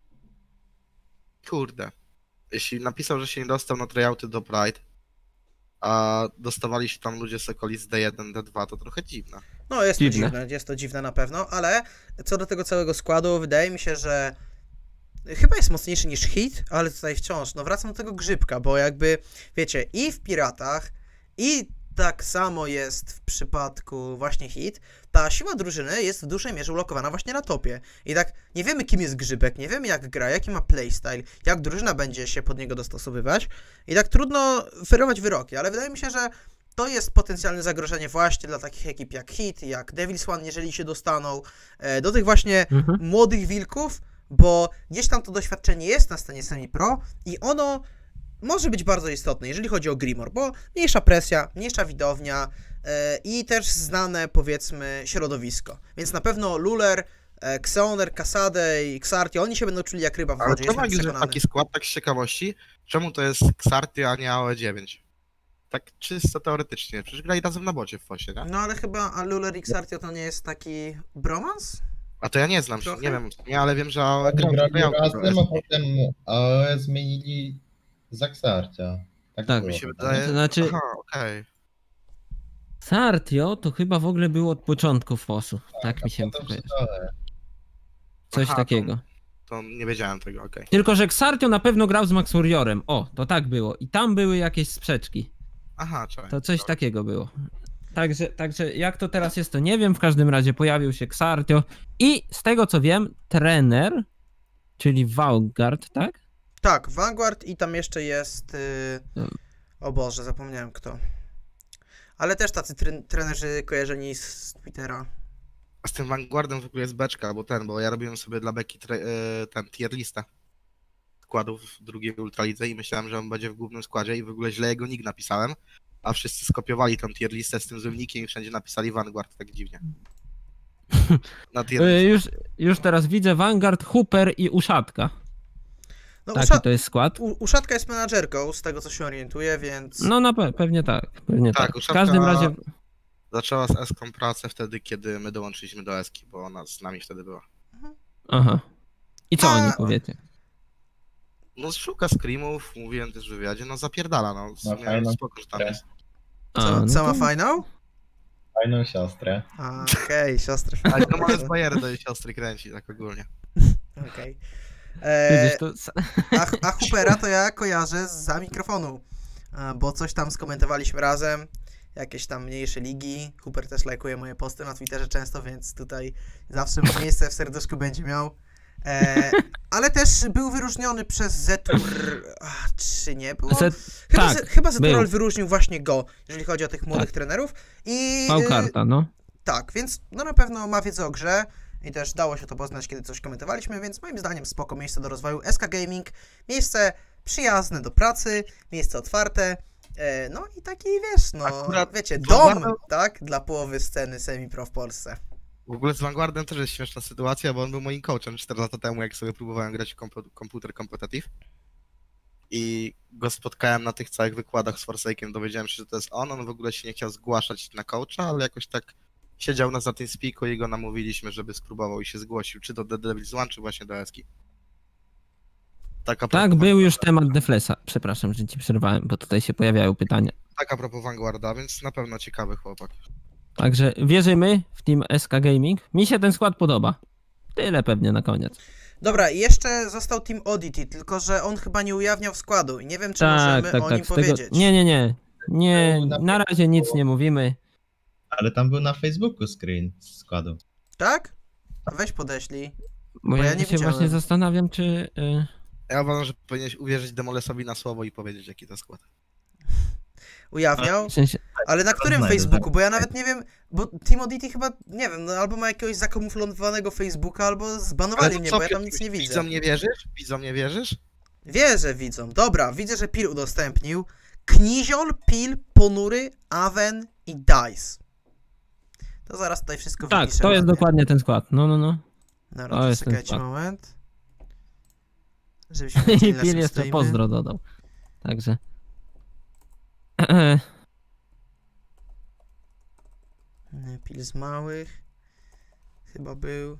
Kurde. Jeśli napisał, że się nie dostał na tryouty do Pride, a dostawali się tam ludzie z okolic D1, D2, to trochę dziwne. No jest Dziwne. to dziwne, jest to dziwne na pewno, ale co do tego całego składu, wydaje mi się, że chyba jest mocniejszy niż Hit, ale tutaj wciąż, no wracam do tego Grzybka, bo jakby, wiecie, i w Piratach, i tak samo jest w przypadku właśnie Hit, ta siła drużyny jest w dużej mierze ulokowana właśnie na topie. I tak nie wiemy, kim jest Grzybek, nie wiemy, jak gra, jaki ma playstyle, jak drużyna będzie się pod niego dostosowywać. I tak trudno ferować wyroki, ale wydaje mi się, że to jest potencjalne zagrożenie właśnie dla takich ekip jak Hit, jak Devil's One, jeżeli się dostaną, do tych właśnie Mhm. młodych wilków, bo gdzieś tam to doświadczenie jest na scenie semi-pro i ono może być bardzo istotne, jeżeli chodzi o Grimor, bo mniejsza presja, mniejsza widownia i też znane, powiedzmy, środowisko. Więc na pewno Luler, Xeoner, Kasade i Xarty, oni się będą czuli jak ryba w Ale wodzie, czemu jestem jak jest przekonany. taki skład, tak z ciekawości, czemu to jest Xarty, a nie AOE9? Tak czysto teoretycznie, przecież grali razem na bocie w Fosie, nie? No ale chyba a Luler i Xarty to nie jest taki bromans? A to ja nie znam się, Trochę? nie wiem, nie, ale wiem, że AOE grał Grali tryouty. razem, a potem AOE zmienili za Xarcia. Tak, było Mi się chyba. wydaje... To znaczy- Aha, okej. Sartio to chyba w ogóle było od początku FOS-u. Tak mi się Potem wydaje. przeczytałem. Coś Aha, takiego. To nie wiedziałem tego, okej. Tylko, że Xartio na pewno grał z Max Warriorem. O, to tak było. I tam były jakieś sprzeczki. Aha, czekaj. To coś takiego było. Także jak to teraz jest, to nie wiem. W każdym razie pojawił się Xartio i z tego co wiem, trener, czyli Vanguard, tak? Tak, Vanguard i tam jeszcze jest... No. O Boże, zapomniałem kto. Ale też tacy trenerzy kojarzeni z Twittera. A z tym Vanguardem w ogóle jest beczka, bo ja robiłem sobie dla Beki ten tier listę składów w drugiej Ultralidze i myślałem, że on będzie w głównym składzie i w ogóle źle jego nick napisałem, a wszyscy skopiowali tą tier listę z tym złym nickiem i wszędzie napisali Vanguard, tak dziwnie. Na tier listę. Już teraz widzę Vanguard, Hooper i Uszatka. No, Taki to jest skład. Uszatka jest menadżerką, z tego co się orientuję, więc... No pewnie tak. Pewnie tak. W Uszatka każdym razie... zaczęła z Eską pracę wtedy, kiedy my dołączyliśmy do Eski, bo ona z nami wtedy była. Aha. I co o niej powiecie? No szuka screamów, mówiłem też w wywiadzie, no zapierdala, no w sumie fajną spoko, że tam jest. Co ma fajną? Fajną siostrę. Okej, siostrę. Ale to może z bajery do jej siostry kręci, tak ogólnie. Okej. Widzisz, to... A Hoopera to ja kojarzę za mikrofonu, bo coś tam skomentowaliśmy razem, jakieś tam mniejsze ligi. Hooper też lajkuje moje posty na Twitterze często, więc tutaj zawsze miejsce w serduszku będzie miał. Ale też był wyróżniony przez Zetur, czy nie było? Chyba Zeturol wyróżnił właśnie go, jeżeli chodzi o tych młodych trenerów. I Paukarta, no. tak, więc no na pewno ma wiedzę o grze i też dało się to poznać, kiedy coś komentowaliśmy, więc moim zdaniem spoko miejsce do rozwoju. SK Gaming, miejsce przyjazne do pracy, miejsce otwarte, no i taki, wiesz, no, akurat wiecie, dom, tak, dla połowy sceny semi-pro w Polsce. W ogóle z Vanguardem też jest śmieszna sytuacja, bo on był moim coachem 4 lata temu, jak sobie próbowałem grać w komputer competitive. I go spotkałem na tych całych wykładach z Forsaken, dowiedziałem się, że to jest on w ogóle się nie chciał zgłaszać na coacha, ale jakoś tak siedział nas na tym spiku i go namówiliśmy, żeby spróbował i się zgłosił, czy do The Devil's One, czy właśnie do Eski. Tak, był już temat Deflesa. Przepraszam, że ci przerwałem, bo tutaj się pojawiają pytania. Tak a propos Vanguarda, więc na pewno ciekawy chłopak. Także wierzymy w Team SK Gaming. Mi się ten skład podoba. Tyle pewnie na koniec. Dobra, i jeszcze został Team Oddity, tylko że on chyba nie ujawniał składu i nie wiem, czy możemy o nim powiedzieć. Nie, na razie nic nie mówimy. Ale tam był na Facebooku screen z składu. Tak? A weź podeślij. Bo ja nie się widziałem. właśnie zastanawiam, czy... Ja uważam, że powinieneś uwierzyć Demolesowi na słowo i powiedzieć, jaki to skład. Ujawniał? W sensie... Ale na którym znajdę, Facebooku? Bo ja nawet nie wiem, bo Team Oddity chyba, nie wiem, no albo ma jakiegoś zakamuflowanego Facebooka, albo zbanowali mnie, bo ja tam nic nie widzę. Widzom nie wierzysz? Widzom nie wierzysz? Wierzę widzom. Dobra, widzę, że Pil udostępnił. Kniziol, Pil, Ponury, Aven i Dice. To zaraz tutaj wszystko Tak, wypiszę to jest ładnie. dokładnie ten skład. No. Dobra, to to jest ten czekajcie skład. moment. Żebyśmy I wiedzieli, na Pil czym jeszcze stoimy. pozdro dodał. Także... Pil z małych. Chyba był.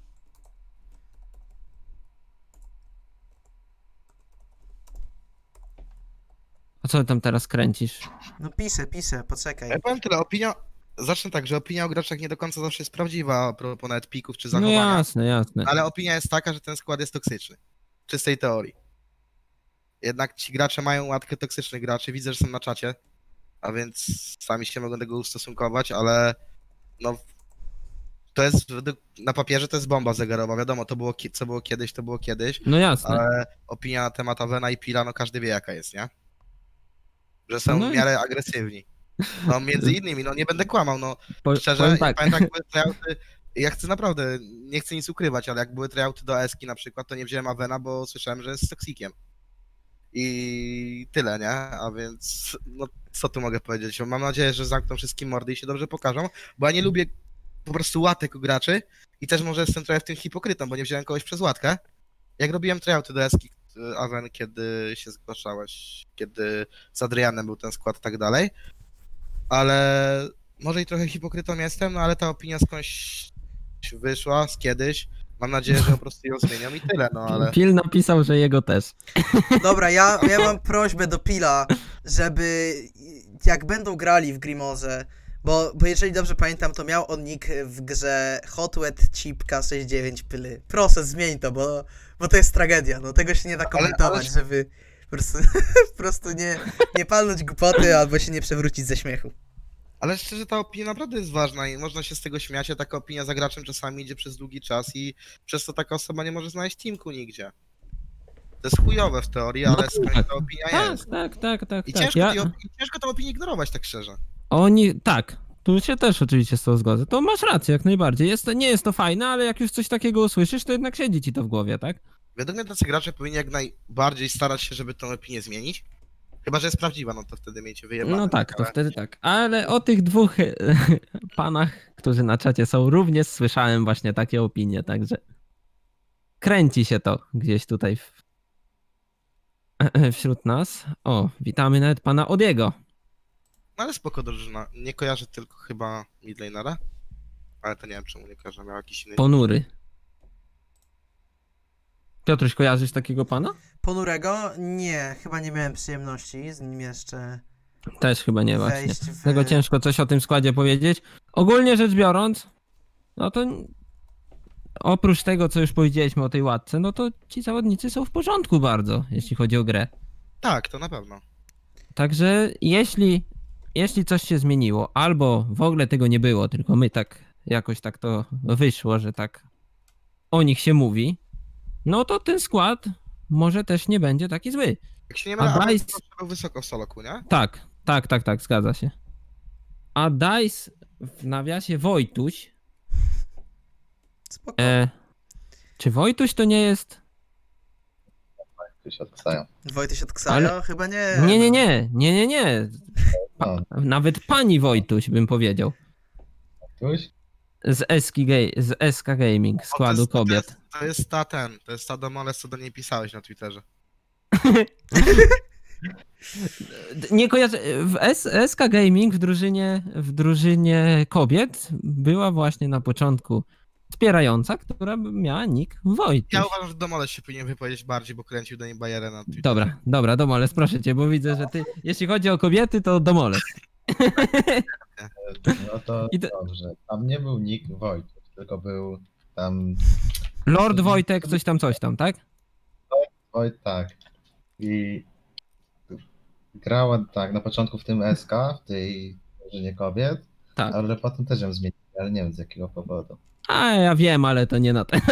A co tam teraz kręcisz? No piszę, poczekaj. Ja powiem tyle, zacznę tak, że opinia o graczach nie do końca zawsze jest prawdziwa, a propos nawet pików czy No zachowania. jasne. Ale opinia jest taka, że ten skład jest toksyczny. W czystej teorii. Jednak ci gracze mają łatkę toksycznych graczy, widzę, że są na czacie, a więc sami się mogą do tego ustosunkować, ale no to jest, na papierze to jest bomba zegarowa, wiadomo, to było, co było kiedyś, to było kiedyś, No jasne. ale opinia na temat Avena i Pila, no każdy wie jaka jest, nie? Że są No w i- miarę agresywni. No między innymi, no nie będę kłamał, no szczerze, powiem ja tak. pamiętam jak były tryouty, ja chcę naprawdę, nie chcę nic ukrywać, ale jak były tryouty do Eski na przykład, to nie wziąłem Avena, bo słyszałem, że jest z toksikiem. I tyle, nie? A więc, no co tu mogę powiedzieć? Mam nadzieję, że zamkną wszystkim mordy i się dobrze pokażą, bo ja nie lubię po prostu łatek u graczy i też może jestem trochę w tym hipokrytą, bo nie wziąłem kogoś przez łatkę. Jak robiłem tryouty do Eski, Aven, kiedy się zgłaszałeś, kiedy z Adrianem był ten skład i tak dalej, ale może i trochę hipokrytą jestem, no ale ta opinia skądś wyszła, z kiedyś. Mam nadzieję, że po prostu ją zmienią i tyle, no ale... Pil napisał, że jego też. Dobra, ja mam prośbę do Pila, żeby jak będą grali w Grimorze, bo jeżeli dobrze pamiętam, to miał on nick w grze Hotwet Cipka 69 Pyly. Proszę, zmień to, bo to jest tragedia, no tego się nie da komentować, żeby po prostu nie palnąć głupoty albo się nie przewrócić ze śmiechu. Ale szczerze, ta opinia naprawdę jest ważna i można się z tego śmiać, a taka opinia za graczem czasami idzie przez długi czas i przez to taka osoba nie może znaleźć teamku nigdzie. To jest chujowe w teorii, No ale skądś ta opinia jest. Tak. I Ja... ciężko tą opinię ignorować, tak szczerze. Oni, tak, Tu się też oczywiście z tą zgodzę. To masz rację, jak najbardziej. Nie jest to fajne, ale jak już coś takiego usłyszysz, to jednak siedzi ci to w głowie, tak? Według mnie tacy gracze powinni jak najbardziej starać się, żeby tę opinię zmienić. Chyba, że jest prawdziwa, no to wtedy miejcie wyjebane. No tak, to ale- wtedy tak. Ale o tych dwóch panach, którzy na czacie są, również słyszałem właśnie takie opinie, także kręci się to gdzieś tutaj wśród nas. O, witamy nawet pana Odiego. No ale spoko drużyna. Nie kojarzę tylko chyba midlanera. Ale to nie wiem czemu nie kojarzę, miał jakiś inny. Ponury. Piotruś, kojarzysz takiego pana? Ponurego? Nie, chyba nie miałem przyjemności z nim jeszcze Też chyba nie właśnie. wejść w... Dlatego ciężko coś o tym składzie powiedzieć. Ogólnie rzecz biorąc, no to oprócz tego, co już powiedzieliśmy o tej łatce, no to ci zawodnicy są w porządku bardzo, jeśli chodzi o grę. Tak, to na pewno. Także jeśli coś się zmieniło, albo w ogóle tego nie było, tylko my tak jakoś tak to wyszło, że tak o nich się mówi, no to ten skład może też nie będzie taki zły. Jak się nie A mylę, Dice- Dice był wysoko w soloku, nie? Tak, zgadza się. A Dice w nawiasie Wojtuś, Spoko. czy Wojtuś to nie jest... Tu się odksają. Wojtyś od Ksajo? ale- Chyba nie. Nie. No, Nawet pani Wojtuś bym powiedział. tuś? Z SK Gaming, składu kobiet. To jest ta Domoles, co do niej pisałeś na Twitterze. Nie kojarzę. SK Gaming w drużynie kobiet była właśnie na początku wspierająca, która miała nick Wojtuś. Ja uważam, że Domoles się powinien wypowiedzieć bardziej, bo kręcił do niej bajerę na Twitterze. Dobra, Domoles, proszę cię, bo widzę, że ty, jeśli chodzi o kobiety, to Domoles. No to I to- dobrze. Tam nie był nick Wojciech, tylko był tam Lord Wojtek, coś tam, tak? tak. I grała tak na początku w tym SK, w tej drużynie kobiet, Tak. ale potem też ją zmienili, ale nie wiem z jakiego powodu. A ja wiem, ale to nie na ten.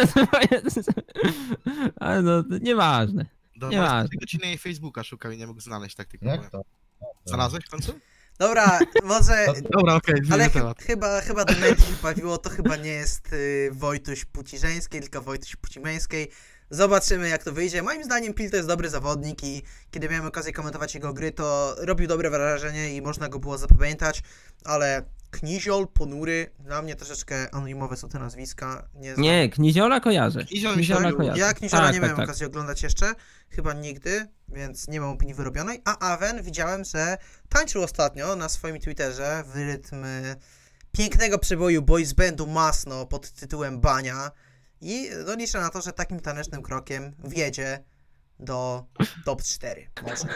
Ale no, to nieważne. Domoles Nieważne. tego ci na jej Facebooka szukał i nie mógł znaleźć, tak tylko Jak powiem. to? Znalazłeś w końcu? Dobra, może... Dobra, okej, Ale zmienię temat. chyba do mnie się bawiło, to chyba nie jest Wojtuś płci żeńskiej, tylko Wojtuś płci męskiej. Zobaczymy jak to wyjdzie. Moim zdaniem Pil to jest dobry zawodnik i kiedy miałem okazję komentować jego gry, to robił dobre wrażenie i można go było zapamiętać, ale Kniziol, Ponury, dla mnie troszeczkę anonimowe są te nazwiska. Nie znam. Nie, Kniziola kojarzę. Kniziola mi się lubił. kojarzę. Ja Kniziora Tak, nie tak, miałem tak. okazji oglądać jeszcze, chyba nigdy, więc nie mam opinii wyrobionej. A Aven widziałem, że tańczył ostatnio na swoim Twitterze w rytm pięknego przeboju boys bandu Masno pod tytułem Bania i no, liczę na to, że takim tanecznym krokiem wjedzie do top 4 może.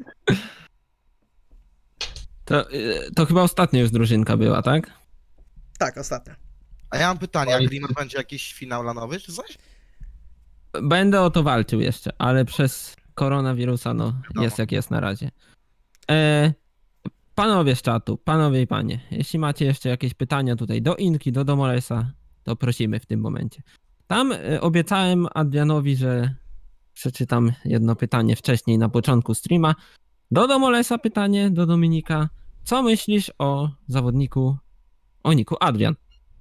To chyba ostatnia już drużynka była, tak? Tak, ostatnio. A ja mam pytanie, a Glimmer będzie jakiś finał lanowy czy coś? Będę o to walczył jeszcze, ale przez koronawirusa no jest jak jest na razie. Panowie z czatu, panowie i panie, jeśli macie jeszcze jakieś pytania tutaj do Inki, do Domolesa, to prosimy w tym momencie. Tam obiecałem Adrianowi, że przeczytam jedno pytanie wcześniej na początku streama. Do Domolesa pytanie, do Dominika. Co myślisz o zawodniku, o niku Adrian?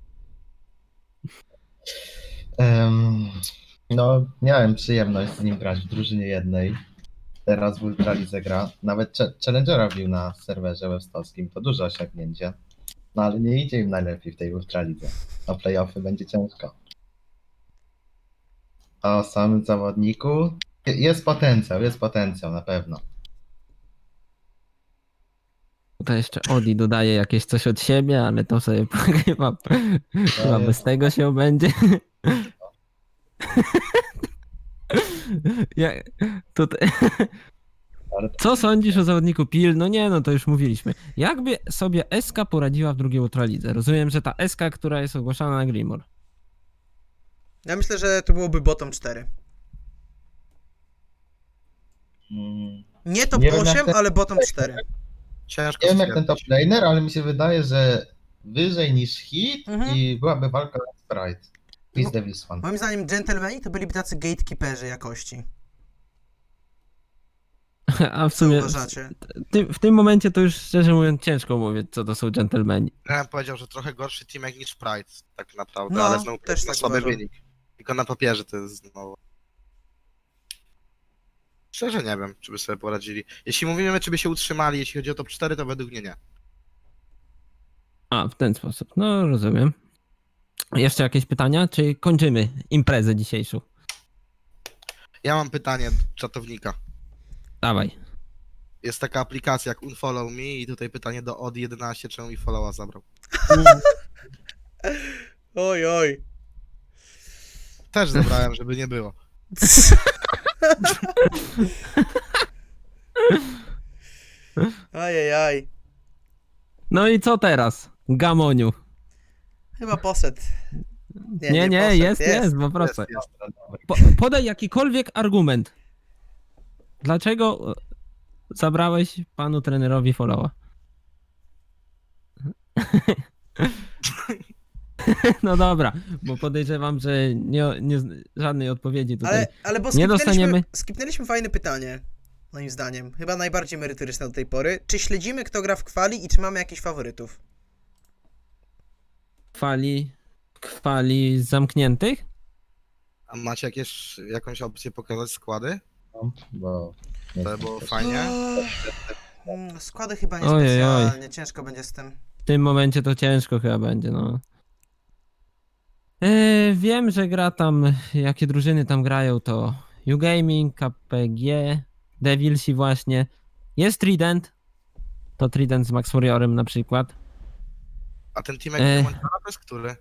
No, miałem przyjemność z nim grać w drużynie jednej. Teraz w Ultralidze gra. Nawet Challengera bił na serwerze webstowskim. To duże osiągnięcie. No ale nie idzie im najlepiej w tej Ultralidze. Na playoffy będzie ciężko. A o samym zawodniku jest potencjał na pewno. Tutaj jeszcze Odi dodaje jakieś coś od siebie, ale to sobie chyba bez tego się obędzie. Tutaj... Ale Co sądzisz o zawodniku Pil? No nie, no to już mówiliśmy. Jakby sobie SK poradziła w drugiej Ultralidze? Rozumiem, że ta SK, która jest ogłaszana na Grimor. Ja myślę, że to byłoby bottom 4. Nie top Nie wiem, 8, jak ten- ale bottom 4. Ciężko nie wiem jak ten stwierdzić. top laner, ale mi się wydaje, że wyżej niż hit Mhm. i byłaby walka na Sprite. Peace No. Devils Fan. Moim zdaniem gentlemani to byliby tacy gatekeeperzy jakości. A w Co sumie uważacie? w tym momencie to już szczerze mówiąc ciężko mówić, co to są dżentelmeni. Ja bym powiedział, że trochę gorszy teamek niż Pride, tak naprawdę, No, ale znowu też na tak słaby uważam. wynik. Tylko na papierze to jest znowu. Szczerze nie wiem, czy by sobie poradzili. Jeśli mówimy, czy by się utrzymali, jeśli chodzi o top 4, to według mnie nie. A, w ten sposób. No, rozumiem. Jeszcze jakieś pytania? Czy kończymy imprezę dzisiejszą? Ja mam pytanie do czatownika. Dawaj. Jest taka aplikacja jak Unfollow Me i tutaj pytanie do Od11, czemu mi followa zabrał. Oj, oj. Też zabrałem, żeby nie było. Ajajaj. No i co teraz? Gamoniu. Chyba poset. Nie, poset, jest, po prostu. Jest. Podaj jakikolwiek argument. Dlaczego zabrałeś panu trenerowi followa? No dobra, bo podejrzewam, że żadnej odpowiedzi tutaj Ale bo nie dostaniemy. skipnęliśmy fajne pytanie, moim zdaniem. Chyba najbardziej merytoryczne do tej pory. Czy śledzimy, kto gra w kwali i czy mamy jakichś faworytów? Kwali zamkniętych? A macie jakąś opcję pokazać składy? Bo... To by było fajnie. Składy chyba nie Ojej, specjalnie. Ciężko będzie z tym. W tym momencie to ciężko chyba będzie, no. Wiem, że gra tam, jakie drużyny tam grają, to UGaming, KPG, Devilsi właśnie. Jest Trident, to Trident z Max Warriorem na przykład. A ten teamek to jest który?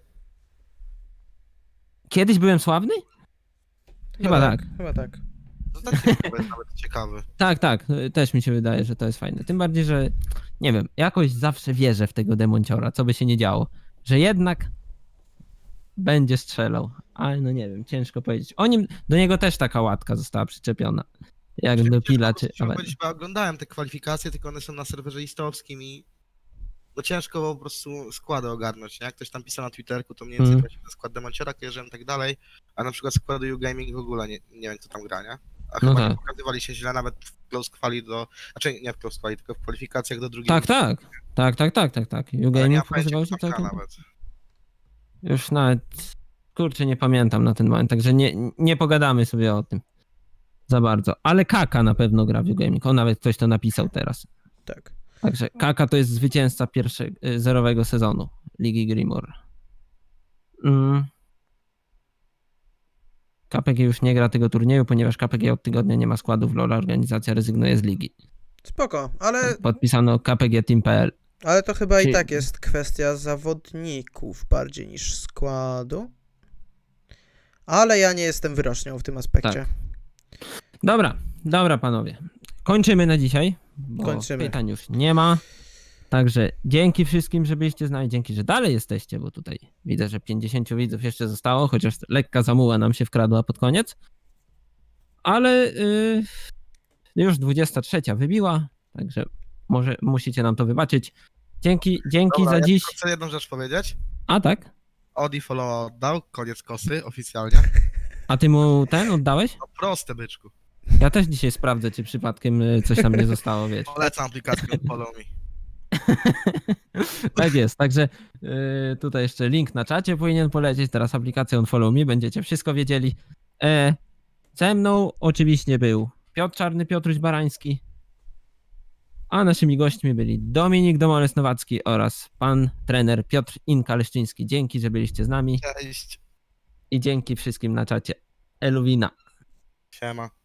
Kiedyś byłem sławny? Chyba tak. Chyba tak. To ten teamek jest nawet ciekawy. Tak, też mi się wydaje, że to jest fajne. Tym bardziej, że nie wiem, jakoś zawsze wierzę w tego Demonciora, co by się nie działo, że jednak będzie strzelał. Ale no nie wiem, ciężko powiedzieć. Do niego też taka łatka została przyczepiona. Jak do Pila czy... Bo oglądałem te kwalifikacje, tylko one są na serwerze istowskim i no ciężko po prostu składy ogarnąć, nie? Jak ktoś tam pisał na Twitterku, to mniej więcej właśnie ten skład Demonciora kojarzyłem i tak dalej, a na przykład składu UGaming w ogóle nie wiem, kto tam gra, nie? A No chyba tak. nie pokazywali się źle nawet w close quali znaczy nie w close quali, tylko w kwalifikacjach do drugiego. Tak. Ale nie UGaming mam pokazywał pojęcia, się kto tam gra całkiem... nawet. Już nawet... Kurczę, nie pamiętam na ten moment, także nie pogadamy sobie o tym za bardzo. Ale Kaka na pewno gra w UGaming. On nawet ktoś to napisał teraz. Tak. Także Kaka to jest zwycięzca zerowego sezonu Ligi Grimor. KPG już nie gra tego turnieju, ponieważ KPG od tygodnia nie ma składu w LoL, organizacja rezygnuje z ligi. Spoko, ale Podpisano KPG Team.pl. to chyba i Czyli- tak jest kwestia zawodników bardziej niż składu. Ale ja nie jestem wyrocznią w tym aspekcie. Tak. Dobra panowie. Kończymy na dzisiaj, bo Kończymy. pytań już nie ma. Także dzięki wszystkim, że byliście z nami, dzięki, że dalej jesteście, bo tutaj widzę, że 50 widzów jeszcze zostało, chociaż lekka zamuła nam się wkradła pod koniec. Ale już 23 wybiła, także może musicie nam to wybaczyć. Dzięki Dobra, za ja dziś. tylko chcę jedną rzecz powiedzieć. A tak? Odi follow oddał, koniec kosy, oficjalnie. A ty mu oddałeś? No proste, byczku. Ja też dzisiaj sprawdzę, czy przypadkiem coś tam nie zostało, wiesz. Polecam aplikację Follow Me. Tak jest, także tutaj jeszcze link na czacie powinien polecieć, teraz aplikacja Unfollow Me, będziecie wszystko wiedzieli. Ze mną oczywiście był Piotr Czarny, Piotruś Barański, a naszymi gośćmi byli Dominik Domoles-Nowacki oraz pan trener Piotr Inka-Leszczyński. Dzięki, że byliście z nami Cześć. i dzięki wszystkim na czacie. Eluwina. Siema.